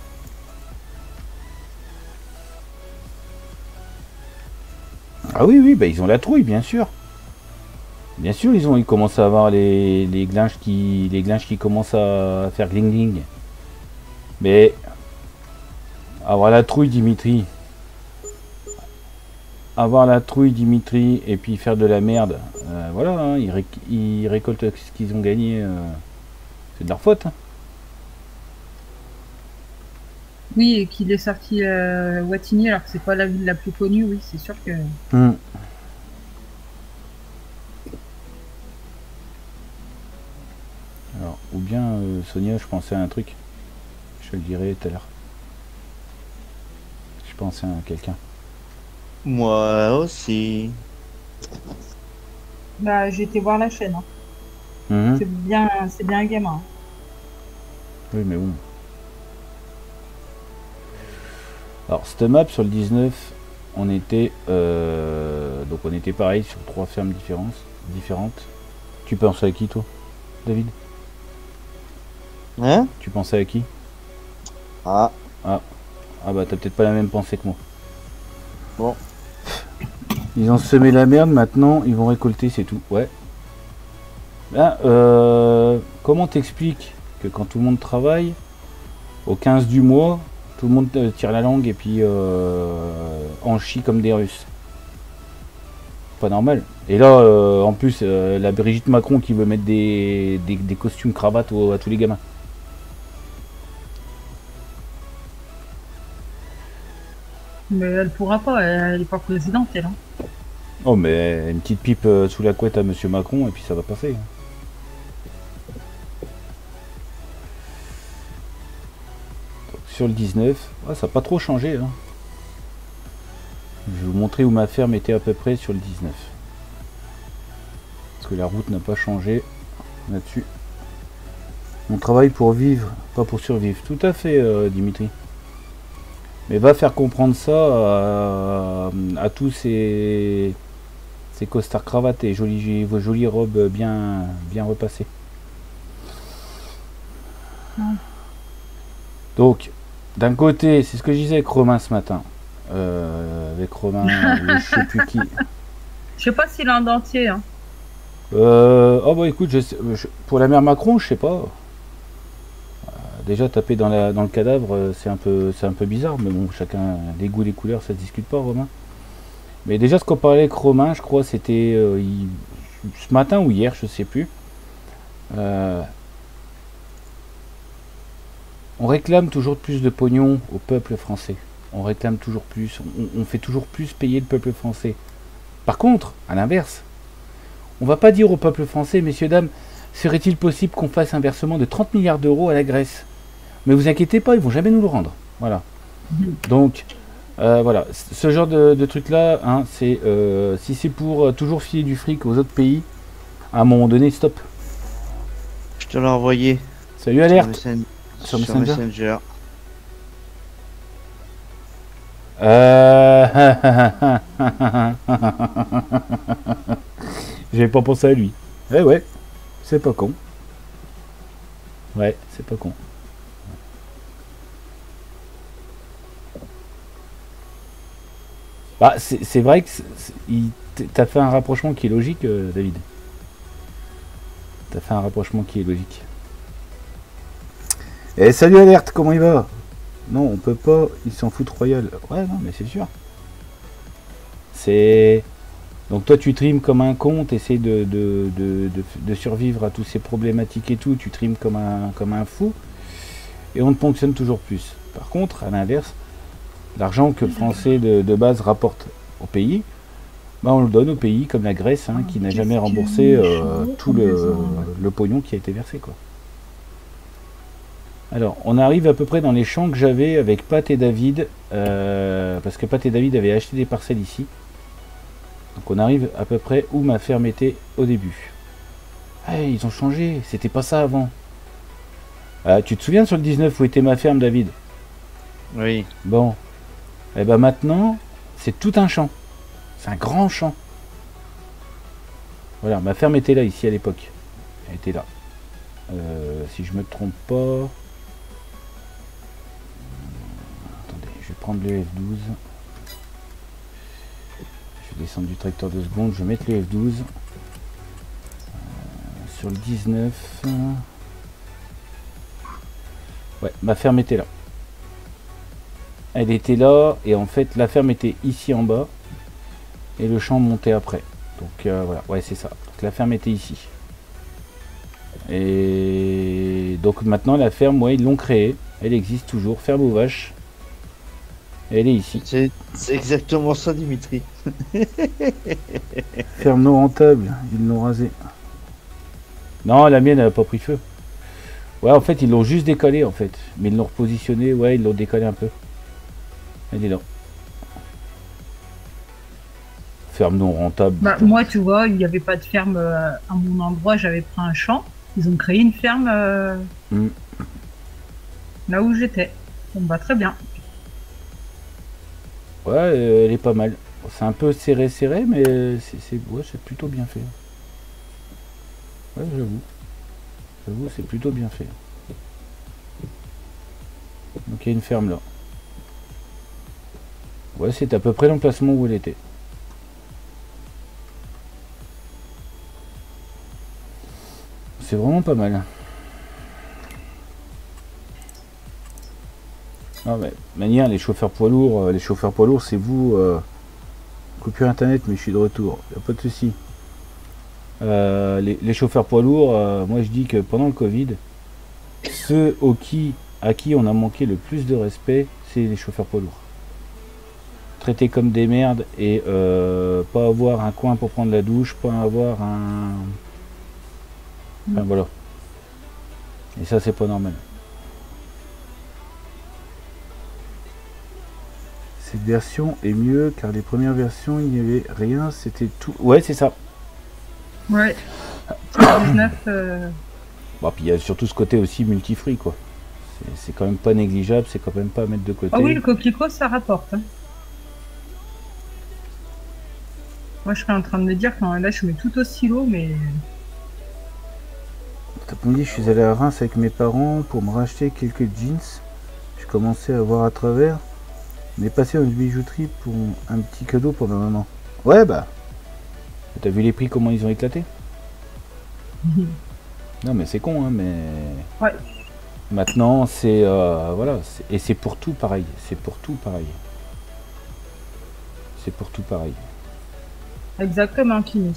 Ah oui, oui, bah ils ont la trouille, bien sûr. Bien sûr, ils ont, ils commencent à avoir les, les glinches qui, les glinches qui commencent à faire gling gling. Mais avoir la trouille, Dimitri. Avoir la trouille, Dimitri, et puis faire de la merde. euh, voilà, hein, ils, réc- ils récoltent ce qu'ils ont gagné. euh, c'est de leur faute. Hein. Oui, et qu'il est sorti euh, Wattignies alors que c'est pas la ville la plus connue, oui, c'est sûr que. Hmm. Alors, ou bien euh, Sonia, je pensais à un truc. Je te le dirai tout à l'heure. Je pensais à quelqu'un. Moi aussi. Bah, j'ai été voir la chaîne. Hein. Mhm. C'est bien, c'est bien un gamin. hein. Oui, mais bon. Alors, cette map sur le dix-neuf, on était euh, donc on était pareil sur trois fermes différentes. différentes. Tu pensais à qui, toi, David? Hein? Tu pensais à qui? Ah, Ah bah t'as peut-être pas la même pensée que moi. bon. Ils ont semé la merde, maintenant ils vont récolter, c'est tout. Ouais. Ben, euh, comment t'expliques que quand tout le monde travaille, au quinze du mois, tout le monde euh, tire la langue et puis euh, en chie comme des Russes? Pas normal. Et là, euh, en plus, euh, la Brigitte Macron qui veut mettre des, des, des costumes cravates au- à tous les gamins. Mais elle pourra pas, elle est pas présidente, elle. Hein. Oh, mais une petite pipe euh, sous la couette à Monsieur Macron et puis ça va passer. Donc, sur le dix-neuf, ah, ça n'a pas trop changé. Hein. Je vais vous montrer où ma ferme était à peu près sur le dix-neuf. Parce que la route n'a pas changé là-dessus. On travaille pour vivre, pas pour survivre. Tout à fait, euh, Dimitri. Mais va faire comprendre ça à, à tous ces... Ces costards cravatés, jolies, vos jolies robes bien, bien repassées. Mm. Donc, d'un côté, c'est ce que je disais avec Romain ce matin. Euh, avec Romain, je sais plus qui. Je sais pas s'il est en dentier. Hein. Euh, oh bah écoute, je sais, je, pour la mère Macron, je sais pas. Euh, déjà taper dans, la, dans le cadavre, c'est un peu, c'est un peu bizarre, mais bon, chacun les goûts, les couleurs, ça se discute pas, Romain. Mais déjà, ce qu'on parlait avec Romain, je crois, c'était euh, il, ce matin ou hier, je sais plus. Euh, on réclame toujours plus de pognon au peuple français. On réclame toujours plus. On, on fait toujours plus payer le peuple français. Par contre, à l'inverse, on va pas dire au peuple français, messieurs, dames, serait-il possible qu'on fasse un versement de trente milliards d'euros à la Grèce? Mais vous inquiétez pas, ils vont jamais nous le rendre. Voilà. Donc... Euh, voilà, ce genre de, de truc là, hein, c'est euh, si c'est pour euh, toujours filer du fric aux autres pays, à un moment donné, stop. Je te l'ai envoyé. Salut Alerte sur, Messen... sur sur Messenger. Messenger. Euh... J'avais pas pensé à lui. Eh ouais, c'est pas con. Ouais, c'est pas con. Bah, c'est vrai que t'as fait un rapprochement qui est logique, euh, David. T'as fait un rapprochement qui est logique. Eh, salut Alerte, comment il va? Non, on peut pas, il s'en fout royal. Ouais, non, mais c'est sûr. C'est... Donc toi, tu trimes comme un con, t'essaies de, de, de, de, de survivre à tous ces problématiques et tout, tu trimes comme un, comme un fou, et on te ponctionne toujours plus. Par contre, à l'inverse, l'argent que le français de, de base rapporte au pays, bah on le donne au pays comme la Grèce, hein, qui n'a jamais remboursé euh, tout le, le pognon qui a été versé, quoi. Alors, on arrive à peu près dans les champs que j'avais avec Pat et David, euh, parce que Pat et David avaient acheté des parcelles ici. Donc on arrive à peu près où ma ferme était au début. Ah, ils ont changé, c'était pas ça avant. Ah, tu te souviens sur le dix-neuf où était ma ferme, David? Oui. Bon. Et ben maintenant, c'est tout un champ. C'est un grand champ. Voilà, ma ferme était là, ici, à l'époque. Elle était là. Euh, si je me trompe pas... Attendez, je vais prendre le F douze. Je vais descendre du tracteur deux secondes, je vais mettre le F douze. Euh, sur le dix-neuf... Ouais, ma ferme était là. Elle était là, et en fait, la ferme était ici en bas, et le champ montait après. Donc euh, voilà, ouais, c'est ça. Donc la ferme était ici. Et donc maintenant, la ferme, ouais, ils l'ont créée. Elle existe toujours, ferme aux vaches. Et elle est ici. C'est exactement ça, Dimitri. Ferme non rentable, ils l'ont rasée. Non, la mienne, elle n'a pas pris feu. Ouais, en fait, ils l'ont juste décalé, en fait. Mais ils l'ont repositionné, ouais, ils l'ont décalé un peu. Elle est là. Ferme non rentable. Bah, moi, tu vois, il n'y avait pas de ferme euh, à mon endroit, j'avais pris un champ. Ils ont créé une ferme euh, mm. là où j'étais. Ça me va très bien. Ouais, euh, elle est pas mal. C'est un peu serré, serré, mais c'est ouais, c'est plutôt bien fait. Ouais, j'avoue. J'avoue, c'est plutôt bien fait. Donc il y a une ferme là. Ouais, c'est à peu près l'emplacement où elle était. C'est vraiment pas mal. Ah ouais, manière, les chauffeurs poids lourds, euh, les chauffeurs poids lourds, c'est vous. Euh, coupure internet, mais je suis de retour. Y a pas de souci. Euh, les, les chauffeurs poids lourds, euh, moi je dis que pendant le Covid, ceux au qui, à qui on a manqué le plus de respect, c'est les chauffeurs poids lourds. traités comme des merdes et euh, pas avoir un coin pour prendre la douche, pas avoir un... Enfin voilà. Et ça c'est pas normal. Cette version est mieux car les premières versions il n'y avait rien, c'était tout. Ouais c'est ça. Ouais. dix-neuf, euh... Bon puis il y a surtout ce côté aussi multifruit quoi. C'est quand même pas négligeable, c'est quand même pas à mettre de côté. Ah oui, le coquelicot ça rapporte. Hein. Moi je serais en train de me dire quand là je mets tout au silo mais... Cet après-midi je suis allé à Reims avec mes parents pour me racheter quelques jeans. Je commençais à voir à travers. On est passé dans une bijouterie pour un petit cadeau pour ma maman. Ouais bah. T'as vu les prix comment ils ont éclaté? Non mais c'est con hein mais. Ouais. Maintenant c'est euh, voilà et c'est pour tout pareil. C'est pour tout pareil. C'est pour tout pareil. Exactement Kimi.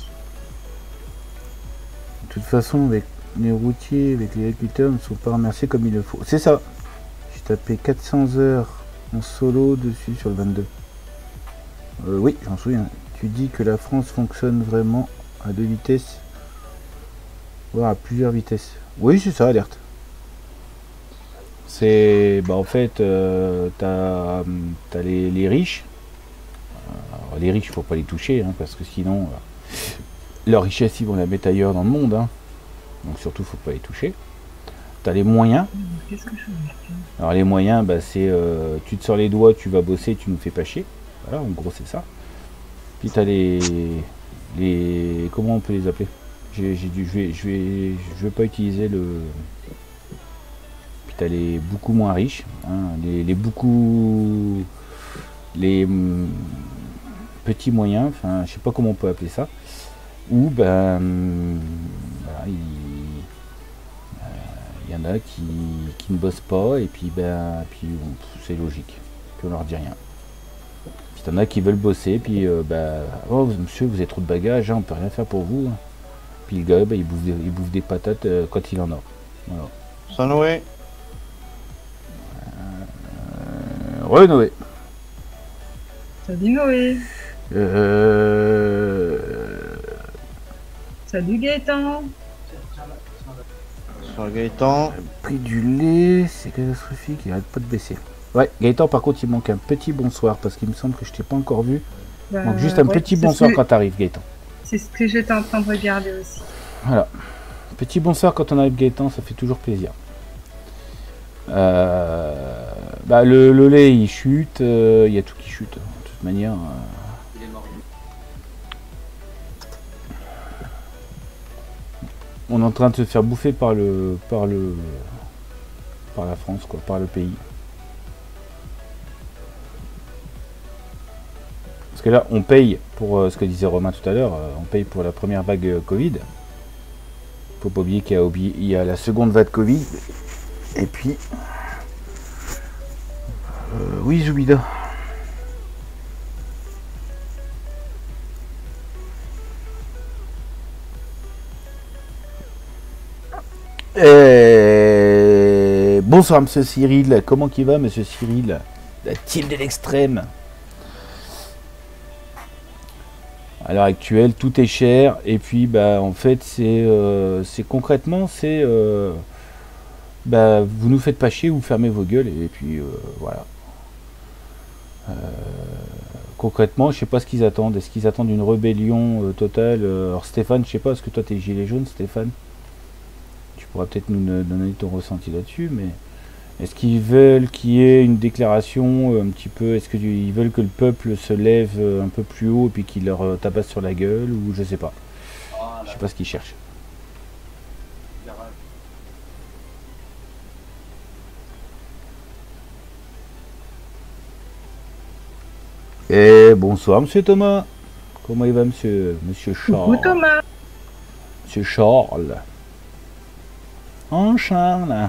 De toute façon avec les routiers, avec les agriculteurs ne sont pas remerciés comme il le faut. C'est ça. J'ai tapé quatre cents heures en solo dessus sur le vingt-deux. Euh, oui, j'en souviens. Tu dis que la France fonctionne vraiment à deux vitesses, voire à plusieurs vitesses. Oui, c'est ça, alerte. C'est... Bah en fait, euh, t'as t'as les, les riches. Alors, les riches, faut pas les toucher, hein, parce que sinon, euh, leur richesse, ils vont la mettre ailleurs dans le monde. Hein. Donc surtout, faut pas les toucher. T'as les moyens. Qu'est-ce que je fais ? Alors les moyens, bah, c'est euh, tu te sors les doigts, tu vas bosser, tu nous fais pas chier. Voilà, en gros c'est ça. Puis t'as les, les, comment on peut les appeler? J'ai dû, je vais, je vais, je vais pas utiliser le. Puis t'as les beaucoup moins riches, hein, les, les beaucoup, les hum, petits moyens, enfin je sais pas comment on peut appeler ça. Ou ben, hum, voilà, ils, il y en a qui, qui ne bossent pas et puis ben puis c'est logique, puis on leur dit rien. Puis il y en a qui veulent bosser, puis euh, ben oh monsieur vous avez trop de bagages, hein, on peut rien faire pour vous. Hein. Puis le gars ben, il, bouffe des, il bouffe des patates euh, quand il en a. Voilà. Saint Noé. Euh, Re Noé. Salut Noé. Euh... Salut Gaëtan. Sur Gaëtan. Le prix du lait, c'est catastrophique, il arrête pas de baisser. Ouais, Gaëtan, par contre, il manque un petit bonsoir parce qu'il me semble que je t'ai pas encore vu. Bah, il manque juste un ouais, petit bonsoir que... quand t'arrives, Gaëtan. C'est ce que j'étais en train de regarder aussi. Voilà. Petit bonsoir quand on arrive, Gaëtan, ça fait toujours plaisir. Euh... Bah, le, le lait, il chute, il euh, y a tout qui chute. De toute manière. Euh... Il est mort. On est en train de se faire bouffer par le par le par la France quoi, par le pays. Parce que là on paye pour euh, ce que disait Romain tout à l'heure, euh, on paye pour la première vague euh, Covid. Faut pas oublier qu'il y a, il y a la seconde vague Covid. Et puis euh, oui Zoubida. Et... Bonsoir monsieur Cyril, comment qu'il va monsieur Cyril? La team de l'extrême. À l'heure actuelle tout est cher et puis bah en fait c'est euh, c'est concrètement c'est euh, bah vous nous faites pas chier, vous fermez vos gueules et puis euh, voilà. Euh, concrètement je sais pas ce qu'ils attendent, est-ce qu'ils attendent une rébellion euh, totale? Alors Stéphane je sais pas, est-ce que toi t'es gilet jaune Stéphane? Tu pourras peut-être nous donner ton ressenti là-dessus, mais est-ce qu'ils veulent qu'il y ait une déclaration un petit peu, est-ce qu'ils veulent que le peuple se lève un peu plus haut et puis qu'il leur tabasse sur la gueule, ou je sais pas. Je sais pas ce qu'ils cherchent. Et bonsoir monsieur Thomas. Comment il va monsieur monsieur Charles? Coucou Thomas. Monsieur Charles. En Charles.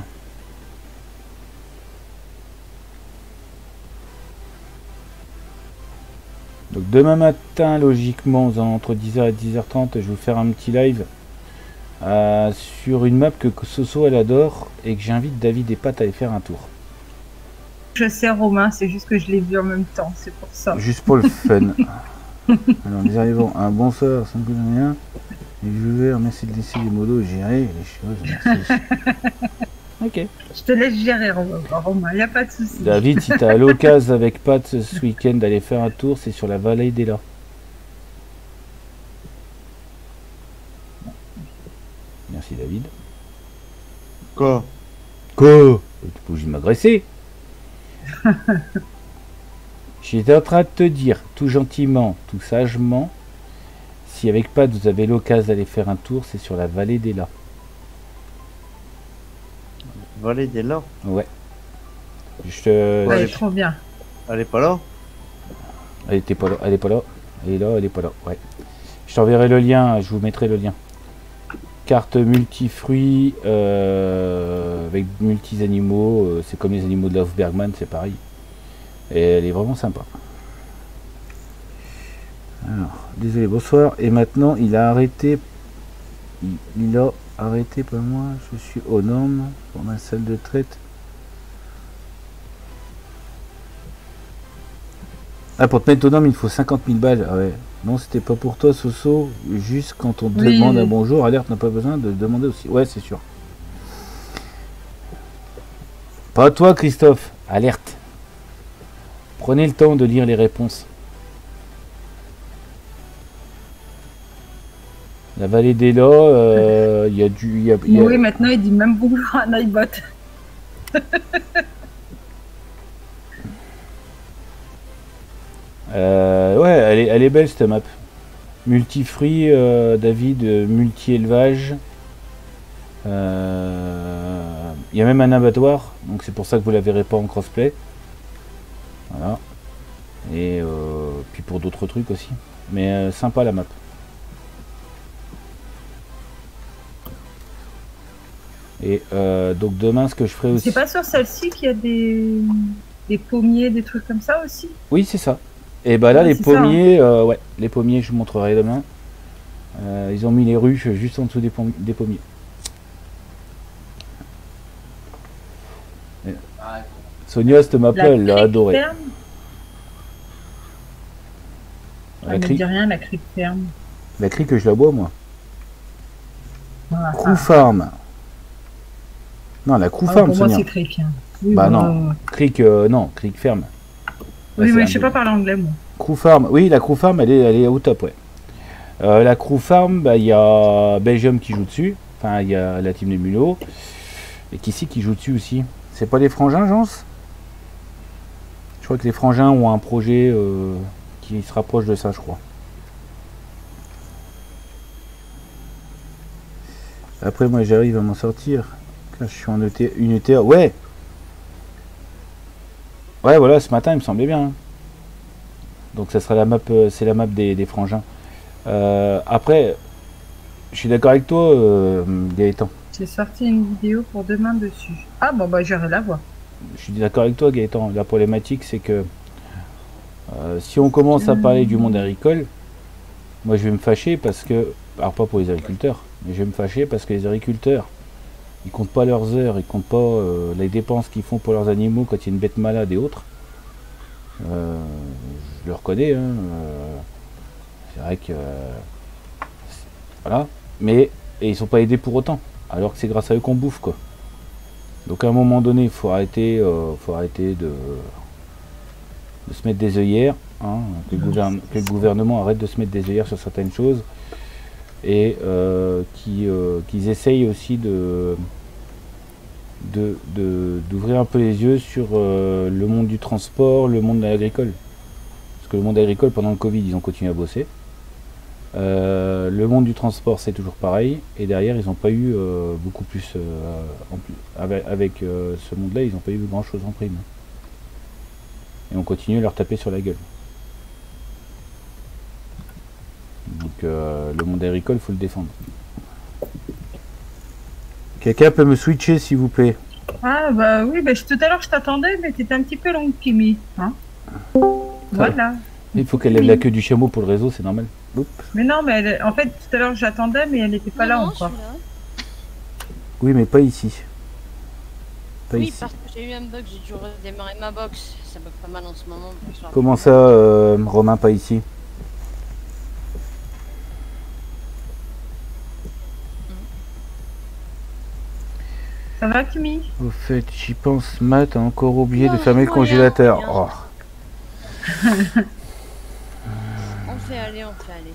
Donc demain matin, logiquement, entre dix heures et dix heures trente, je vais vous faire un petit live euh, sur une map que Soso elle adore et que j'invite David et Pat à aller faire un tour. je sais Romain, c'est juste que je l'ai vu en même temps, c'est pour ça. Juste pour le fun. Alors nous arrivons à un bonsoir, cinq rien. Et je vais remercier de laisser les modos gérer les choses. Merci. Ok. Je te laisse gérer Romain, Romain, y a pas de souci. David, si t'as l'occasion avec Pat ce week-end d'aller faire un tour, c'est sur la vallée d'Ela. Merci David. Quoi? Quoi? Tu peux obligé de m'agresser. J'étais en train de te dire, tout gentiment, tout sagement, si avec Pat vous avez l'occasion d'aller faire un tour, c'est sur la vallée d'Ela. Vallée d'Ela? Ouais. Je te... Ouais, trop bien. Elle est pas là? Elle était pas là, elle est pas là. Elle est là, elle est pas là. Ouais. Je t'enverrai le lien, je vous mettrai le lien. Carte multi-fruits euh, avec multi-animaux, euh, c'est comme les animaux de Love Bergman, c'est pareil. Et elle est vraiment sympa. Alors, désolé, bonsoir. Et maintenant, il a arrêté. Il, il a arrêté, pas moi. Je suis aux normes pour ma salle de traite. Ah, pour te mettre aux normes, il faut cinquante mille balles. Ah ouais. Non, c'était pas pour toi, Soso. Juste quand on te Oui, demande oui. un bonjour, Alerte n'a pas besoin de demander aussi. Ouais, c'est sûr. Pas toi, Christophe. Alerte. Prenez le temps de lire les réponses. La vallée d'Ela, euh, il y a du... y a- y a- Oui, maintenant il dit même bonjour à Nightbot. Euh, ouais, elle est, elle est belle cette map. Multi-fruits, euh, David, euh, multi-élevage. Euh, Il y a même un abattoir, donc c'est pour ça que vous la verrez pas en crossplay. Voilà. Et euh, puis pour d'autres trucs aussi. Mais euh, sympa la map. Et euh, donc demain, ce que je ferai aussi... C'est pas sur celle-ci qu'il y a des... des pommiers, des trucs comme ça aussi? Oui, c'est ça. Et bah là, Ouais, les c'est ça, hein. pommiers, euh, ouais, les pommiers, je vous montrerai demain. Euh, ils ont mis les ruches juste en dessous des, pom- des pommiers. Et- Sonia, cette map là, elle l'a crique adoré. ferme. La Elle ne crique, dit rien, la crique ferme. la crique, je la bois moi. Ah, Crew ah. Farm. Non, la Crew Ah, Farm, pour moi, Sonia. c'est crique. Hein. Oui, Bah bah, non. euh, Crique, euh, non, crique ferme. Ouais, oui, c'est mais un je sais peu- pas parler anglais, moi. Crew Farm, oui, la Crew Farm, elle est, elle est au top, ouais. Euh, la Crew Farm, bah, il y a Belgium qui joue dessus. Enfin, il y a la team des mulots. Et qui c'est qui joue dessus aussi? C'est pas les frangins, Jans? Je crois que les frangins ont un projet euh, qui se rapproche de ça, je crois. Après, moi, j'arrive à m'en sortir. Là, je suis en E T, une E T A. Ouais! Ouais, voilà, ce matin, il me semblait bien. hein. Donc, ça sera la map, euh, c'est la map des, des frangins. Euh, après, je suis d'accord avec toi, euh, Gaëtan. J'ai sorti une vidéo pour demain dessus. Ah bon, bah j'irai la voir. Je suis d'accord avec toi, Gaëtan. La problématique, c'est que euh, si on commence à parler du monde agricole, moi, je vais me fâcher parce que, alors pas pour les agriculteurs, mais je vais me fâcher parce que les agriculteurs, ils comptent pas leurs heures, ils comptent pas euh, les dépenses qu'ils font pour leurs animaux quand il y a une bête malade et autres. Euh, je le reconnais, hein, euh, c'est vrai que euh, c'est- voilà, mais et ils sont pas aidés pour autant, alors que c'est grâce à eux qu'on bouffe quoi. Donc à un moment donné, il faut arrêter, euh, faut arrêter de, de se mettre des œillères, hein, que, le gouverne- que le gouvernement arrête de se mettre des œillères sur certaines choses et euh, qui, euh, qu'ils essayent aussi de de- de- d'ouvrir un peu les yeux sur euh, le monde du transport, le monde agricole. Parce que le monde agricole, pendant le Covid, ils ont continué à bosser. Euh, le monde du transport, c'est toujours pareil. Et derrière, ils n'ont pas eu euh, beaucoup plus, euh, en plus. Avec, avec, euh, ce monde-là, ils n'ont pas eu grand-chose en prime. Et on continue à leur taper sur la gueule. Donc euh, le monde agricole, il faut le défendre. Quelqu'un peut me switcher, s'il vous plaît? Ah bah oui, bah, je- tout à l'heure je t'attendais, mais t'étais un petit peu longue, Kimi. Hein voilà. Il faut qu'elle lève la queue du chameau pour le réseau, c'est normal. Oups. Mais non, mais elle- en fait, tout à l'heure j'attendais, mais elle n'était pas là Non, encore. je suis là. Oui, mais pas ici. pas Oui, ici. parce que j'ai eu un bug, j'ai dû redémarrer ma box. Ça bug pas mal en ce moment. bonsoir. Comment ça, euh, Romain, pas ici? Ça va, Kimi? Au fait, j'y pense, Matt a encore oublié Non, de fermer le rien, congélateur. rien. Oh. On fait aller, on fait aller.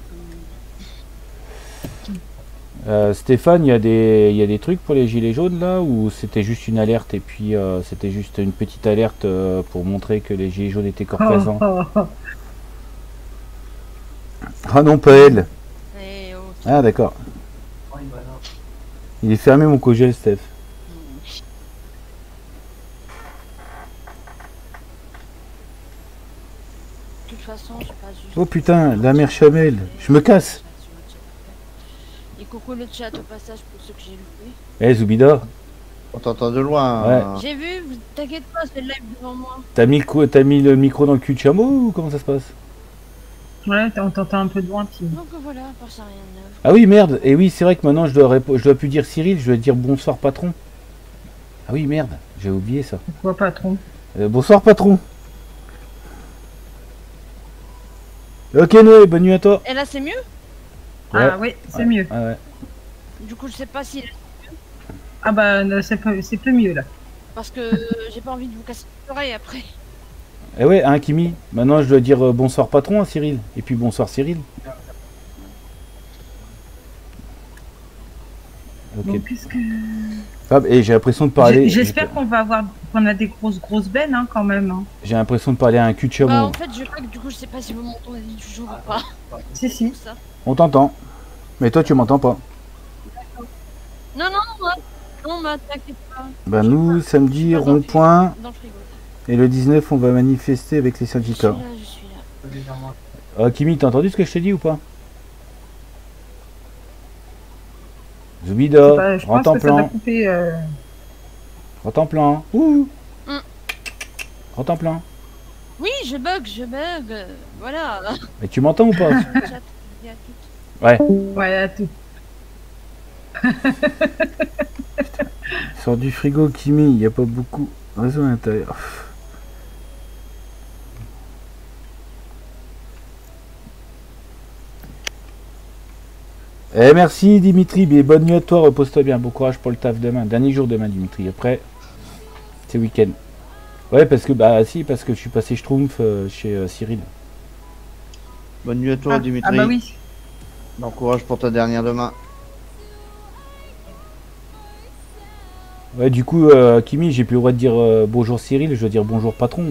Euh, Stéphane, il y a des, il y a des trucs pour les gilets jaunes là, ou c'était juste une alerte et puis euh, c'était juste une petite alerte euh, pour montrer que les gilets jaunes étaient encore présents. Oh, oh, oh. Ah non, pas elle. Et oh, Ah d'accord. Il est fermé mon cogel, Steph. de toute façon, je passe juste. Oh putain, la mère Chamel. Je me casse. Et coucou le chat au passage pour ceux que j'ai loupé. Eh Zoubida, On t'entend de loin. Ouais. hein. J'ai vu, vous- t'inquiète pas, c'est le live devant moi. t'as mis, le cou- t'as mis le micro dans le cul de chameau ou comment ça se passe? Ouais, on t'entend un peu de loin, Kimi. Donc voilà, à part ça, rien de neuf. Ah oui, merde. Et oui, c'est vrai que maintenant je dois, répo- je dois plus dire Cyril, je dois dire bonsoir patron. Ah oui, merde, j'ai oublié ça. Pourquoi, patron? Euh, bonsoir patron. Ok Noé, bonne nuit à toi. Et là, c'est mieux? Ah oui, c'est mieux. Ah ouais. Du coup, je sais pas si. Ah bah, non, c'est peu, c'est peu mieux, là. Parce que j'ai pas envie de vous casser l'oreille après. Eh ouais, hein Kimi, maintenant je dois dire euh, bonsoir patron à Cyril. Et puis bonsoir Cyril. Ok. Bon, qu'est-ce que... Ah, et j'ai l'impression de parler. J'ai- J'espère qu'on va avoir... qu'on a des grosses, grosses bennes, hein, quand même. Hein. J'ai l'impression de parler à un cul de Bah, chameau. en fait, je que du coup, je sais pas si vous m'entendez toujours ou pas. Si, si. Tout ça. On t'entend. Mais toi tu m'entends pas. Non, non, moi. Non, bah, t'inquiète pas. Bah nous, samedi, Pas dans le rond-point. Dans le frigo. Et le dix-neuf, on va manifester avec les Je suis syndicats. là, je suis là. Ah Kimi, t'as entendu ce que je t'ai dit ou pas? C'est Zoubida, pas- je pense rentre en que ça va plan. couper... euh, Rentre en plan. Ouh. Mm. Rentre en plan. Oui, je bug, je bug. euh, Voilà. Mais tu m'entends ou pas? Chat, je dis à toutes. Ouais. Ouais, à tout. Sors du frigo, Kimi, il n'y a pas beaucoup de réseau à l'intérieur. Eh merci Dimitri, et bonne nuit à toi, repose-toi bien, bon courage pour le taf demain, dernier jour demain Dimitri, après c'est week-end. Ouais parce que bah si parce que je suis passé Schtroumpf euh, chez euh, Cyril. Bonne nuit à toi, Ah, Dimitri. ah bah oui. Bon courage pour ta dernière demain. Ouais du coup euh, Kimi j'ai plus le droit de dire euh, bonjour Cyril, je dois dire bonjour patron.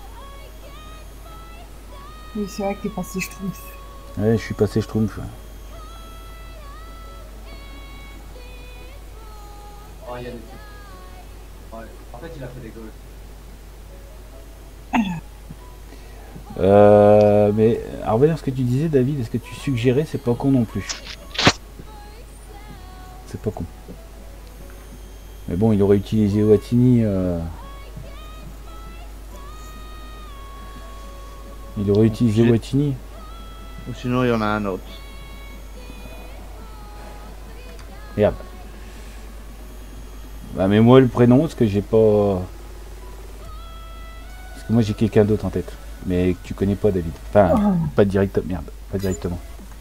Oui, c'est vrai que t'es passé, je trouve. Ouais je suis passé Schtroumpf. Oh, il y a des trucs. Ouais. En fait, il a fait des goals. Euh, mais à revenir à ce que tu disais David, est-ce que tu suggérais, c'est pas con non plus. C'est pas con. Mais bon, il aurait utilisé Watini. Euh... Il aurait utilisé J'ai- Watini. Ou sinon, il y en a un autre. Merde. Bah mais moi le prénom, parce que j'ai pas... Parce que moi j'ai quelqu'un d'autre en tête. Mais que tu connais pas David. Enfin, Oh. pas directement. Merde, pas directement.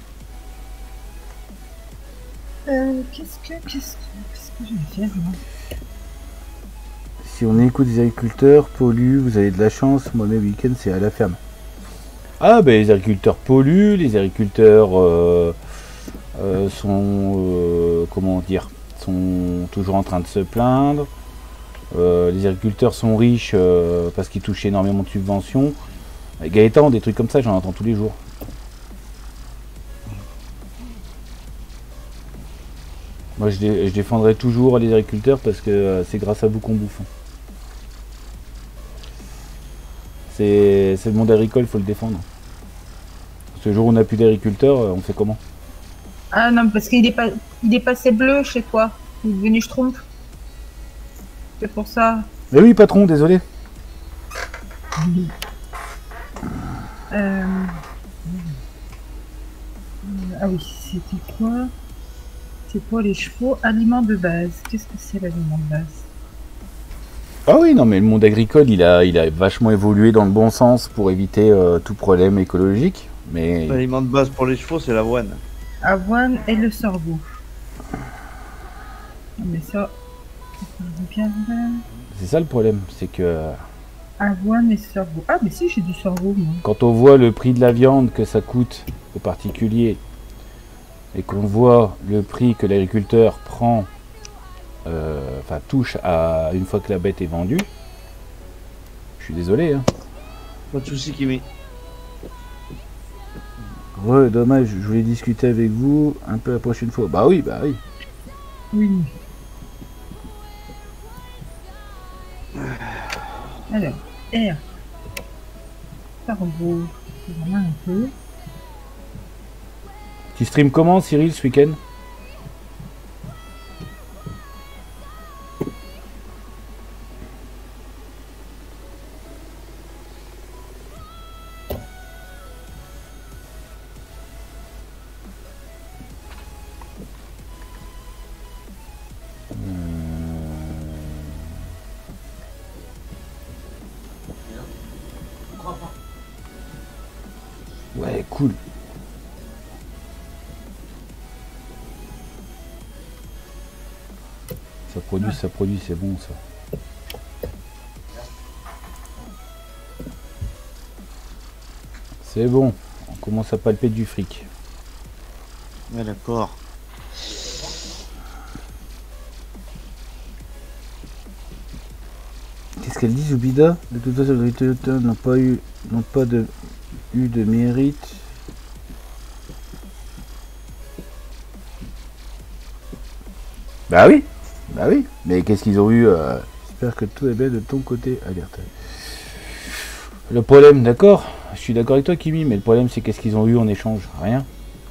Euh, qu'est-ce que... Qu'est-ce que... Qu'est-ce que je vais faire, moi? Si on écoute des agriculteurs polluent, vous avez de la chance. Moi mes week-ends c'est à la ferme. Ah ben les agriculteurs polluent, les agriculteurs euh, euh, sont... euh, comment dire, sont toujours en train de se plaindre. Euh, les agriculteurs sont riches euh, parce qu'ils touchent énormément de subventions. Et Gaëtan, des trucs comme ça, j'en entends tous les jours. Moi, je, dé je défendrai toujours les agriculteurs parce que euh, c'est grâce à vous qu'on bouffe. C'est le monde agricole, il faut le défendre. Ce jour où on n'a plus d'agriculteurs, euh, on fait comment? Ah non, parce qu'il est, pas... il est passé bleu chez toi. Il est devenu Schtroumpf. C'est pour ça. Mais oui, patron, désolé. Euh... Ah oui, c'était quoi? C'est quoi les chevaux? Aliments de base. Qu'est-ce que c'est l'aliment de base? Ah oui, non, mais le monde agricole, il a, il a vachement évolué dans le bon sens pour éviter euh, tout problème écologique. Mais L'aliment de base pour les chevaux, c'est l'avoine. Avoine et le sorgho. Mais ça, ça me bien là. c'est ça le problème, c'est que Avoine et sorgho. Ah, mais si, j'ai du sorgho, moi. quand on voit le prix de la viande que ça coûte aux particuliers et qu'on voit le prix que l'agriculteur prend, euh, enfin touche à une fois que la bête est vendue, je suis désolé. Hein. Pas de soucis, Kimi. Ouais, dommage, je voulais discuter avec vous un peu la prochaine fois. Bah oui, bah oui. Oui. Alors, R. Sorgho. C'est vraiment un peu. Tu stream comment, Cyril, ce week-end? Ouais, cool. Ça produit, ça produit, c'est bon ça. C'est bon, on commence à palper du fric. Ouais, d'accord. Qu'est-ce qu'elle dit, Zoubida? De toute façon, les auteurs n'ont pas eu, n'ont pas de, eu de mérite. Bah oui, bah oui. Mais qu'est-ce qu'ils ont eu euh... J'espère que tout est bien de ton côté. Alerte. Le problème, d'accord, je suis d'accord avec toi, Kimi, mais le problème, c'est qu'est-ce qu'ils ont eu en échange? Rien.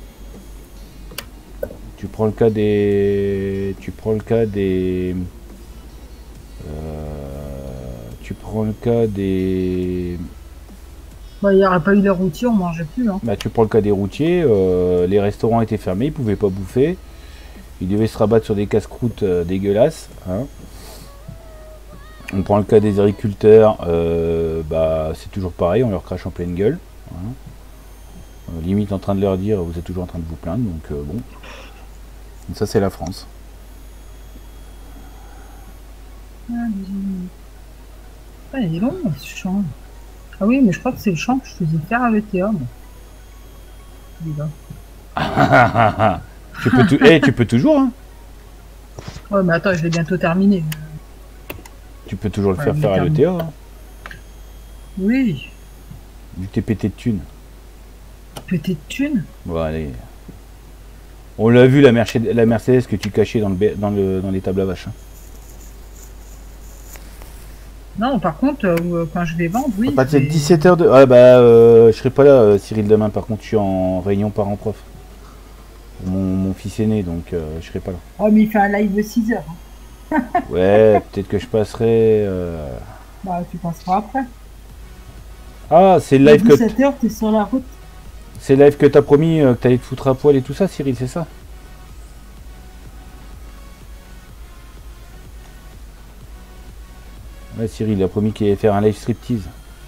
Tu prends le cas des, tu prends le cas des, euh... tu prends le cas des. Bah, il n'y aurait pas eu les routiers, on mangeait plus. Hein. Bah, tu prends le cas des routiers, euh, les restaurants étaient fermés, ils pouvaient pas bouffer. Ils devaient se rabattre sur des casse-croûtes euh, dégueulasses. Hein. On prend le cas des agriculteurs, euh, bah, c'est toujours pareil, on leur crache en pleine gueule. Hein. Euh, limite en train de leur dire, vous êtes toujours en train de vous plaindre, donc euh, bon. Donc ça c'est la France. Ah, il est long ce champ. Ah oui, mais je crois que c'est le champ que je faisais faire avec Théa. tu, peux tu... hey, tu peux toujours, hein. Ouais, mais attends, je vais bientôt terminer. Tu peux toujours le ouais, faire faire à l'E T A. Hein. Oui. Vu que t'es pété de thunes. Pété de thunes? Bon, allez. On l'a vu, la, Mercedes, la Mercedes que tu cachais dans, le, dans, le, dans les tables à vaches. Hein. Non, par contre, euh, quand je vais vendre, oui. À partir de dix-sept heures de... Ah bah, euh, je serai pas là, euh, Cyril, demain. Par contre, je suis en réunion parent-prof. Mon, mon fils aîné, donc euh, je serai pas là. Oh, mais il fait un live de six heures. Hein. Ouais, peut-être que je passerai... Euh... Bah, tu passeras après. Ah, c'est le live que... dix-sept heures, t'es sur la route. C'est le live que t'as promis euh, que t'allais te foutre à poil et tout ça, Cyril, c'est ça? Ouais, Cyril, il a promis qu'il allait faire un live striptease.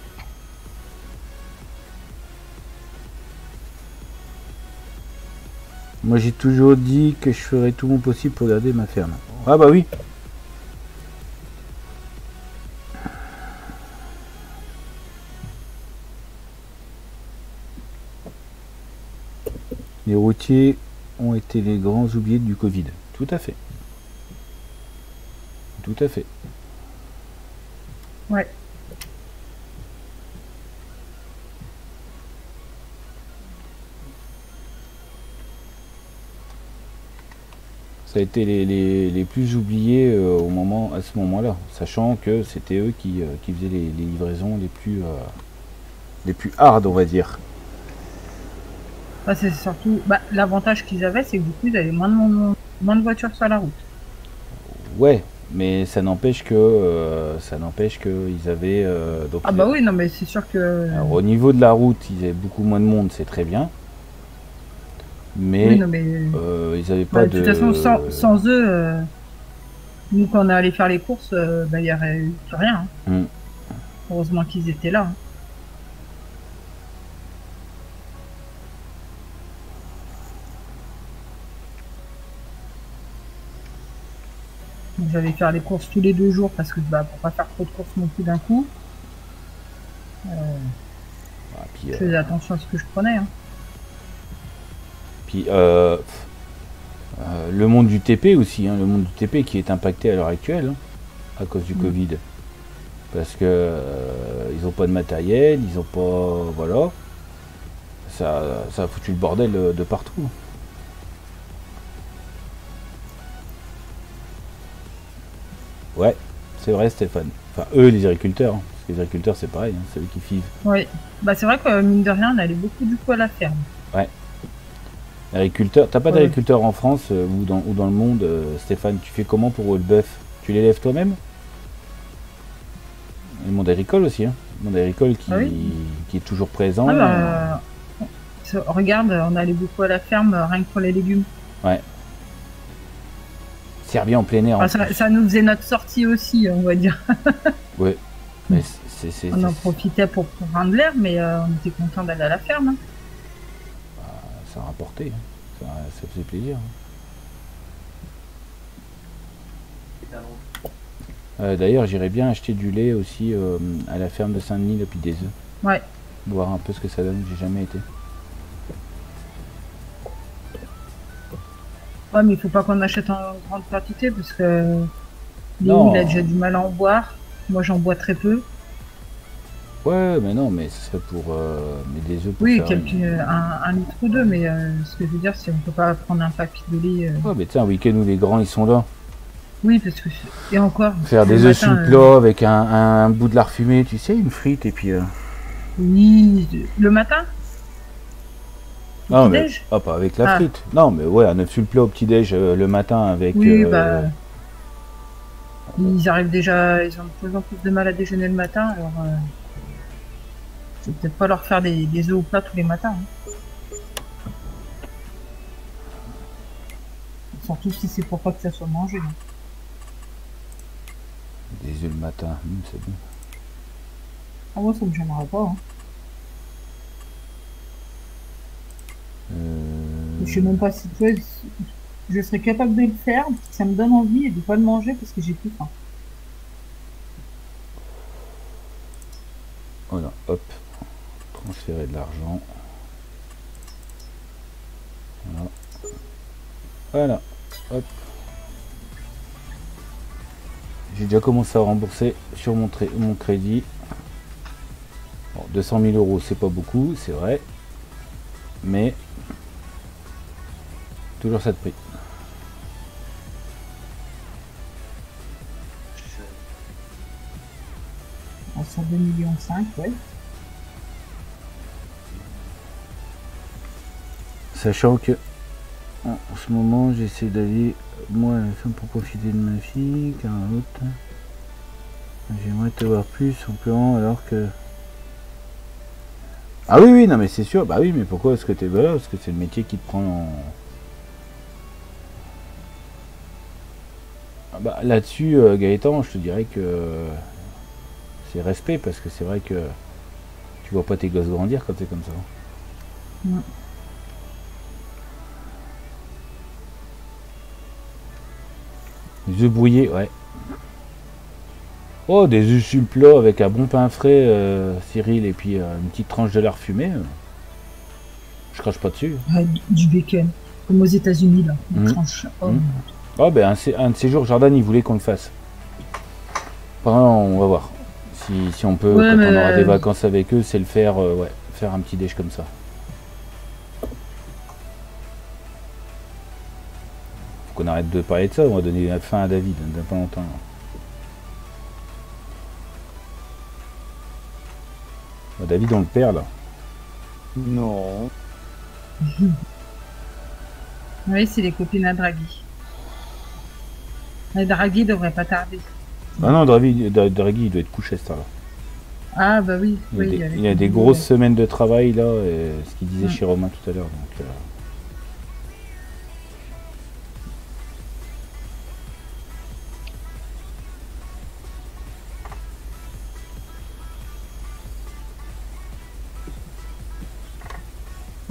Moi, j'ai toujours dit que je ferais tout mon possible pour garder ma ferme. Ah bah oui. Les routiers ont été les grands oubliés du Covid. Tout à fait. Tout à fait. Ouais. Ça a été les, les, les plus oubliés euh, au moment, à ce moment-là, sachant que c'était eux qui, euh, qui faisaient les, les livraisons les plus, euh, les plus hard, on va dire. Bah, c'est surtout bah, l'avantage qu'ils avaient, c'est que du coup ils avaient moins de, moins de voitures sur la route. Ouais, mais ça n'empêche que euh, ça n'empêche que ils avaient euh, donc ah bah oui, non mais c'est sûr que. Alors, au niveau de la route, ils avaient beaucoup moins de monde, c'est très bien. Mais, oui, non, mais... Euh, ils avaient pas bah, de. De toute façon, sans, sans eux, euh... Nous, quand on est allé faire les courses, euh, bah, il n'y avait eu plus rien. Hein. Mm. Heureusement qu'ils étaient là. Hein. Donc, j'allais faire les courses tous les deux jours parce que bah, pour pas faire trop de courses non plus d'un coup. Euh, Ah, puis, je euh, faisais attention à ce que je prenais. Hein. puis euh, euh, le monde du T P aussi, hein, le monde du T P qui est impacté à l'heure actuelle hein, à cause du Mm. Covid. Parce que euh, ils ont pas de matériel, ils ont pas. Voilà. Ça, ça a foutu le bordel de, de partout. Ouais, c'est vrai Stéphane. Enfin eux les agriculteurs, hein, parce que les agriculteurs c'est pareil, hein, c'est eux qui vivent. Oui, bah, c'est vrai que mine de rien, on allait beaucoup du coup à la ferme. Agriculteur, t'as pas Ouais. d'agriculteur en France euh, ou, dans, ou dans le monde, euh, Stéphane, tu fais comment pour le bœuf? Tu l'élèves toi-même? Le monde agricole aussi, hein. Le monde agricole qui, Ah oui. qui est toujours présent. Ah bah, euh, regarde, on allait beaucoup à la ferme euh, rien que pour les légumes. Servi en plein air. en Enfin, ça, plus. ça nous faisait notre sortie aussi, on va dire. Ouais. Mais c'est, c'est, On en c'est- profitait pour prendre l'air, mais euh, on était content d'aller à la ferme. Hein. ça a rapporté. hein. Ça, ça faisait plaisir. hein. Euh, D'ailleurs, j'irais bien acheter du lait aussi euh, à la ferme de Saint-Denis depuis des œufs. Ouais. Voir un peu ce que ça donne. J'ai jamais été. Ouais, mais il faut pas qu'on achète en grande quantité parce que Non. Léo, il a déjà du mal à en boire. Moi, j'en bois très peu. Ouais, mais non, mais ce serait pour euh, mais des œufs pour Oui, faire quelques, une- un, un litre ou deux, mais euh, ce que je veux dire, c'est qu'on peut pas prendre un papier de lait. euh, Ouais, mais tiens, un week-end où les grands ils sont là. Oui, parce que et encore. Faire le des œufs sous matin, le euh, plat avec un, un bout de lard fumé, tu sais, une frite et puis. euh, Oui, le matin. Au Non, mais petit-déj. ah, pas avec la Ah. frite. Non, mais ouais, un œuf sur le plat au petit-déj euh, le matin avec. Oui, euh, bah. Ils arrivent déjà, ils ont de plus en plus de mal à déjeuner le matin, alors. Euh, je vais peut-être pas leur faire des, des œufs au plat tous les matins. Hein. Surtout si c'est pour pas que ça soit mangé. Hein. Des œufs le matin, hum, c'est bon. Ah ouais, ça me gênerait pas. Hein. Euh, Je sais même pas si tu vois, si je serais capable de le faire, parce que ça me donne envie et de pas le manger parce que j'ai plus faim. Voilà, hop. Transférer de l'argent. Voilà. Voilà, hop. J'ai déjà commencé à rembourser sur mon, tra- mon crédit. Bon, deux cent mille euros, c'est pas beaucoup, c'est vrai. Mais toujours ça de prix. On sort deux millions cinq, ouais. Sachant que en, en ce moment j'essaie d'aller moi à la fin pour profiter de ma fille, car l'autre j'aimerais t'avoir plus en pleurant alors que. Ah oui oui non mais c'est sûr, bah oui mais pourquoi est-ce que t'es là? Parce que c'est le métier qui te prend en. Ah bah, là-dessus euh, Gaëtan je te dirais que euh, c'est respect parce que c'est vrai que tu vois pas tes gosses grandir quand c'est comme ça. Mm. Des œufs brouillés, ouais. Oh, des œufs sur le plat avec un bon pain frais, euh, Cyril, et puis euh, une petite tranche de lard fumé. euh, Je crache pas dessus. Ouais, du- du bacon. Comme aux États-Unis, là. Une Mm. tranche. Oh, Mm. Oh, ben un, de ces- un de ces jours, Jordan, il voulait qu'on le fasse. Pendant, on va voir. Si, si on peut, Ouais, quand on mais- aura des vacances avec eux, c'est le faire, euh, ouais, faire un petit déj comme ça. Faut qu'on arrête de parler de ça, on va donner la fin à David, dans pas longtemps. Bah, David, on le perd là. Non. Oui, c'est les copines à Draghi. Mais Draghi devrait pas tarder. Ah non, Draghi, Dra- Draghi, il doit être couché à cette heure-là. Ah bah oui. Il y a oui, des, avec il y a des le- grosses semaines de travail là, et ce qu'il disait Mm. chez Romain tout à l'heure. Donc, euh,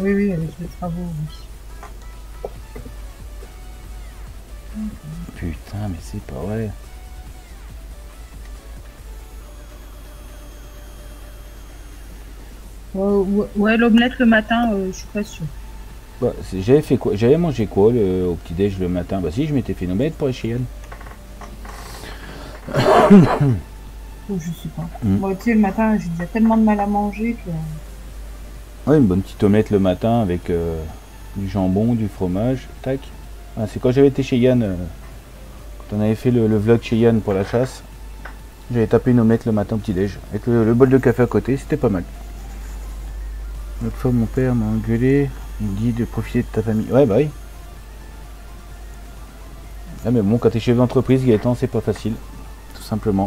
Oui, oui, avec les travaux, oui. Putain, mais c'est pas vrai. Euh, ouais, ouais, l'omelette le matin, euh, je suis pas sûre. Bah, c'est- j'avais fait quoi? J'avais mangé quoi le, au petit-déj le matin? Bah si, je m'étais fait une omelette pour les Cheyenne. Oh, je sais pas. Mm. Moi, tu sais, le matin, j'ai déjà tellement de mal à manger que... Ouais, une bonne petite omelette le matin avec euh, du jambon, du fromage, tac. Ah, c'est quand j'avais été chez Yann, euh, quand on avait fait le, le vlog chez Yann pour la chasse. J'avais tapé une omelette le matin au petit-déj, avec le, le bol de café à côté, c'était pas mal. L'autre fois, mon père m'a engueulé, il me dit de profiter de ta famille. Ouais, bah oui. Ah, mais bon, quand t'es chef d'entreprise, Gaëtan, c'est pas facile, tout simplement.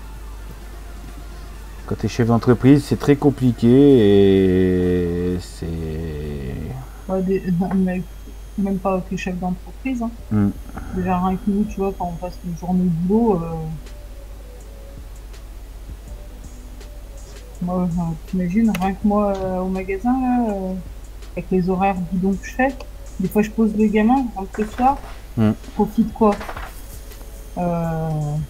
Quand t'es chef d'entreprise, c'est très compliqué et c'est... Ouais, des... non, mais même pas avec les chefs d'entreprise. Hein. Mm. Déjà, rien que nous, tu vois, quand on passe une journée de boulot, euh... moi, euh, t'imagines, rien que moi euh, au magasin, là, euh, avec les horaires bidons que je fais, des fois je pose le gamin, je rentre le soir, Mm. je profite quoi euh...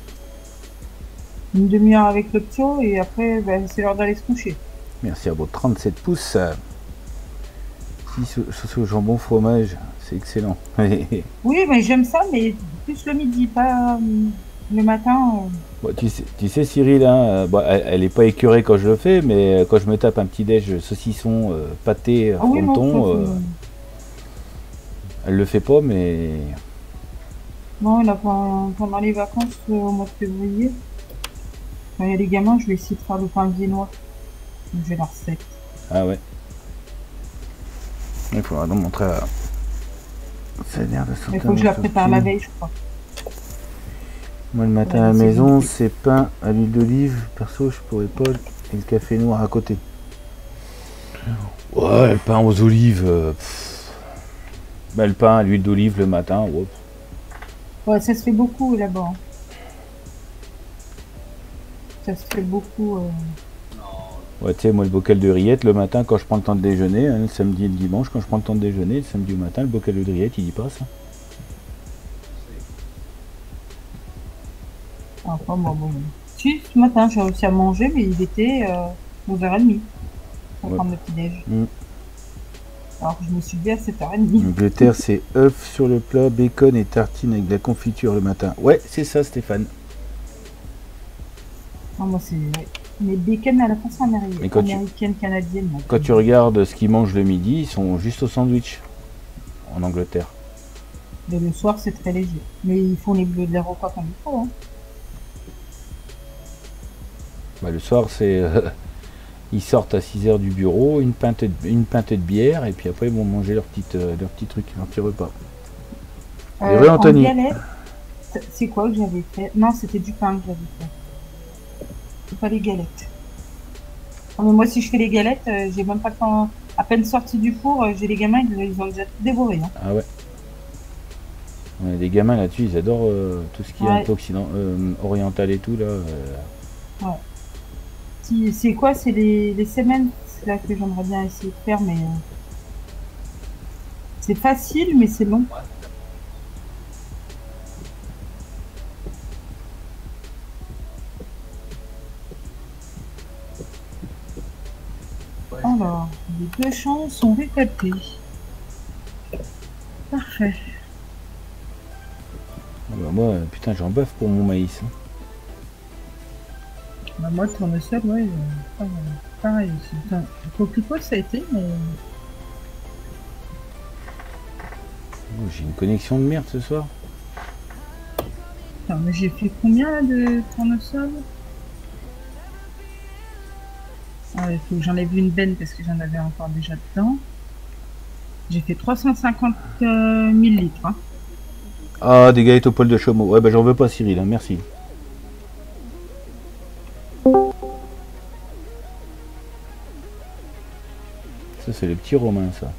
Une demi-heure avec le ptio et après, bah, c'est l'heure d'aller se coucher. Merci à vos trente-sept pouces. Si sauce au jambon fromage, c'est excellent. Oui, mais j'aime ça, mais plus le midi, pas euh, le matin. euh. Bon, tu, sais, tu sais Cyril, hein, euh, bon, elle, elle est pas écœurée quand je le fais, mais euh, quand je me tape un petit déj saucisson, euh, pâté, Ah oui, non, fronton, ça, euh, c'est- elle le fait pas, mais non, là, pendant, pendant les vacances euh, au mois de février, quand il y a les gamins, je vais essayer de faire le pain viennois. Donc, j'ai la recette. ah ouais. Il faudra donc montrer à... Ça a l'air de Il faut que je la prépare la veille, je crois. Moi le matin Ouais, à la c'est maison, bon. c'est pain à l'huile d'olive. Perso, je pourrais pas. Et le café noir à côté. Ouais, le pain aux olives. euh, pff. Bah, le pain à l'huile d'olive le matin. Ouais. Ouais, ça se fait beaucoup là-bas. hein. Ça se fait beaucoup. euh. Ouais, tu sais, moi le bocal de rillettes le matin quand je prends le temps de déjeuner, hein, le samedi et le dimanche quand je prends le temps de déjeuner, le samedi au matin, le bocal de rillettes il y passe. Enfin, moi, bon. Si, ce matin, j'ai réussi à manger, mais il était euh, onze heures trente pour Ouais. prendre le petit-déj. Mm. Alors que je me suis dit à sept heures trente. Angleterre, c'est œuf sur le plat, bacon et tartine avec de la confiture le matin. Ouais, c'est ça Stéphane. Non, moi, c'est. Ouais. Mais bacon à la façon américaine, Mais quand tu- américaine canadienne. moi, Quand c'est- tu regardes ce qu'ils mangent le midi, ils sont juste au sandwich en Angleterre. Mais le soir, c'est très léger. Mais ils font les, les repas comme il faut. Hein. Bah, le soir, c'est euh, ils sortent à six heures du bureau, une pinte, de, une pinte de bière, et puis après ils vont manger leur petite, euh, leur petit truc, leur petit repas. Et Euh, oui, en Anthony. galette, c'est- c'est quoi que j'avais fait? Non, c'était du pain que j'avais fait. C'est pas les galettes. Non, mais moi, si je fais les galettes, euh, j'ai même pas le temps. À peine sorti du four, euh, j'ai les gamins, ils, ils ont déjà tout dévoré. Hein. Ah ouais. Ouais, les gamins là-dessus, ils adorent euh, tout ce qui est Ouais. un peu occident, euh, oriental et tout là. euh. Si- C'est quoi? C'est les, les semaines c'est là que j'aimerais bien essayer de faire, mais euh, c'est facile, mais c'est long. Alors, les deux champs sont récoltés. Parfait. Ah bah, moi, euh, putain, j'en baffe pour mon maïs. hein. Bah, moi, le tournesol, ouais, euh, pareil. pareil aussi. Enfin, le coquelicot, ça a été, mais Oh, j'ai une connexion de merde ce soir. Attends, mais j'ai fait combien là, de tournesol? Ah, il faut que j'enlève une benne parce que j'en avais encore déjà dedans. J'ai fait trois cent cinquante mille litres. Hein. Ah, des galettes au poil de chameau. Ouais, bah j'en veux pas, Cyril, hein, merci. Ça, c'est le petit Romain, ça.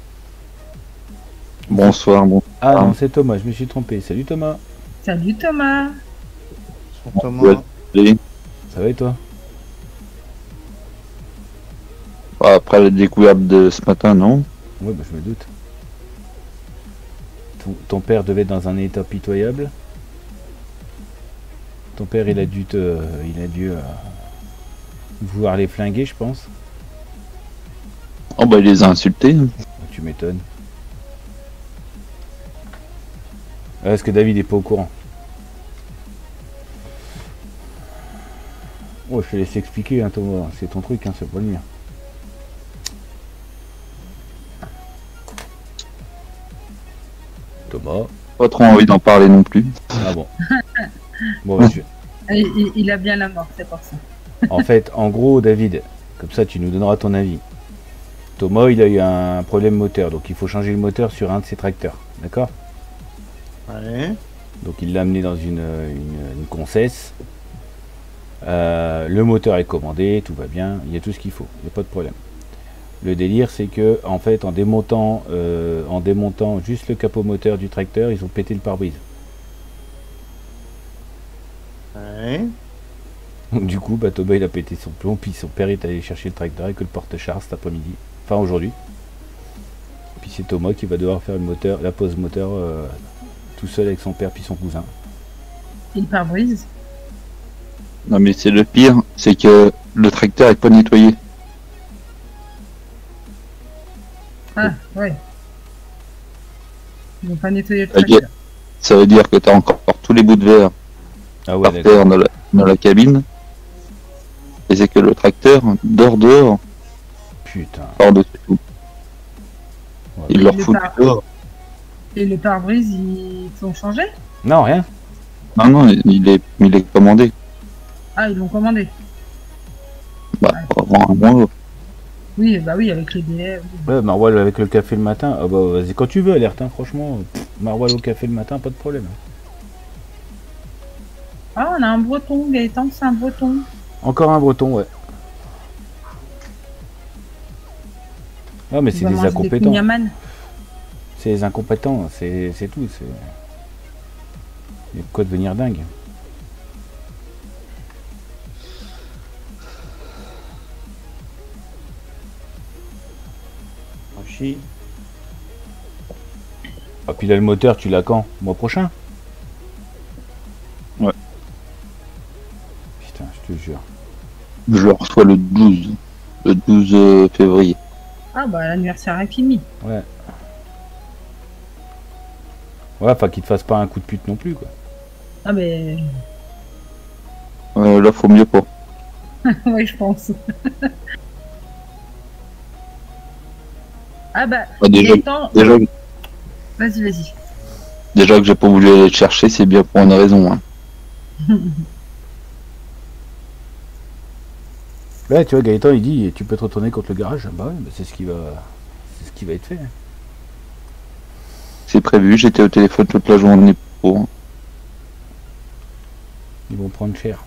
Bonsoir, bon. Ah non, c'est Thomas, je me suis trompé. Salut Thomas. Salut Thomas. Thomas. Allez. Ça va et toi? Ouais, après la découverte de ce matin, non. Ouais, bah je me doute. Ton, ton père devait être dans un état pitoyable. Ton père, il a dû te, il a dû euh, vouloir les flinguer, je pense. Oh bah il les a insultés. Tu m'étonnes. Ah, est-ce que David est pas au courant? Oh, je te laisse expliquer, hein, Thomas. C'est ton truc, hein, c'est pas le mien. Thomas. Pas trop envie d'en parler non plus. Ah bon. Bon, bah, je... il, il a bien la mort, c'est pour ça. En fait, en gros, David, comme ça, tu nous donneras ton avis. Thomas, il a eu un problème moteur, donc il faut changer le moteur sur un de ses tracteurs, d'accord? Ouais. Donc il l'a amené dans une, une, une concesse. Euh, le moteur est commandé, tout va bien, il y a tout ce qu'il faut, il n'y a pas de problème. Le délire, c'est que en fait, en démontant, euh, en démontant juste le capot moteur du tracteur, ils ont pété le pare-brise. Ouais. Donc du coup, bah, Thomas il a pété son plomb, puis son père est allé chercher le tracteur avec le porte-char cet après-midi, enfin aujourd'hui. Puis c'est Thomas qui va devoir faire le moteur, la pose moteur euh, tout seul avec son père puis son cousin. Il pare-brise. Non mais c'est le pire, c'est que le tracteur est pas nettoyé. Ah, ouais. Ils vont pas nettoyer le Ça veut tracteur. dire, ça veut dire que tu as encore tous les bouts de verre Ah ouais, par d'accord. terre dans la, dans la cabine. Et c'est que le tracteur dort dehors, Putain. par-dessus tout. Ouais. Il Et leur le fout par- dehors. Et le pare-brise, ils sont changés? Non, rien. Non, non, il est, il est commandé. Ah, ils l'ont commandé. Bah, avant un mois. Oui, bah oui, avec les délais. oui. Ouais, Marwal avec le café le matin. Ah bah vas-y, quand tu veux, alerte, hein, franchement. Pff, Marwal au café le matin, pas de problème. Ah, on a un breton, Gaëtan, c'est un breton. Encore un breton, ouais. Ah mais Il c'est va des manger incompétents. kouign-amann. C'est des incompétents, c'est c'est tout. C'est... Il y a de quoi devenir dingue. Archie. Ah puis là le moteur, tu l'as quand? Mois prochain? Ouais. Putain, je te jure. Je le reçois le douze. Le douze euh, février. Ah, bah l'anniversaire est fini. Ouais. Ouais, enfin qu'il te fasse pas un coup de pute non plus, quoi. Ah, mais. Euh, là, faut mieux pas. Oui, je pense. Ah, bah. Bah, déjà, Gaëtan, déjà, vas-y, vas-y. déjà que j'ai pas voulu aller le chercher, c'est bien pour une raison. Hein. Là, tu vois, Gaëtan, il dit, tu peux te retourner contre le garage. Bah ouais, bah c'est ce qui va, c'est ce qui va être fait. C'est prévu, j'étais au téléphone toute la journée pour. Ils vont prendre cher.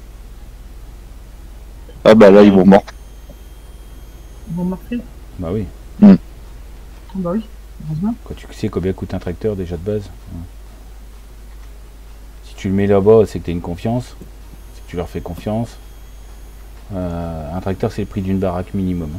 Ah bah là, ils vont mordre. Ils vont morfler. Bah oui. Ah, bah oui, heureusement. Quand tu sais combien coûte un tracteur déjà de base. Ouais. Si tu le mets là-bas, c'est que tu as une confiance. Si tu leur fais confiance. Euh, un tracteur, c'est le prix d'une baraque minimum.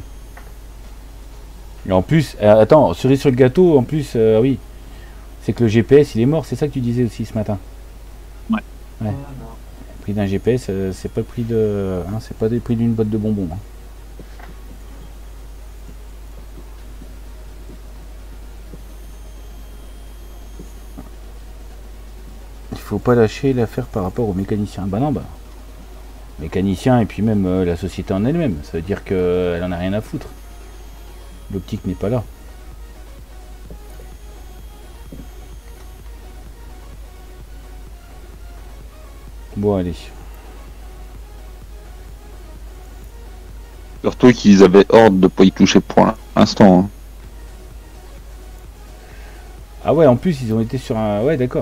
Et en plus, euh, attends, cerise sur le gâteau, en plus, euh, oui. C'est que le G P S, il est mort. C'est ça que tu disais aussi ce matin. Ouais. Ouais. Le prix d'un G P S, euh, c'est pas le prix de, hein, c'est pas le prix d'une boîte de bonbons. Hein. Il faut pas lâcher l'affaire par rapport aux mécaniciens. Bah non, bah. Mécanicien et puis même euh, la société en elle-même. Ça veut dire qu'elle en a rien à foutre. L'optique n'est pas là. Bon, allez. Surtout qu'ils avaient ordre de pas y toucher pour l'instant. Hein. Ah ouais, en plus, ils ont été sur un... Ouais, d'accord.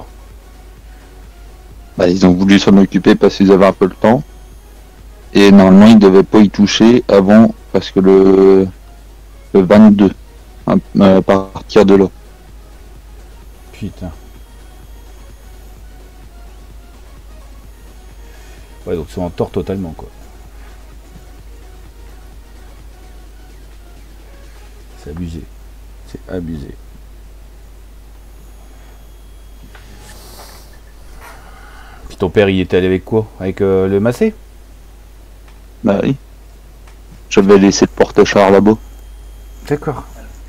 Bah, ils ont voulu s'en occuper parce qu'ils avaient un peu le temps. Et normalement, ils devaient pas y toucher avant, parce que le, le vingt-deux, hein, à partir de là. Putain. Ouais, donc ils sont en tort totalement, quoi. C'est abusé. C'est abusé. Puis ton père, il était allé avec quoi? Avec euh, le massé? Bah oui. J'avais laissé le porte-char là-bas. D'accord.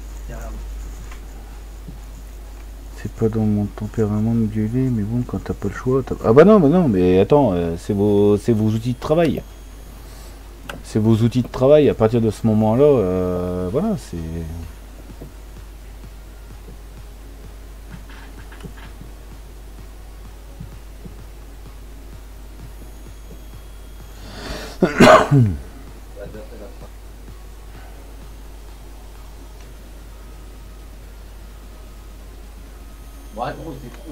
C'est pas dans mon tempérament de gueuler, mais bon, quand t'as pas le choix... Ah bah non, bah non, mais attends, euh, c'est vos, c'est vos outils de travail. C'est vos outils de travail. À partir de ce moment-là, euh, voilà, c'est... Ouais, gros, c'est trop.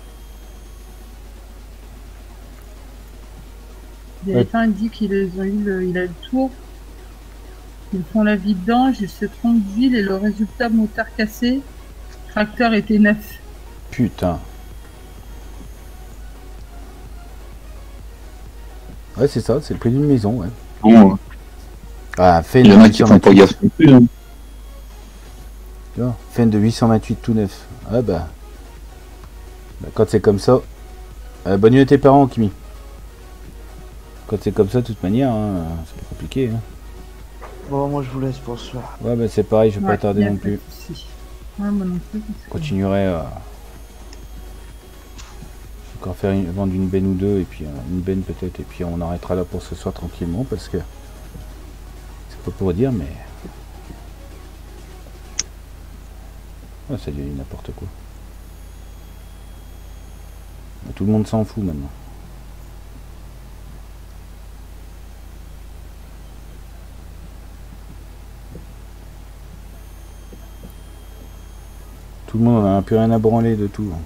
Gaëtan dit qu'ils ont eu le, il a le tour. Ils font la vidange, ils se trompent d'huile et le résultat, moteur cassé, tracteur était neuf. Putain. Ouais, c'est ça, c'est le prix d'une maison, ouais. Bon, Ah, fin il y de en a qui font pas huit cent vingt-huit. gaffe non plus. Hein. Tu vois, fin de huit cent vingt-huit tout neuf. Ah bah. Bah, quand c'est comme ça. Euh, bonne nuit à tes parents, Kimi. Quand c'est comme ça, de toute manière, hein, c'est pas compliqué. Hein. Bon, moi je vous laisse pour ce soir. Ouais, bah c'est pareil, je vais Ouais, pas tarder y a non pas plus. de souci. Ouais, moi non plus. Je continuerai à encore faire une, vendre une benne ou deux, et puis euh, une benne peut-être, et puis on arrêtera là pour ce soir tranquillement, parce que c'est pas pour dire, mais ah, ça devient n'importe quoi. Tout le monde s'en fout maintenant. Tout le monde n'a plus rien à branler de tout.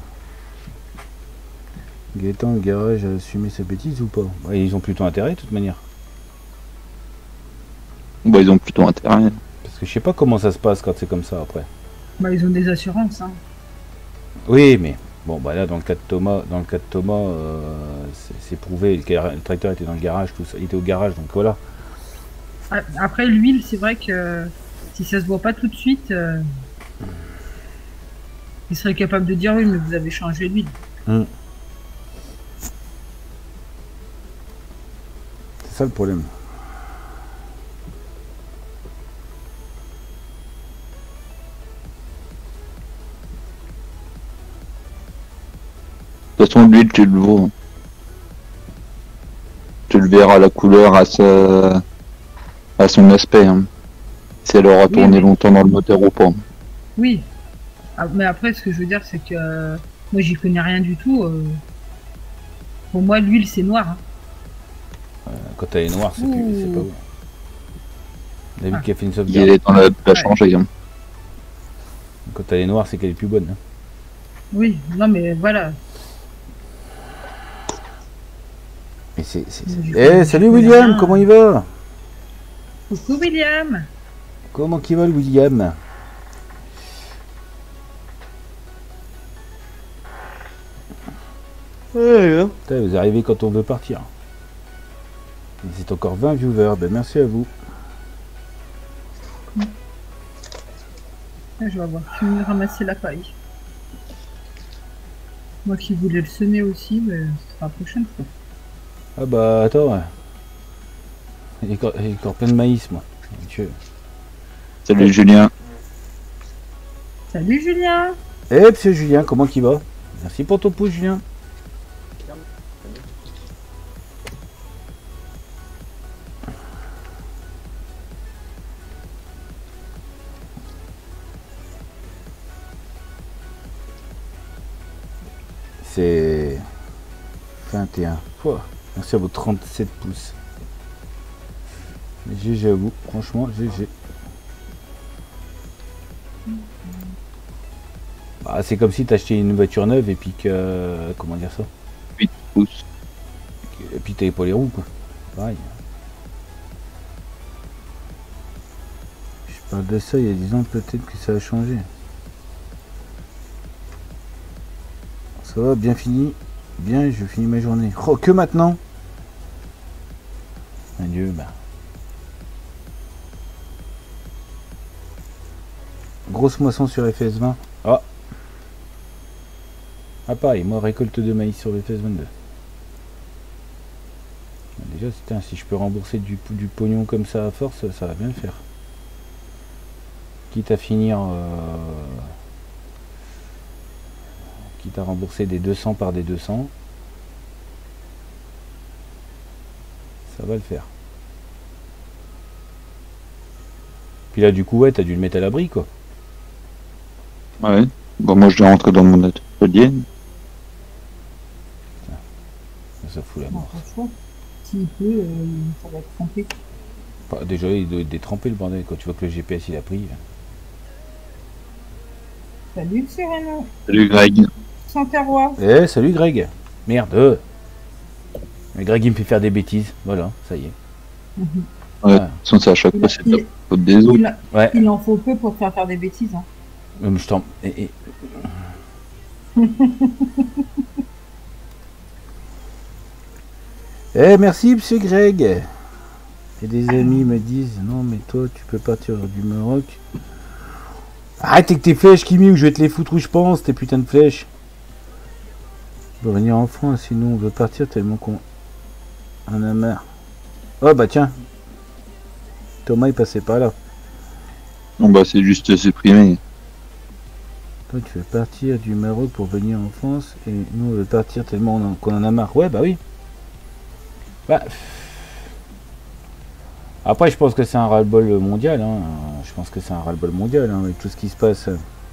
Gaëtan, le garage a assumé sa bêtise ou pas? Ouais, ils ont plutôt intérêt de toute manière. Bah, ils ont plutôt intérêt. Parce que je sais pas comment ça se passe quand c'est comme ça après. Bah, ils ont des assurances. Hein. Oui, mais bon, bah là, dans le cas de Thomas, dans le cas de Thomas, euh, c'est c'est prouvé. Le, gar- le tracteur était dans le garage, tout ça, il était au garage, donc voilà. A- Après, l'huile, c'est vrai que si ça se voit pas tout de suite, euh, il serait capable de dire oui, mais vous avez changé l'huile. Hmm. C'est ça le problème. De toute façon, l'huile, tu le vois. Tu le verras à la couleur, à sa... à son aspect. Hein. Si elle aura tourné mais- longtemps dans le moteur ou pas. Oui. Ah, mais après, ce que je veux dire, c'est que euh, moi, j'y connais rien du tout. euh. Pour moi, l'huile, c'est noir. Hein. Quand elle est noire, c'est plus, c'est pas bon. David Ah. qui a fait une Il sauvegarde. est dans la, la Ouais. changer. Hein. Quand elle est noire, c'est qu'elle est plus bonne. Hein. Oui, non, mais voilà. Mais c'est, c'est, Mais c'est- je Eh, connais- salut je connais William, rien. comment il va? Coucou, William. Comment qu'il va le William? Ouais, hein. Putain, vous arrivez quand on veut partir. Et c'est encore vingt viewers, ben merci à vous. Ah, je vais avoir fini de ramasser la paille. Moi qui voulais le semer aussi, mais ce sera la prochaine fois. Ah bah attends, ouais. Il y a encore, il y a encore plein de maïs moi. Dieu. Salut Julien. Salut Julien. Eh monsieur Julien, comment qu'il va? Merci pour ton pouce Julien. C'est vingt et un. Pouah, merci à vos trente-sept pouces. G G à vous, franchement G G. Bah, c'est comme si t'achetais une voiture neuve et puis que... Comment dire ça? huit pouces. Et puis t'avais pas les roues quoi. Pareil. Je parle de ça il y a dix ans, peut-être que ça a changé. Ça va, bien fini. Bien, je finis ma journée. Oh, que maintenant? Adieu, bah. grosse moisson sur F S vingt. Ah. Ah pareil, moi récolte de maïs sur le F S vingt-deux. Déjà, putain, si je peux rembourser du, du pognon comme ça à force, ça va bien le faire. Quitte à finir... Euh, quitte à rembourser des deux cents par des deux cents. Ça va le faire. Puis là, du coup, ouais, t'as dû le mettre à l'abri, quoi. Ouais. Bon, moi, je dois rentrer dans mon atelier. Ça fout la Non, mort. franchement, s'il peut, euh, ça va être trempé. Bah, déjà, il doit être détrempé, le bordel. Quand tu vois que le G P S, il a pris. Salut, Cyrano. Salut, Greg. Sans terroir. Eh, salut, Greg. Merde. Mais Greg, il me fait faire des bêtises. Voilà, ça y est. Mhm. Ouais, de Ah. toute façon, c'est à chaque fois, c'est Il- la faute des autres. Il, Ouais. il en faut peu pour te faire faire des bêtises. Hein. Mais je t'en... Eh, eh. Eh, merci, monsieur Greg. Et des amis me disent, non, mais toi, tu peux partir du Maroc. Arrête avec tes flèches, Kimi, ou je vais te les foutre où je pense, tes putains de flèches. Tu peux venir en France, sinon on veut partir tellement qu'on en a marre. Oh, bah tiens. Thomas, il passait pas là. Non, bah, c'est juste supprimé. Toi, tu veux partir du Maroc pour venir en France, et nous, on veut partir tellement on en- qu'on en a marre. Ouais, bah oui. Bah... Après, je pense que c'est un ras-le-bol mondial. Hein. Je pense que c'est un ras-le-bol mondial hein, avec tout ce qui se passe.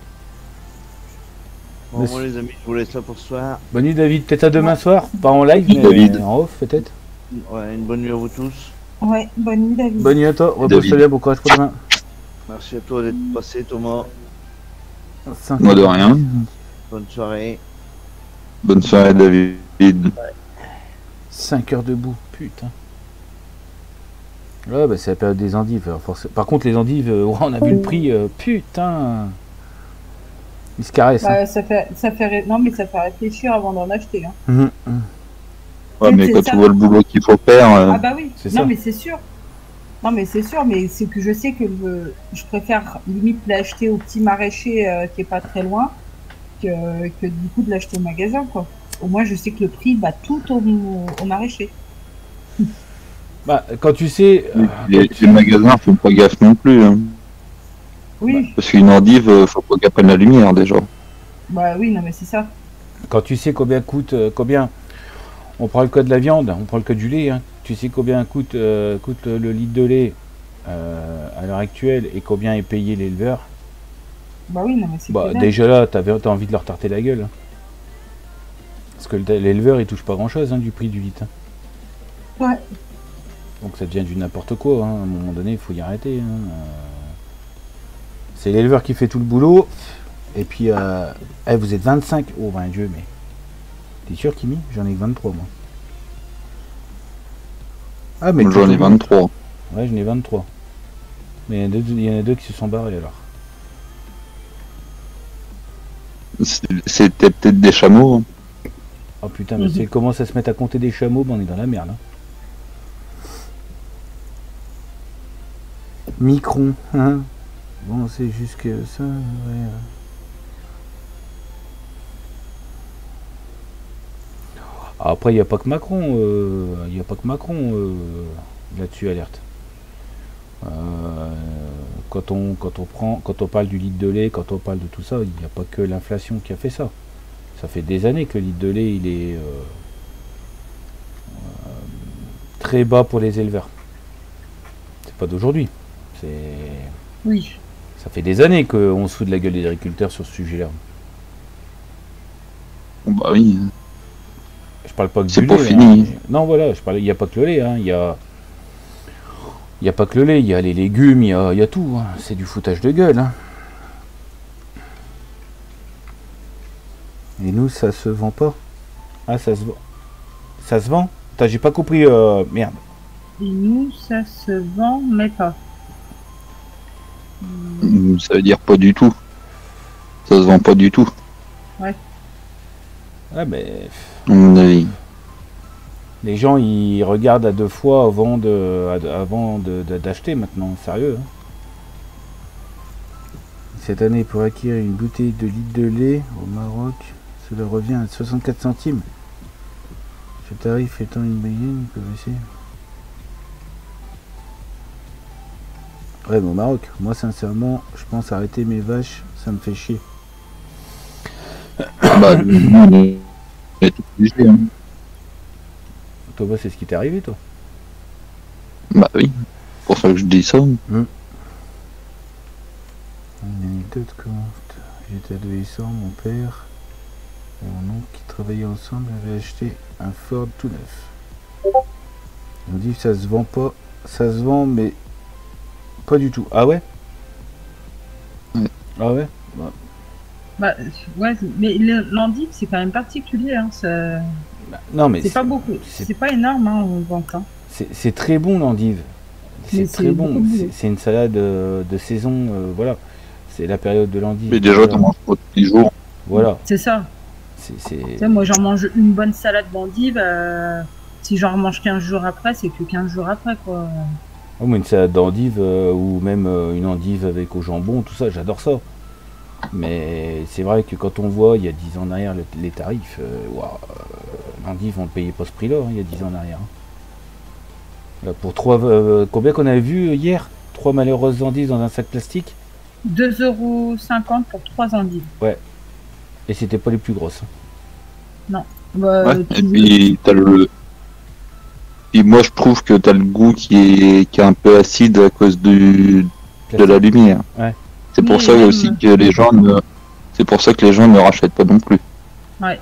Bon, Monsieur- moi, les amis, je vous laisse là pour ce soir. Bonne nuit, David. Peut-être à demain soir. Pas en live, mais David. en off, peut-être. Ouais, une bonne nuit à vous tous. Ouais, bonne nuit, David. Bonne nuit à toi. David. Repose-toi bien. Bon courage pour demain. Merci à toi d'être passé, Thomas. Cinq Moi de rien. Bonne soirée. Bonne soirée, David. cinq heures debout. Putain. Ouais, bah c'est la période des endives. alors forcément. Par contre, les endives, euh, ouais, on a vu le prix. euh, putain. Ils se caressent. hein. Bah, ça fait, ça fait, ré- non, mais ça fait réfléchir avant d'en acheter. Hein. Mhm, mhm. Ouais, mais C'est quand ça. tu vois le boulot qu'il faut faire, euh, Ah bah oui. c'est Non, ça. mais c'est sûr. Non, mais c'est sûr, mais c'est que je sais que je, je préfère limite l'acheter au petit maraîcher euh, qui est pas très loin que, que du coup de l'acheter au magasin, quoi. Au moins, je sais que le prix va tout au, au maraîcher. Bah, quand tu sais. euh, les, quand tu- les magasins font pas gaffe non plus. Hein. Oui, Parce qu'une endive, euh, faut pas qu'elle prenne la lumière déjà. bah oui, non, mais c'est ça. Quand tu sais combien coûte, euh, combien, on prend le cas de la viande, on prend le cas du lait, hein. Tu sais combien coûte, euh, coûte le, le litre de lait euh, à l'heure actuelle et combien est payé l'éleveur. Bah oui, non, mais c'est Bah que dalle. déjà là, t'as as envie de leur tarter la gueule. hein. Parce que le- l'éleveur il touche pas grand chose du prix du litre. hein. Ouais. Donc ça devient du n'importe quoi. hein. À un moment donné, il faut y arrêter. hein. Euh, C'est l'éleveur qui fait tout le boulot. Et puis, euh, eh, vous êtes vingt-cinq. Oh, ben Dieu, mais. T'es sûr, Kimi? J'en ai que vingt-trois, moi. Ah, mais. J'en ai vingt-trois. Ouais, j'en ai vingt-trois. Mais il y en a deux, il y en a deux qui se sont barrés alors. C'est- C'était peut-être des chameaux. hein. Oh putain, mais Mhm. si elle commence à se mettre à compter des chameaux, ben on est dans la merde. hein. Micron, hein. Bon, c'est juste que ça. Ouais. euh. Après, il n'y a pas que Macron. Il n'y a pas que Macron euh, là-dessus, alerte. Euh, quand on quand on prend quand on parle du litre de lait, quand on parle de tout ça, il n'y a pas que l'inflation qui a fait ça. Ça fait des années que le litre de lait il est euh, euh, très bas pour les éleveurs. C'est pas d'aujourd'hui. C'est Oui. ça fait des années qu'on se fout de la gueule des agriculteurs sur ce sujet-là. Bon, bah oui. Je parle pas que C'est du pas lait. fini. hein. Non voilà, je parle. Il n'y a pas que le lait. hein. Il y a il y a pas que le lait. Il y a les légumes. Il y a, il y a tout. hein. C'est du foutage de gueule. hein. Et nous, ça se vend pas. Ah, ça se vend. Ça se vend. Putain, j'ai pas compris. euh, Merde. Et nous, ça se vend, mais pas. Hum, Ça veut dire pas du tout. Ça se vend pas du tout, Ah mais à mon avis. les gens ils regardent à deux fois avant de à- avant de- de- d'acheter maintenant. Sérieux. hein. cette année pour acquérir une bouteille de litre de lait au Maroc, cela revient à soixante-quatre centimes. Ce tarif étant une moyenne que c'est. Ouais, mais au Maroc, moi sincèrement, je pense arrêter mes vaches, ça me fait chier. Bah, on est obligé, hein. Toi, bah, c'est ce qui t'est arrivé, toi. Bah oui, pour ça que je dis ça. Une anecdote courte. J'étais adolescent, mon père et mon oncle qui travaillaient ensemble avaient acheté un Ford tout neuf. Ils m'ont dit que ça se vend pas, ça se vend mais pas du tout. Ah ouais? Ouais. Ah ouais? Bah. Bah, ouais, mais l'endive, c'est quand même particulier. Hein, ça... Bah, non, mais c'est pas beaucoup, c'est pas énorme hein, en vente. Hein. C'est très bon l'endive. C'est très bon. C'est une salade euh, de saison. Euh, voilà. C'est la période de l'endive. Mais déjà, t'en manges pas tous les jours. Voilà. C'est ça. C'est. Moi, j'en mange une bonne salade d'endive. Euh, si j'en mange quinze jours après, c'est que quinze jours après, quoi. Oh, mais une salade d'endive euh, ou même euh, une endive avec au jambon, tout ça, j'adore ça. Mais c'est vrai que quand on voit il y a dix ans en arrière le, les tarifs, euh, wow, euh, l'endive on ne payait pas ce prix-là hein, il y a dix ans en arrière. Hein. Là, pour trois, euh, combien qu'on avait vu hier? Trois malheureuses endives dans un sac plastique. deux euros cinquante pour trois endives. Ouais. Et c'était pas les plus grosses. Hein. Non. Bah, ouais, tu... Et puis t'as le. Et moi je trouve que t'as le goût qui est, qui est un peu acide à cause du, de la lumière. Ouais. C'est pour oui, ça même... aussi que les gens ne... c'est pour ça que les gens ne rachètent pas non plus. Ouais.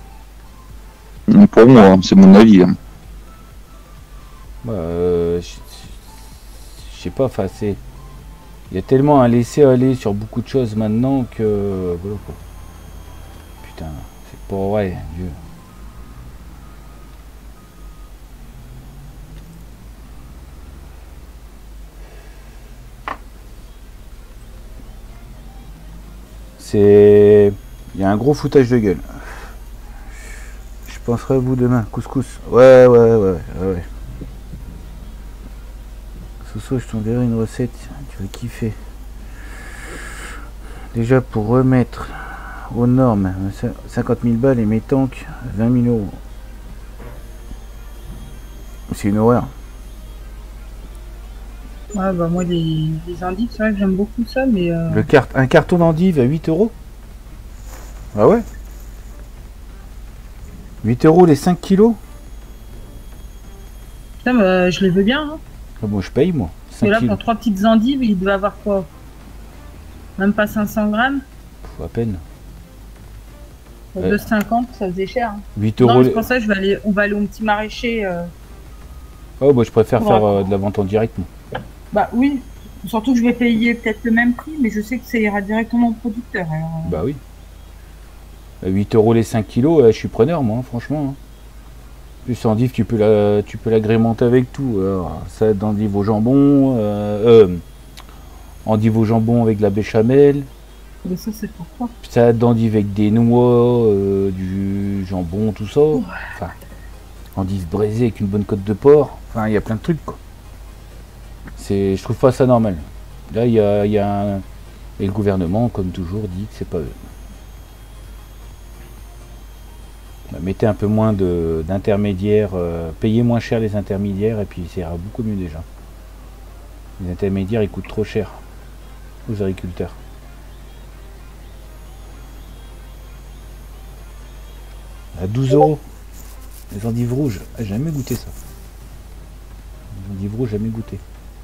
Pour moi, c'est mon avis. Hein. Bah, euh, je sais pas, enfin c'est. Il y a tellement un laisser-aller sur beaucoup de choses maintenant que. Voilà quoi. Putain, c'est pas vrai, Dieu. C'est... Il y a un gros foutage de gueule. Je penserai à vous demain. Couscous. Ouais, ouais, ouais, ouais. Soso, je t'enverrai une recette. Tu vas kiffer. Déjà, pour remettre aux normes, cinquante mille balles et mes tanks, vingt mille euros. C'est une horreur. Ouais, bah moi, les, les endives, c'est vrai que j'aime beaucoup ça, mais... Euh... Le cart un carton d'endives à huit euros. Ah ouais, huit euros les cinq kilos. Putain, bah, je les veux bien. Hein. Ah bon, je paye, moi. Parce que là, pour trois petites endives, il devait avoir quoi? Même pas cinq cents grammes? Pff, à peine. Pour deux cinquante, ça faisait cher. Hein. huit euros. Non, c'est pour ça que je vais aller, on va aller au petit maraîcher. Euh... Oh, bah, je préfère faire euh, de la vente en direct, moi. Bah oui, surtout que je vais payer peut-être le même prix, mais je sais que ça ira directement au producteur. Alors... Bah oui. huit euros les cinq kilos, je suis preneur, moi, hein, franchement. Hein. Plus endive, tu peux la, tu peux l'agrémenter avec tout. Alors, salade d'endive au jambon, euh, euh, endive au jambon avec de la béchamel. Mais ça, c'est pourquoi? Salade d'endive avec des noix, euh, du jambon, tout ça. Ouais. Enfin, endive braisée avec une bonne côte de porc. Enfin, il y a plein de trucs, quoi. C'est, je trouve pas ça normal. Là, il y a, y a un... Et le gouvernement, comme toujours, dit que c'est pas eux. Mettez un peu moins d'intermédiaires, euh, payez moins cher les intermédiaires et puis ça ira beaucoup mieux déjà. Les intermédiaires ils coûtent trop cher aux agriculteurs. À douze euros. Les endives rouges, ah, j'ai jamais goûté ça. Les endives rouges, jamais goûté.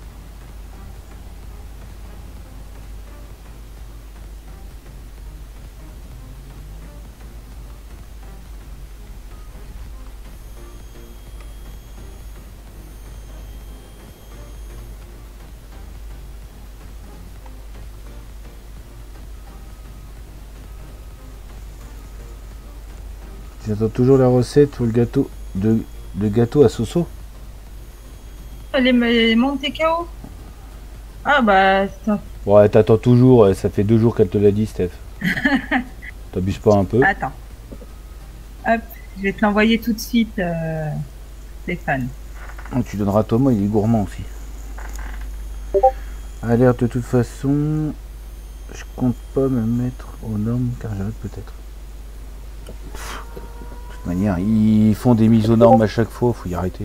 J'attends toujours la recette pour le gâteau de, de gâteau à Soso. Les, les Monte K O. Ah bah ça. Ouais, t'attends toujours, ça fait deux jours qu'elle te l'a dit, Steph. T'abuses pas un peu? Attends. Hop, je vais te l'envoyer tout de suite, euh, Stéphane. Oh, tu donneras à Thomas, il est gourmand aussi. Alerte de toute façon. je compte pas me mettre aux normes car j'arrête peut-être. De toute manière, ils font des mises aux normes à chaque fois, faut y arrêter.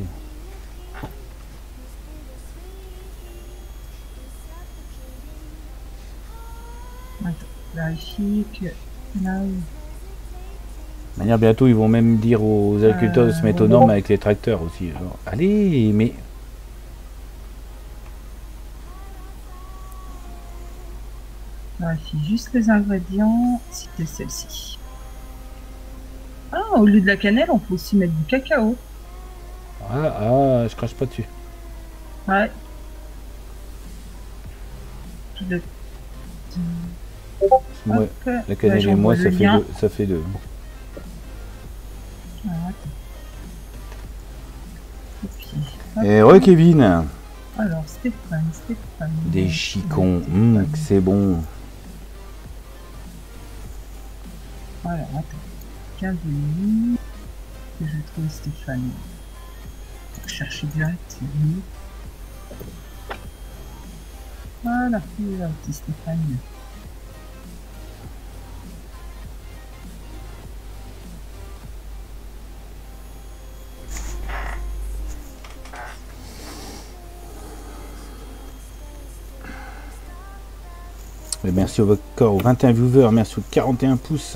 Attends, vérifie que là. De manière, bientôt ils vont même dire aux agriculteurs de se mettre aux normes avec les tracteurs aussi. Alors, allez, mais. Vérifie juste les ingrédients, si c'est celle-ci. Ah, au lieu de la cannelle, on peut aussi mettre du cacao. Ah, ah je crache pas dessus. Ouais. De... Ouais, Hop. la cannelle Ouais, et moi, j'envoie ça le fait, lien. deux, ça fait deux. Ah, attends. Et puis, hop. Et re Kevin. Alors, Stéphane, Stéphane. Des chicons, hum, c'est bon. Alors, attends. Bienvenue. Que je trouve Stéphane. Pour chercher direct, c'est mieux. Voilà, il est là, petit Stéphane. Et merci encore aux vingt et un viewers, merci aux quarante et un pouces.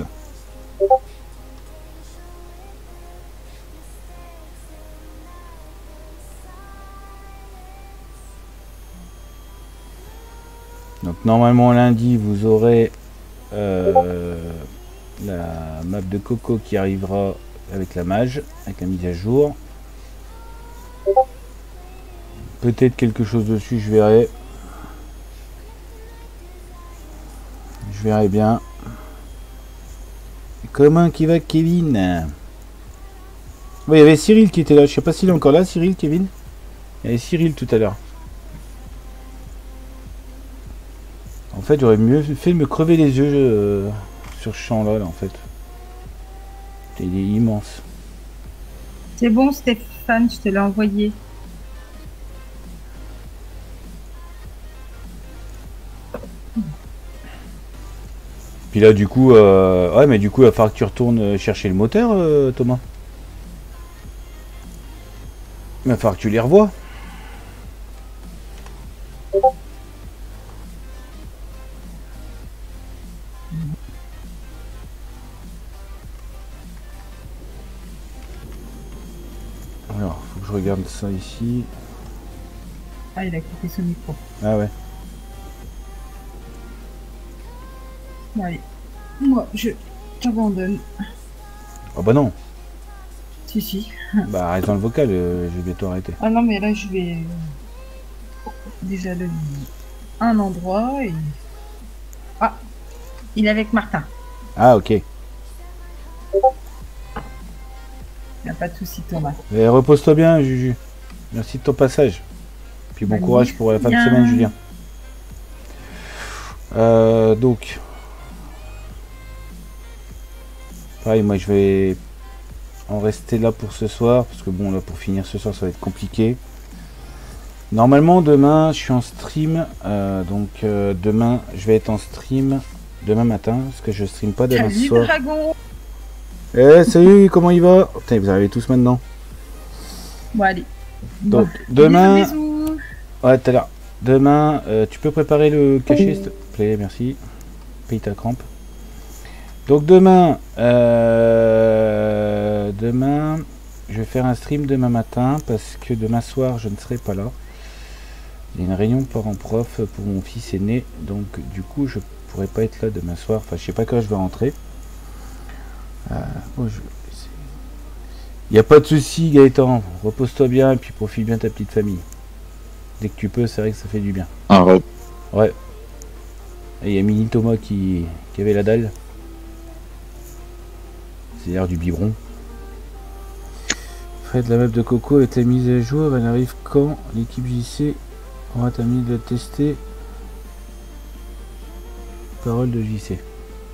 Donc normalement lundi vous aurez euh, la map de Coco qui arrivera avec la mage, avec la mise à jour. Peut-être quelque chose dessus, je verrai. Je verrai bien. Comment qui va Kevin? Oui, il y avait Cyril qui était là. Je sais pas s'il est encore là, Cyril, Kevin. Il y avait Cyril tout à l'heure. En fait, j'aurais mieux fait de me crever les yeux euh, sur ce champ-là, là, en fait. Il est immense. C'est bon, Stéphane, je te l'ai envoyé. Puis là, du coup, euh... ouais, mais du coup, il va falloir que tu retournes chercher le moteur, euh, Thomas. Il va falloir que tu les revoies. Alors, faut que je regarde ça ici. Ah, il a coupé son micro. Ah ouais. Allez, moi, je t'abandonne. Oh bah non. Si, si. Bah arrête dans le vocal, euh, je vais bientôt arrêter. Ah non, mais là, je vais déjà donner un endroit et... Ah, il est avec Martin. Ah ok. Il n'y a pas de souci, Thomas. Et repose-toi bien, Juju. Merci de ton passage. Puis bon Magnifique. courage pour la fin de Bien. semaine, Julien. Euh, donc... Pareil, moi je vais en rester là pour ce soir, parce que bon, là pour finir ce soir, ça va être compliqué. Normalement, demain, je suis en stream, euh, donc euh, demain, je vais être en stream demain matin, parce que je stream pas demain Salut, soir. dragon. Eh, salut, comment il va? Putain, vous arrivez tous maintenant. Bon, allez. Donc, Bon. demain... Bisous, bisous. Ouais, tout à l'heure. Demain, euh, tu peux préparer le cachet, s'il te plaît, merci. Paye ta crampe. Donc demain, euh, demain, je vais faire un stream demain matin parce que demain soir, je ne serai pas là. Il y a une réunion parents-prof pour mon fils aîné, donc du coup, je pourrai pas être là demain soir. Enfin, je sais pas quand je vais rentrer. Euh, oh, je... Il n'y a pas de souci, Gaëtan. Repose-toi bien et puis profite bien de ta petite famille. Dès que tu peux, c'est vrai que ça fait du bien. Ah ouais. Ouais. Et il y a Mini Thomas qui, qui avait la dalle. C'est l'air du biberon. Fred, la map de Coco avec la mise à jour, elle arrive quand? L'équipe J C aura terminé de la tester. Parole de J C.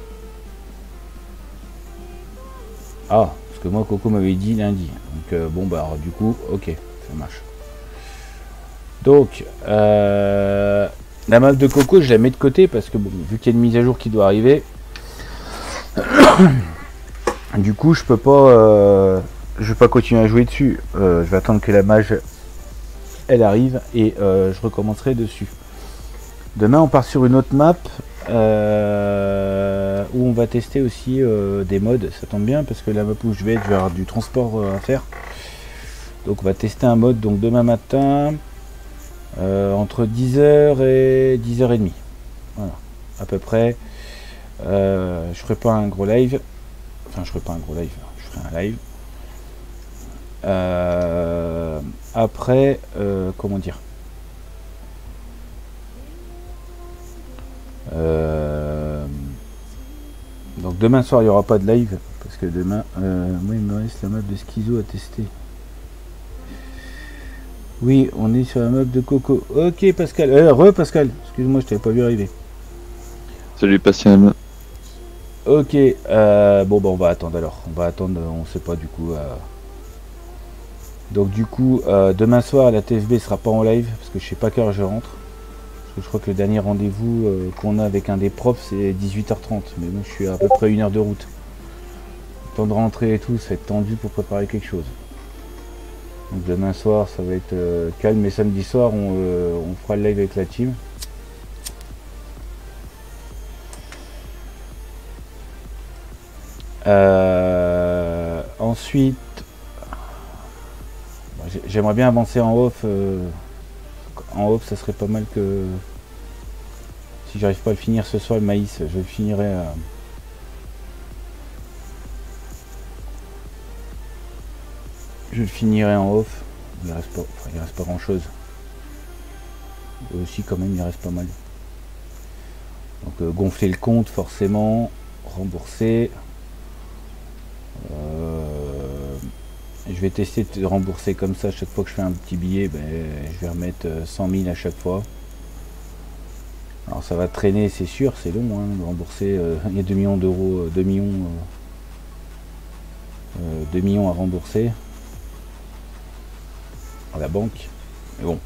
Ah, parce que moi Coco m'avait dit lundi. Donc euh, bon bah alors, du coup, ok, ça marche. Donc, euh, La map de Coco, je la mets de côté parce que bon, vu qu'il y a une mise à jour qui doit arriver, du coup, je peux pas, euh, je vais pas continuer à jouer dessus. Euh, je vais attendre que la mage, elle arrive et euh, je recommencerai dessus. Demain, on part sur une autre map euh, où on va tester aussi euh, des mods. Ça tombe bien parce que la map où je vais être, je vais avoir du transport euh, à faire. Donc, on va tester un mode. Donc, demain matin. Euh, entre dix heures et dix heures trente. Voilà, à peu près. Euh, je ferai pas un gros live. Enfin, je ferai pas un gros live. Je ferai un live. Euh, après, euh, comment dire euh, Donc demain soir, il n'y aura pas de live parce que demain, euh, moi, il me reste la map de Schizo à tester. Oui, on est sur la map de Coco. Ok, Pascal. Euh, re Pascal. Excuse-moi, je t'avais pas vu arriver. Salut Pascal. Ok. Euh, bon, bah, on va attendre alors. On va attendre. On sait pas du coup. Euh... Donc du coup, euh, demain soir, la T F B sera pas en live parce que je sais pas à quelle heure je rentre. Parce que je crois que le dernier rendez-vous euh, qu'on a avec un des profs, c'est dix-huit heures trente. Mais bon, je suis à peu près une heure de route. Le temps de rentrer et tout, ça va être tendu pour préparer quelque chose. Donc demain soir ça va être euh, calme, mais samedi soir on, euh, on fera le live avec la team. Euh, ensuite, j'aimerais bien avancer en off. Euh, en off ça serait pas mal que si j'arrive pas à le finir ce soir le maïs, je le finirai à... Je le finirai en off. Il reste pas, enfin, il reste pas grand chose. Et aussi quand même il reste pas mal. Donc euh, gonfler le compte forcément, rembourser. Euh, je vais tester de rembourser comme ça chaque fois que je fais un petit billet. Ben, je vais remettre cent mille à chaque fois. Alors ça va traîner, c'est sûr, c'est long hein, de rembourser. Euh, il y a deux millions d'euros, deux millions, euh, deux millions à rembourser à la banque, mais bon,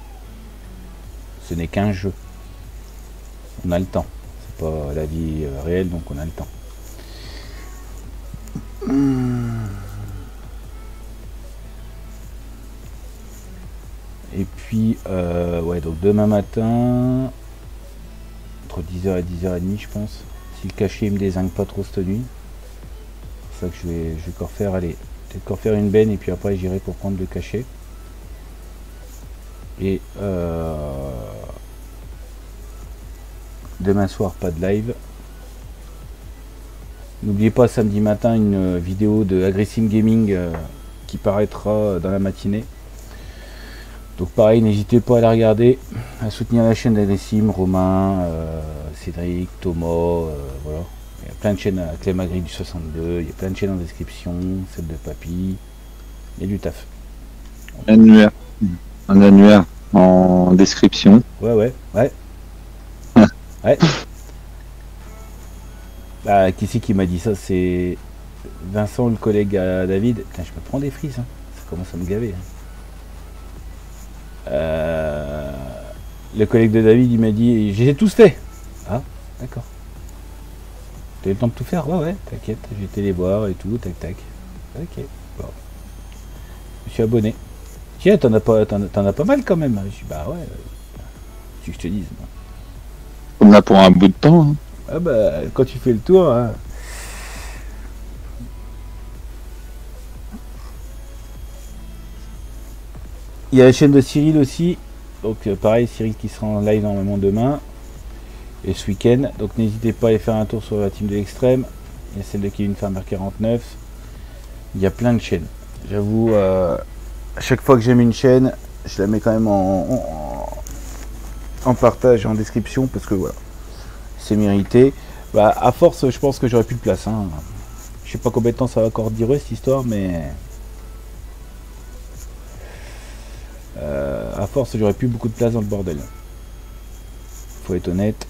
ce n'est qu'un jeu, on a le temps, c'est pas la vie euh, réelle, donc on a le temps. Et puis euh, ouais, donc demain matin entre dix heures et dix heures trente je pense, si le cachet me dézingue pas trop cette nuit, c'est ça que je vais, je vais encore faire, allez, peut-être encore faire une benne et puis après j'irai pour prendre le cachet. Et euh, demain soir pas de live. N'oubliez pas samedi matin une vidéo de Agressim Gaming euh, qui paraîtra dans la matinée. Donc pareil, n'hésitez pas à la regarder, à soutenir la chaîne d'Agressim, Romain, euh, Cédric, Thomas, euh, voilà. Il y a plein de chaînes à Clem Agri du soixante-deux, il y a plein de chaînes en description, celle de Papy, il y a du taf. Annuaire. Un annuaire en description. Ouais, ouais, ouais. Ouais. Bah, qui c'est qui m'a dit ça? C'est Vincent, le collègue à David. Putain, je me prends des frises, hein. Ça commence à me gaver. Hein. Euh... Le collègue de David, il m'a dit, j'ai tous fait. Ah, d'accord. T'as eu le temps de tout faire? Ouais, ouais, t'inquiète, j'ai été les voir et tout, tac, tac. Ok, bon. Je me suis abonné. Tiens, t'en as pas, t'en, t'en as pas mal quand même. Je dis, bah ouais, euh, tu que je te dise. On a pour un bout de temps. Hein. Ah bah, quand tu fais le tour. Hein. Il y a la chaîne de Cyril aussi. Donc euh, pareil, Cyril qui sera en live normalement demain. Et ce week-end. Donc n'hésitez pas à aller faire un tour sur la team de l'extrême. Il y a celle de Kevin Farmer quarante-neuf. Il y a plein de chaînes. J'avoue, euh, à chaque fois que j'aime une chaîne, je la mets quand même en, en, en partage et en description parce que voilà, c'est mérité. Bah, à force, je pense que j'aurais plus de place. Hein. Je sais pas combien de temps ça va encore durer cette histoire, mais euh, à force, j'aurais plus beaucoup de place dans le bordel. Faut être honnête.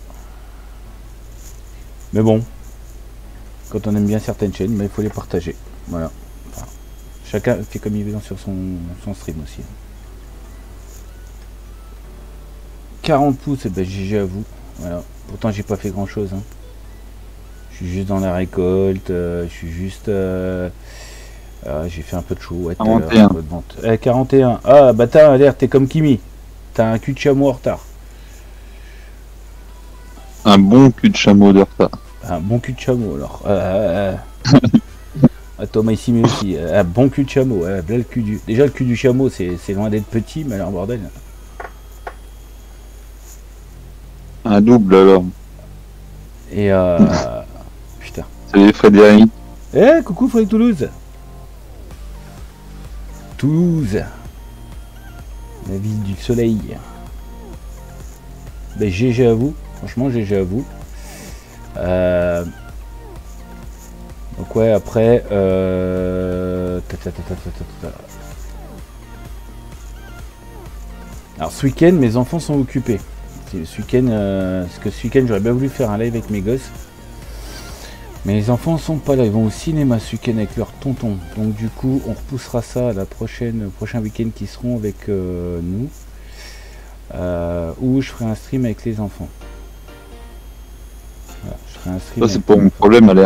Mais bon, quand on aime bien certaines chaînes, bah, il faut les partager. Voilà. Enfin, chacun fait comme il veut sur son, son stream aussi. quarante pouces, et ben G G à vous. Voilà. Pourtant j'ai pas fait grand chose. Hein. Je suis juste dans la récolte, euh, je suis juste... Euh, euh, j'ai fait un peu de show. Ouais, quarante et un. de vente. Eh, quarante et un. Ah bah t'as l'air, t'es comme Kimi. T'as un cul de chameau en retard. Un bon cul de chameau de retard. Un bon cul de chameau alors. Euh, euh, euh. Thomas ici mais aussi. Euh, un bon cul de chameau. Euh, là, le cul du... Déjà le cul du chameau c'est loin d'être petit, mais alors bordel. Un double alors. Et euh... putain. Salut Frédéric. Eh coucou Frédéric Toulouse. Toulouse. La ville du soleil. Ben G G à vous. Franchement G G à vous. Euh... Donc ouais après euh... ta, ta, ta, ta, ta, ta. Alors ce week-end mes enfants sont occupés. Ce week-end, euh... parce que ce week-end j'aurais bien voulu faire un live avec mes gosses. Mais les enfants sont pas là, ils vont au cinéma ce week-end avec leur tonton. Donc du coup on repoussera ça à la prochaine prochain week-end qui seront avec euh, nous. Euh, où je ferai un stream avec les enfants. Voilà, je ferai un stream. Ça c'est pour mon problème à l'air.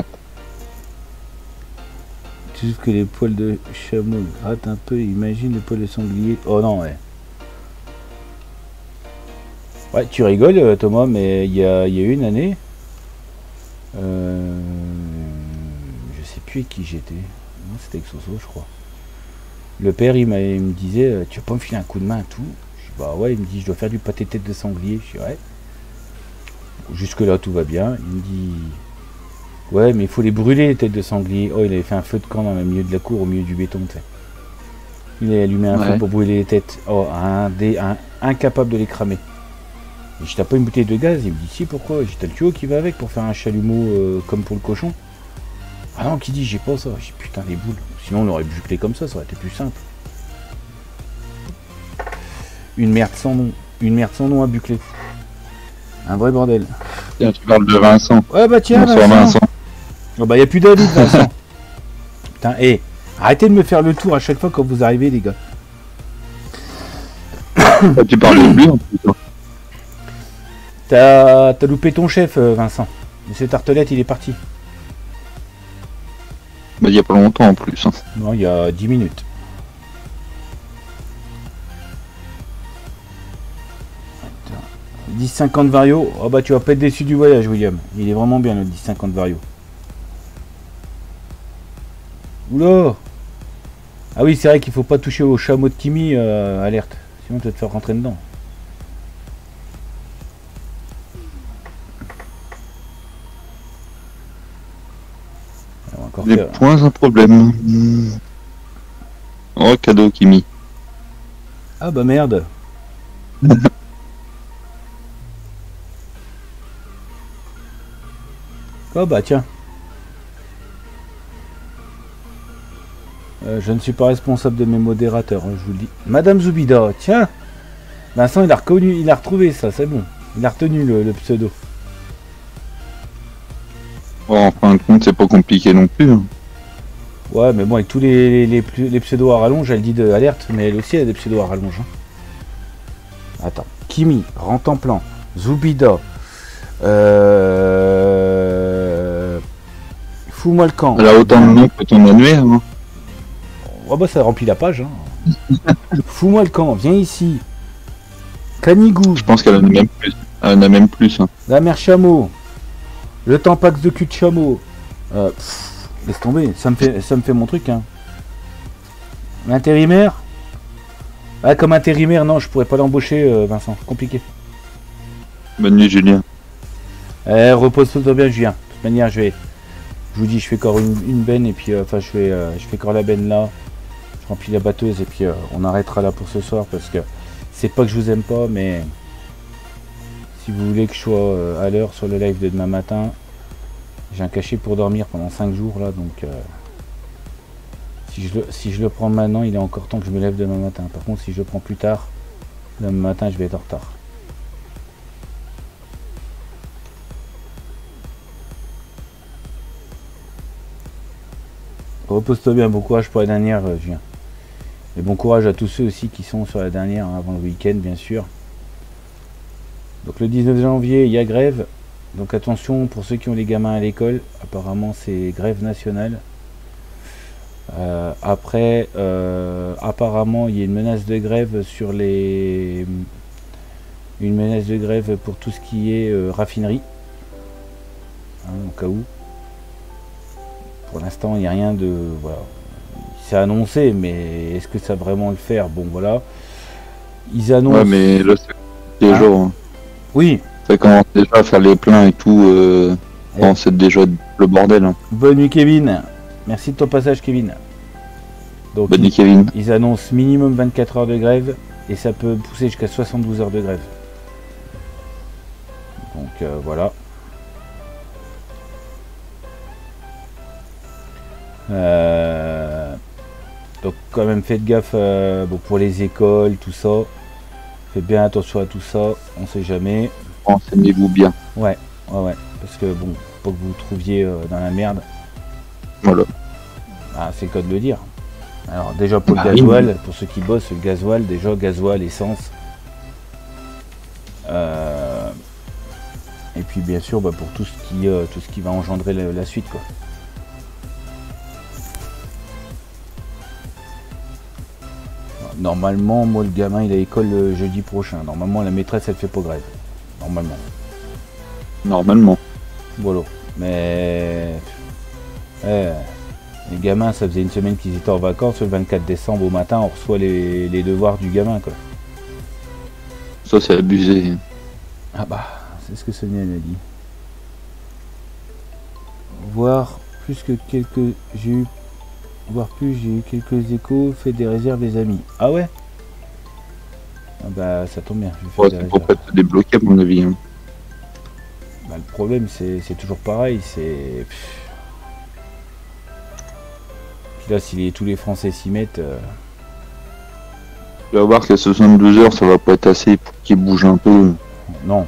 C'est juste que les poils de chameau grattent un peu, imagine les poils de sanglier. Oh non ouais. Ouais tu rigoles Thomas, mais il y a, y a une année. Euh, je sais plus avec qui j'étais. C'était avec Soso je crois. Le père il, il me disait tu vas pas me filer un coup de main et tout. Bah ouais, il me dit je dois faire du pâté tête de sanglier. Je dis ouais. Jusque là tout va bien. Il me dit ouais mais il faut les brûler les têtes de sanglier. Oh il avait fait un feu de camp dans le milieu de la cour au milieu du béton. T'sais. Il a allumé un ouais. feu pour brûler les têtes. Oh un dé un, incapable de les cramer. Et je t'ai pas une bouteille de gaz. Il me dit si pourquoi. J'ai le tuyau qui va avec pour faire un chalumeau euh, comme pour le cochon. Ah non qui dit j'ai pas ça. J'ai putain les boules. Sinon on aurait buclé comme ça, ça aurait été plus simple. Une merde sans nom, une merde sans nom à bucler. Un vrai bordel. Tiens, tu parles de Vincent. Ouais bah tiens Bonsoir, Vincent. Vincent. Oh bah y a plus David Vincent. Putain, hé, hey, arrêtez de me faire le tour à chaque fois quand vous arrivez les gars. Tu parles de lui en plus. T'as t'as loupé ton chef Vincent. Monsieur Tartelette il est parti. Bah il y a pas longtemps en plus. Hein. Non il y a dix minutes. dix cinquante Vario, oh bah tu vas pas être déçu du voyage William, il est vraiment bien le dix cinquante Vario. Oula. Ah oui c'est vrai qu'il faut pas toucher au chameau de Kimi, euh, alerte, sinon tu vas te faire rentrer dedans. Des faire... points un problème. Oh cadeau Kimi. Ah bah merde. Oh bah tiens. Euh, je ne suis pas responsable de mes modérateurs, hein, je vous le dis. Madame Zoubida, tiens. Vincent il a reconnu, il a retrouvé ça, c'est bon. Il a retenu le, le pseudo. Oh, en fin de compte c'est pas compliqué non plus. Hein. Ouais mais bon avec tous les, les, les, les pseudos à rallonge, elle dit de alerte, mais elle aussi elle a des pseudos à rallonge. Hein. Attends. Kimi, rentre en plan. Zoubida. Euh... Fous-moi le camp. Elle a autant de noms que ton annuaire. Hein. Oh bah ça remplit la page. Hein. Fous-moi le camp, viens ici. Canigou. Je pense qu'elle en a même plus. Elle en a même plus. Hein. La mère chameau. Le tampax de cul de chameau. Euh, pff, laisse tomber, ça me fait, ça me fait mon truc. Hein. L'intérimaire. Ah, comme intérimaire, non, je pourrais pas l'embaucher, euh, Vincent. Compliqué. Bonne nuit, Julien. Eh, repose-toi bien, Julien. De toute manière, je vais. Je vous dis, je fais encore une, une benne et puis, euh, enfin, je fais, euh, je fais encore la benne là. Je remplis la batteuse et puis euh, on arrêtera là pour ce soir parce que c'est pas que je vous aime pas, mais si vous voulez que je sois euh, à l'heure sur le live de demain matin, j'ai un cachet pour dormir pendant cinq jours là, donc euh, si, je le, si je le prends maintenant, il est encore temps que je me lève demain matin. Par contre, si je le prends plus tard, demain matin, je vais être en retard. Repose-toi bien, bon courage pour la dernière, euh, Julien. Et bon courage à tous ceux aussi qui sont sur la dernière hein, avant le week-end, bien sûr. Donc le dix-neuf janvier, il y a grève. Donc attention pour ceux qui ont les gamins à l'école. Apparemment, c'est grève nationale. Euh, après, euh, apparemment, il y a une menace de grève sur les... Une menace de grève pour tout ce qui est euh, raffinerie. Hein, au cas où. Pour l'instant, il n'y a rien de... Voilà. C'est annoncé, mais est-ce que ça va vraiment le faire? Bon, voilà. Ils annoncent... Ouais, mais là, c'est des Hein jours. Oui. Ça commence déjà à faire les pleins et tout. Euh... Ouais. Bon, c'est déjà le bordel. Hein. Bonne nuit, Kevin. Merci de ton passage, Kevin. Donc, Bonne nuit, ils, Kevin. ils annoncent minimum vingt-quatre heures de grève et ça peut pousser jusqu'à soixante-douze heures de grève. Donc, euh, voilà. Euh... Donc quand même faites gaffe euh, bon, pour les écoles, tout ça. Faites bien attention à tout ça, on sait jamais. Renseignez-vous bien. Ouais, ouais, ouais. Parce que bon, faut que vous vous trouviez euh, dans la merde. Voilà. Ah, c'est le cas de le dire. Alors déjà pour Bah, le gasoil, oui. pour ceux qui bossent, le gasoil, déjà gasoil, essence. Euh... Et puis bien sûr bah, pour tout ce qui euh, tout ce qui va engendrer la, la suite quoi. Normalement, moi le gamin il a école le jeudi prochain. Normalement la maîtresse elle fait pas grève. Normalement. Normalement. Voilà. Mais ouais, les gamins ça faisait une semaine qu'ils étaient en vacances. Le vingt-quatre décembre au matin on reçoit les, les devoirs du gamin quoi. Ça, c'est abusé. Ah bah, c'est ce que Sonia m'a dit. Voir plus que quelques... J'ai eu... Voir plus, j'ai eu quelques échos, fait des réserves les amis. Ah ouais? Ah bah, ça tombe bien, je vais faire Ouais, des c'est pour réserves. pas te débloquer, à mon avis. Hein. Bah, le problème, c'est c'est toujours pareil, c'est... Pff. Puis là, si les, tous les Français s'y mettent... euh, Tu vas voir que soixante-douze heures, ça va pas être assez pour qu'il bouge un peu. Non.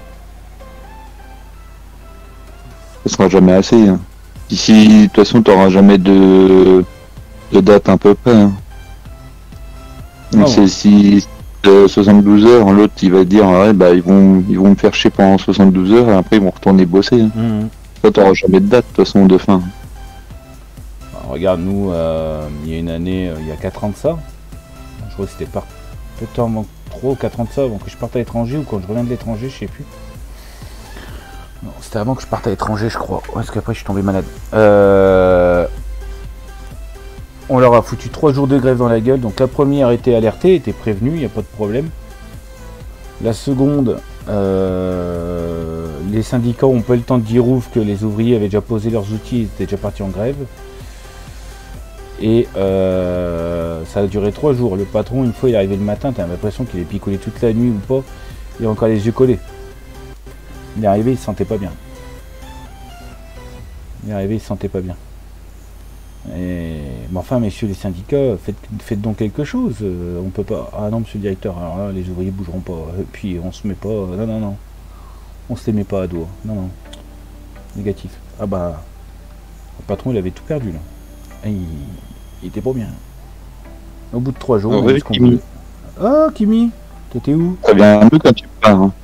Ça sera jamais assez. Hein. Ici, de toute façon, t'auras jamais de... de date à peu près. Hein. Donc Ah c'est bon. si euh, soixante-douze heures, l'autre il va dire ouais, bah ils vont ils vont me faire chier pendant soixante-douze heures et après ils vont retourner bosser. Hein. Mmh. Toi, t'auras jamais de date de toute façon de fin. Bah, regarde, nous, euh, il y a une année, euh, il y a quatre ans de ça. Je crois que c'était pas... peut-être avant trois ou quatre ans de ça, avant que je parte à l'étranger ou quand je reviens de l'étranger, je sais plus. Non, c'était avant que je parte à l'étranger, je crois. Ouais, parce qu'après, je suis tombé malade. Euh... On leur a foutu trois jours de grève dans la gueule. Donc la première était alertée, était prévenue, il n'y a pas de problème. La seconde, euh... les syndicats ont pas eu le temps de dire ouf que les ouvriers avaient déjà posé leurs outils, ils étaient déjà partis en grève. Et euh... ça a duré trois jours. Le patron, une fois, il est arrivé le matin, t'as l'impression qu'il est picolé toute la nuit ou pas. Il a encore les yeux collés. Il est arrivé, il se sentait pas bien. Il est arrivé, il se sentait pas bien. Et... Mais enfin, messieurs les syndicats, faites, faites donc quelque chose. Euh, on peut pas... Ah non, monsieur le directeur, alors là, les ouvriers bougeront pas. Et puis, on se met pas... Non, non, non. On se les met pas à dos. Non, non. Négatif. Ah bah... Le patron, il avait tout perdu, là. Et il... il était pas bien. Au bout de trois jours, Ah on a ouais, dit ce qu'on Kimi. voulait. Oh, Kimi, t'étais où? Ça vient un peu quand tu pars. Hein.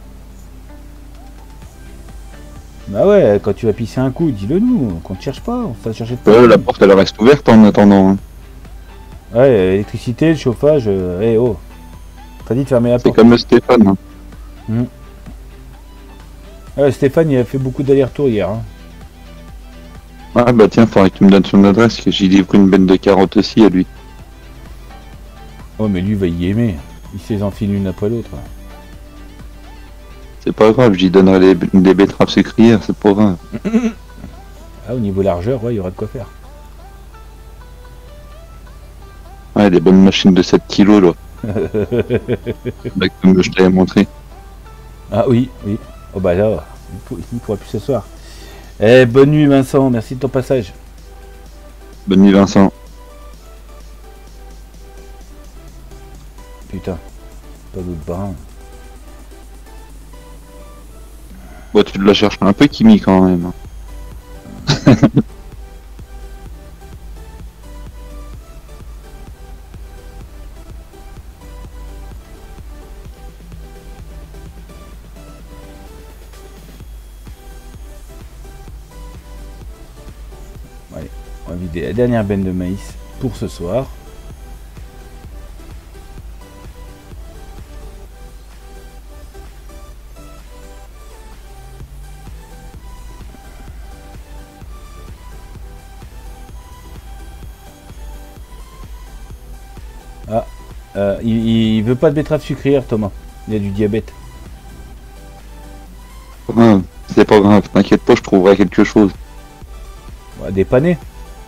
Bah ouais, quand tu vas pisser un coup, dis-le nous, qu'on te cherche pas, on va chercher de Ouais, la porte elle reste ouverte en attendant. Hein. Ouais, l'électricité, le chauffage, euh, hey, oh. T'as dit de fermer la C'est porte. comme Stéphane. Hein. Ouais, Stéphane, il a fait beaucoup d'allers-retours hier. Hein. Ah bah tiens, faudrait que tu me donnes son adresse, que j'y livre une benne de carottes aussi à lui. Oh, mais lui va y aimer. Il se les enfile l'une après l'autre. C'est pas grave, j'y donnerai les, des betteraves sucrières, c'est pas grave. Ah, au niveau largeur, ouais, il y aura de quoi faire. Ouais, des bonnes machines de sept kilos là. Bah, comme je t'avais montré. Ah oui, oui. Oh bah là, il pour- il pourra plus s'asseoir. Eh, bonne nuit Vincent, merci de ton passage. Bonne nuit Vincent. Putain, pas d'autre barin. Bon, tu te la cherches un peu Kimi quand même. Allez, on va vider la dernière benne de maïs pour ce soir. Ah, euh, il, il veut pas de betterave sucrière, Thomas. Il a du diabète. Ouais, c'est pas grave, t'inquiète pas, je trouverai quelque chose. Ouais, des panais.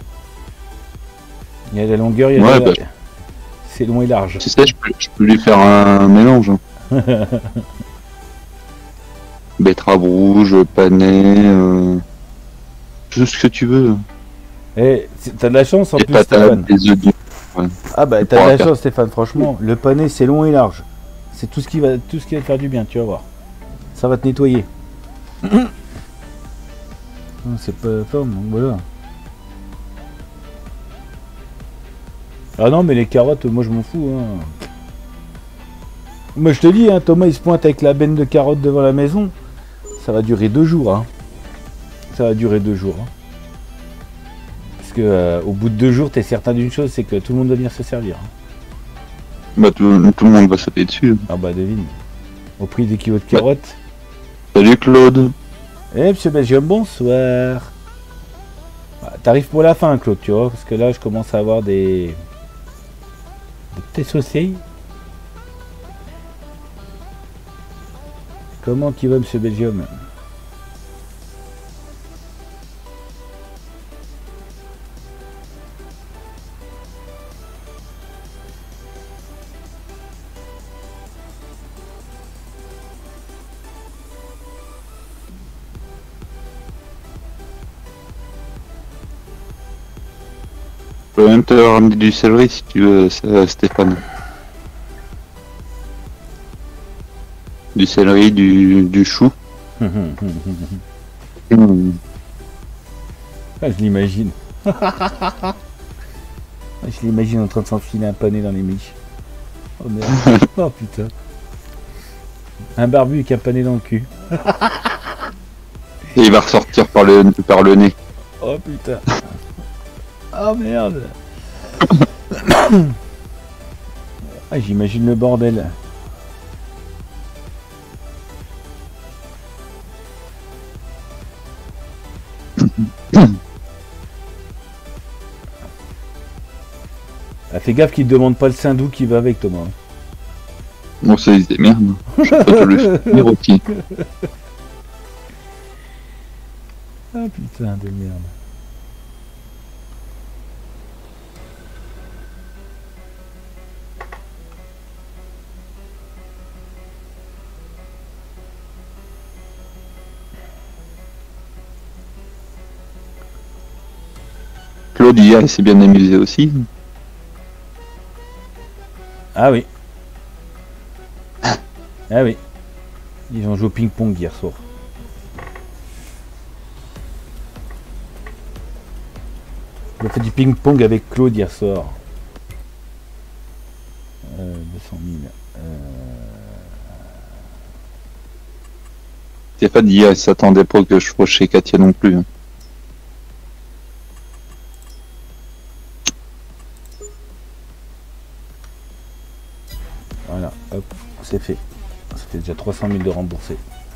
Il y a de la longueur, il y a Ouais, de la... bah, C'est long et large. tu sais, je peux, je peux lui faire un mélange. Hein. Betterave rouge, panais, euh... tout ce que tu veux. Eh, t'as de la chance en Des plus, patates, Stéphane. des œufs durs. Ouais. Ah bah Tu t'as de pourras la faire. chance, Stéphane, franchement. Le panais, c'est long et large. C'est tout ce qui va tout ce qui va te faire du bien, tu vas voir. Ça va te nettoyer. Ah, c'est pas pomme, donc voilà. Ah non, mais les carottes, moi je m'en fous. Hein. Moi je te dis, hein, Thomas il se pointe avec la benne de carottes devant la maison. Ça va durer deux jours. Hein. Ça va durer deux jours. Hein. Parce que euh, au bout de deux jours, t'es certain d'une chose, c'est que tout le monde va venir se servir. Hein. Bah, tout, tout le monde va sauter dessus. Ah bah devine. Au prix des kilos de carottes. Salut Claude. Eh monsieur Belgium, bonsoir. Bah, T'arrives pour la fin, Claude, tu vois, parce que là je commence à avoir des... des petits soucis. Comment tu vas, monsieur Belgium? Je peux même te ramener du céleri si tu veux, euh, Stéphane. Du céleri, du, du chou. Ah, Mmh. je l'imagine. Je l'imagine en train de s'enfiler un panais dans les miches. Oh merde. Oh putain. Un barbu avec un panais dans le cul. Et il va ressortir par le, par le nez. Oh putain. Oh merde. Ah, j'imagine le bordel. Ah, fais gaffe qu'il te demande pas le sein doux qui va avec, Thomas. Bon, ça ils se démerdent. Je peux te le faire aussi. Ah putain de merde. Claude hier, il s'est bien amusé aussi. Ah oui. Ah oui. Ils ont joué au ping-pong hier soir. J'ai fait du ping-pong avec Claude hier soir. Euh, deux cent mille. Euh... Stéphane hier, il s'attendait pas que je sois chez Katia non plus. Hein. Voilà, hop, c'est fait. Ça fait déjà trois cent mille de remboursés.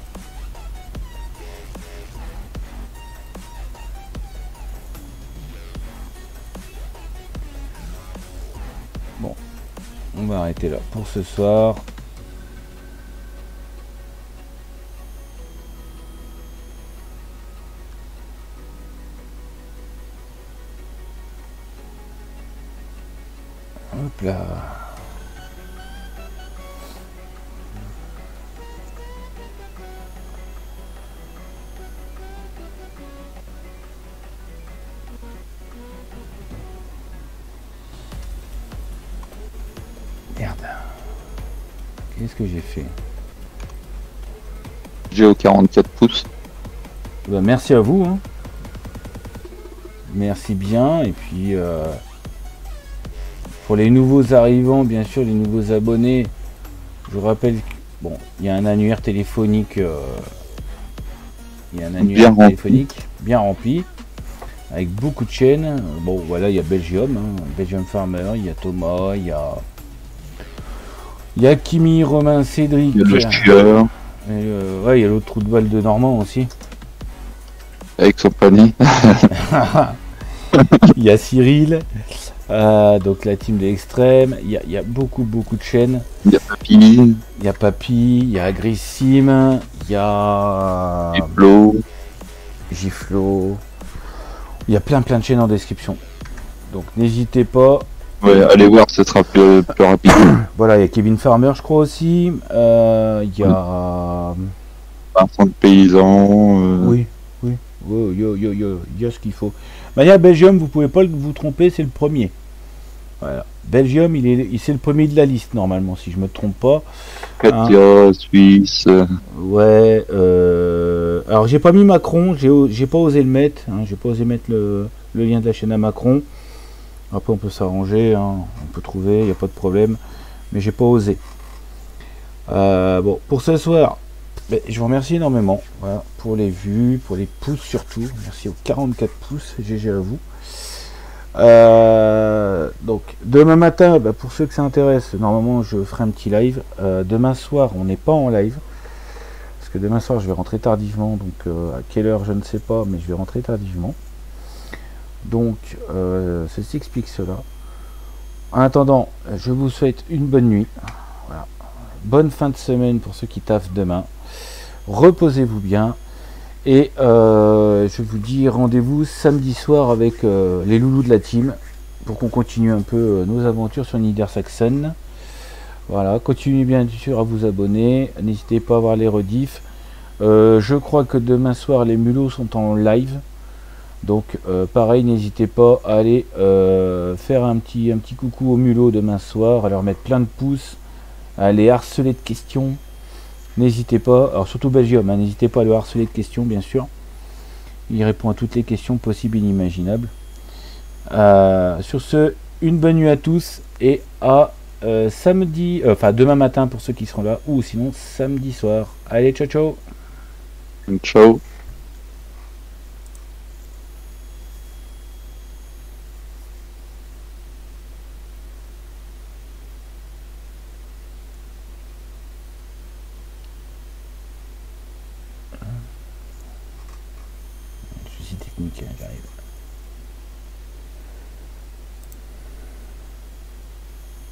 Bon, on va arrêter là pour ce soir. Hop là. Merde. Qu'est-ce que j'ai fait? J'ai au quarante-quatre pouces. Bah, merci à vous. Hein. Merci bien. Et puis, euh, pour les nouveaux arrivants, bien sûr, les nouveaux abonnés, je vous rappelle que, bon, il y a un annuaire téléphonique. Euh, il y a un annuaire Bien rempli. téléphonique bien rempli. avec beaucoup de chaînes. Bon, voilà, il y a Belgium, hein, Belgium Farmer, il y a Thomas, il y a... Il y a Kimi, Romain, Cédric. Il y a le skieur. Et, euh, ouais, il y a l'autre trou de balle de Normand aussi. Avec son panier. Il y a Cyril. Euh, donc la team de l'extrême. Il y, a, il y a beaucoup, beaucoup de chaînes. Il y a Papy. Il y a Papy, il y a Agrissim, il y a... Giflo. Giflo. Il y a plein, plein de chaînes en description. Donc n'hésitez pas. Ouais, allez voir, ce sera plus, plus rapide. Voilà, il y a Kevin Farmer, je crois aussi. Euh, il y a... Vincent de Paysan. Euh... Oui, oui. Oh, yo, yo, yo, il y a ce qu'il faut. Manière Belgium, vous pouvez pas vous tromper, c'est le premier. Voilà. Belgium, il est, c'est le premier de la liste normalement, si je me trompe pas. Katia, hein. Suisse. Ouais. Euh... Alors j'ai pas mis Macron, j'ai, j'ai pas osé le mettre. Hein, j'ai pas osé mettre le, le lien de la chaîne à Macron. Après on peut s'arranger, hein, on peut trouver, il n'y a pas de problème. Mais j'ai pas osé. Euh, bon, pour ce soir, ben, je vous remercie énormément. Voilà, pour les vues, pour les pouces surtout. Merci aux quarante-quatre pouces, G G à vous. Euh, donc demain matin, bah, pour ceux que ça intéresse, normalement je ferai un petit live. Euh, demain soir, on n'est pas en live parce que demain soir je vais rentrer tardivement. Donc euh, à quelle heure je ne sais pas, mais je vais rentrer tardivement. Donc euh, ceci explique cela. En attendant, je vous souhaite une bonne nuit. Voilà. Bonne fin de semaine pour ceux qui taffent demain. Reposez-vous bien. Et euh, je vous dis rendez-vous samedi soir avec euh, les loulous de la team pour qu'on continue un peu euh, nos aventures sur Niedersachsen. Voilà, continuez bien sûr à vous abonner, n'hésitez pas à voir les rediffs. Euh, je crois que demain soir les mulots sont en live, donc euh, pareil, n'hésitez pas à aller euh, faire un petit, un petit coucou aux mulots demain soir, à leur mettre plein de pouces, à les harceler de questions. N'hésitez pas, alors surtout Belgium, hein, n'hésitez pas à le harceler de questions, bien sûr. Il répond à toutes les questions possibles et inimaginables. Euh, sur ce, une bonne nuit à tous et à euh, samedi, euh, enfin demain matin pour ceux qui seront là, ou sinon samedi soir. Allez, ciao, ciao. Ciao. Souci technique, j'arrive.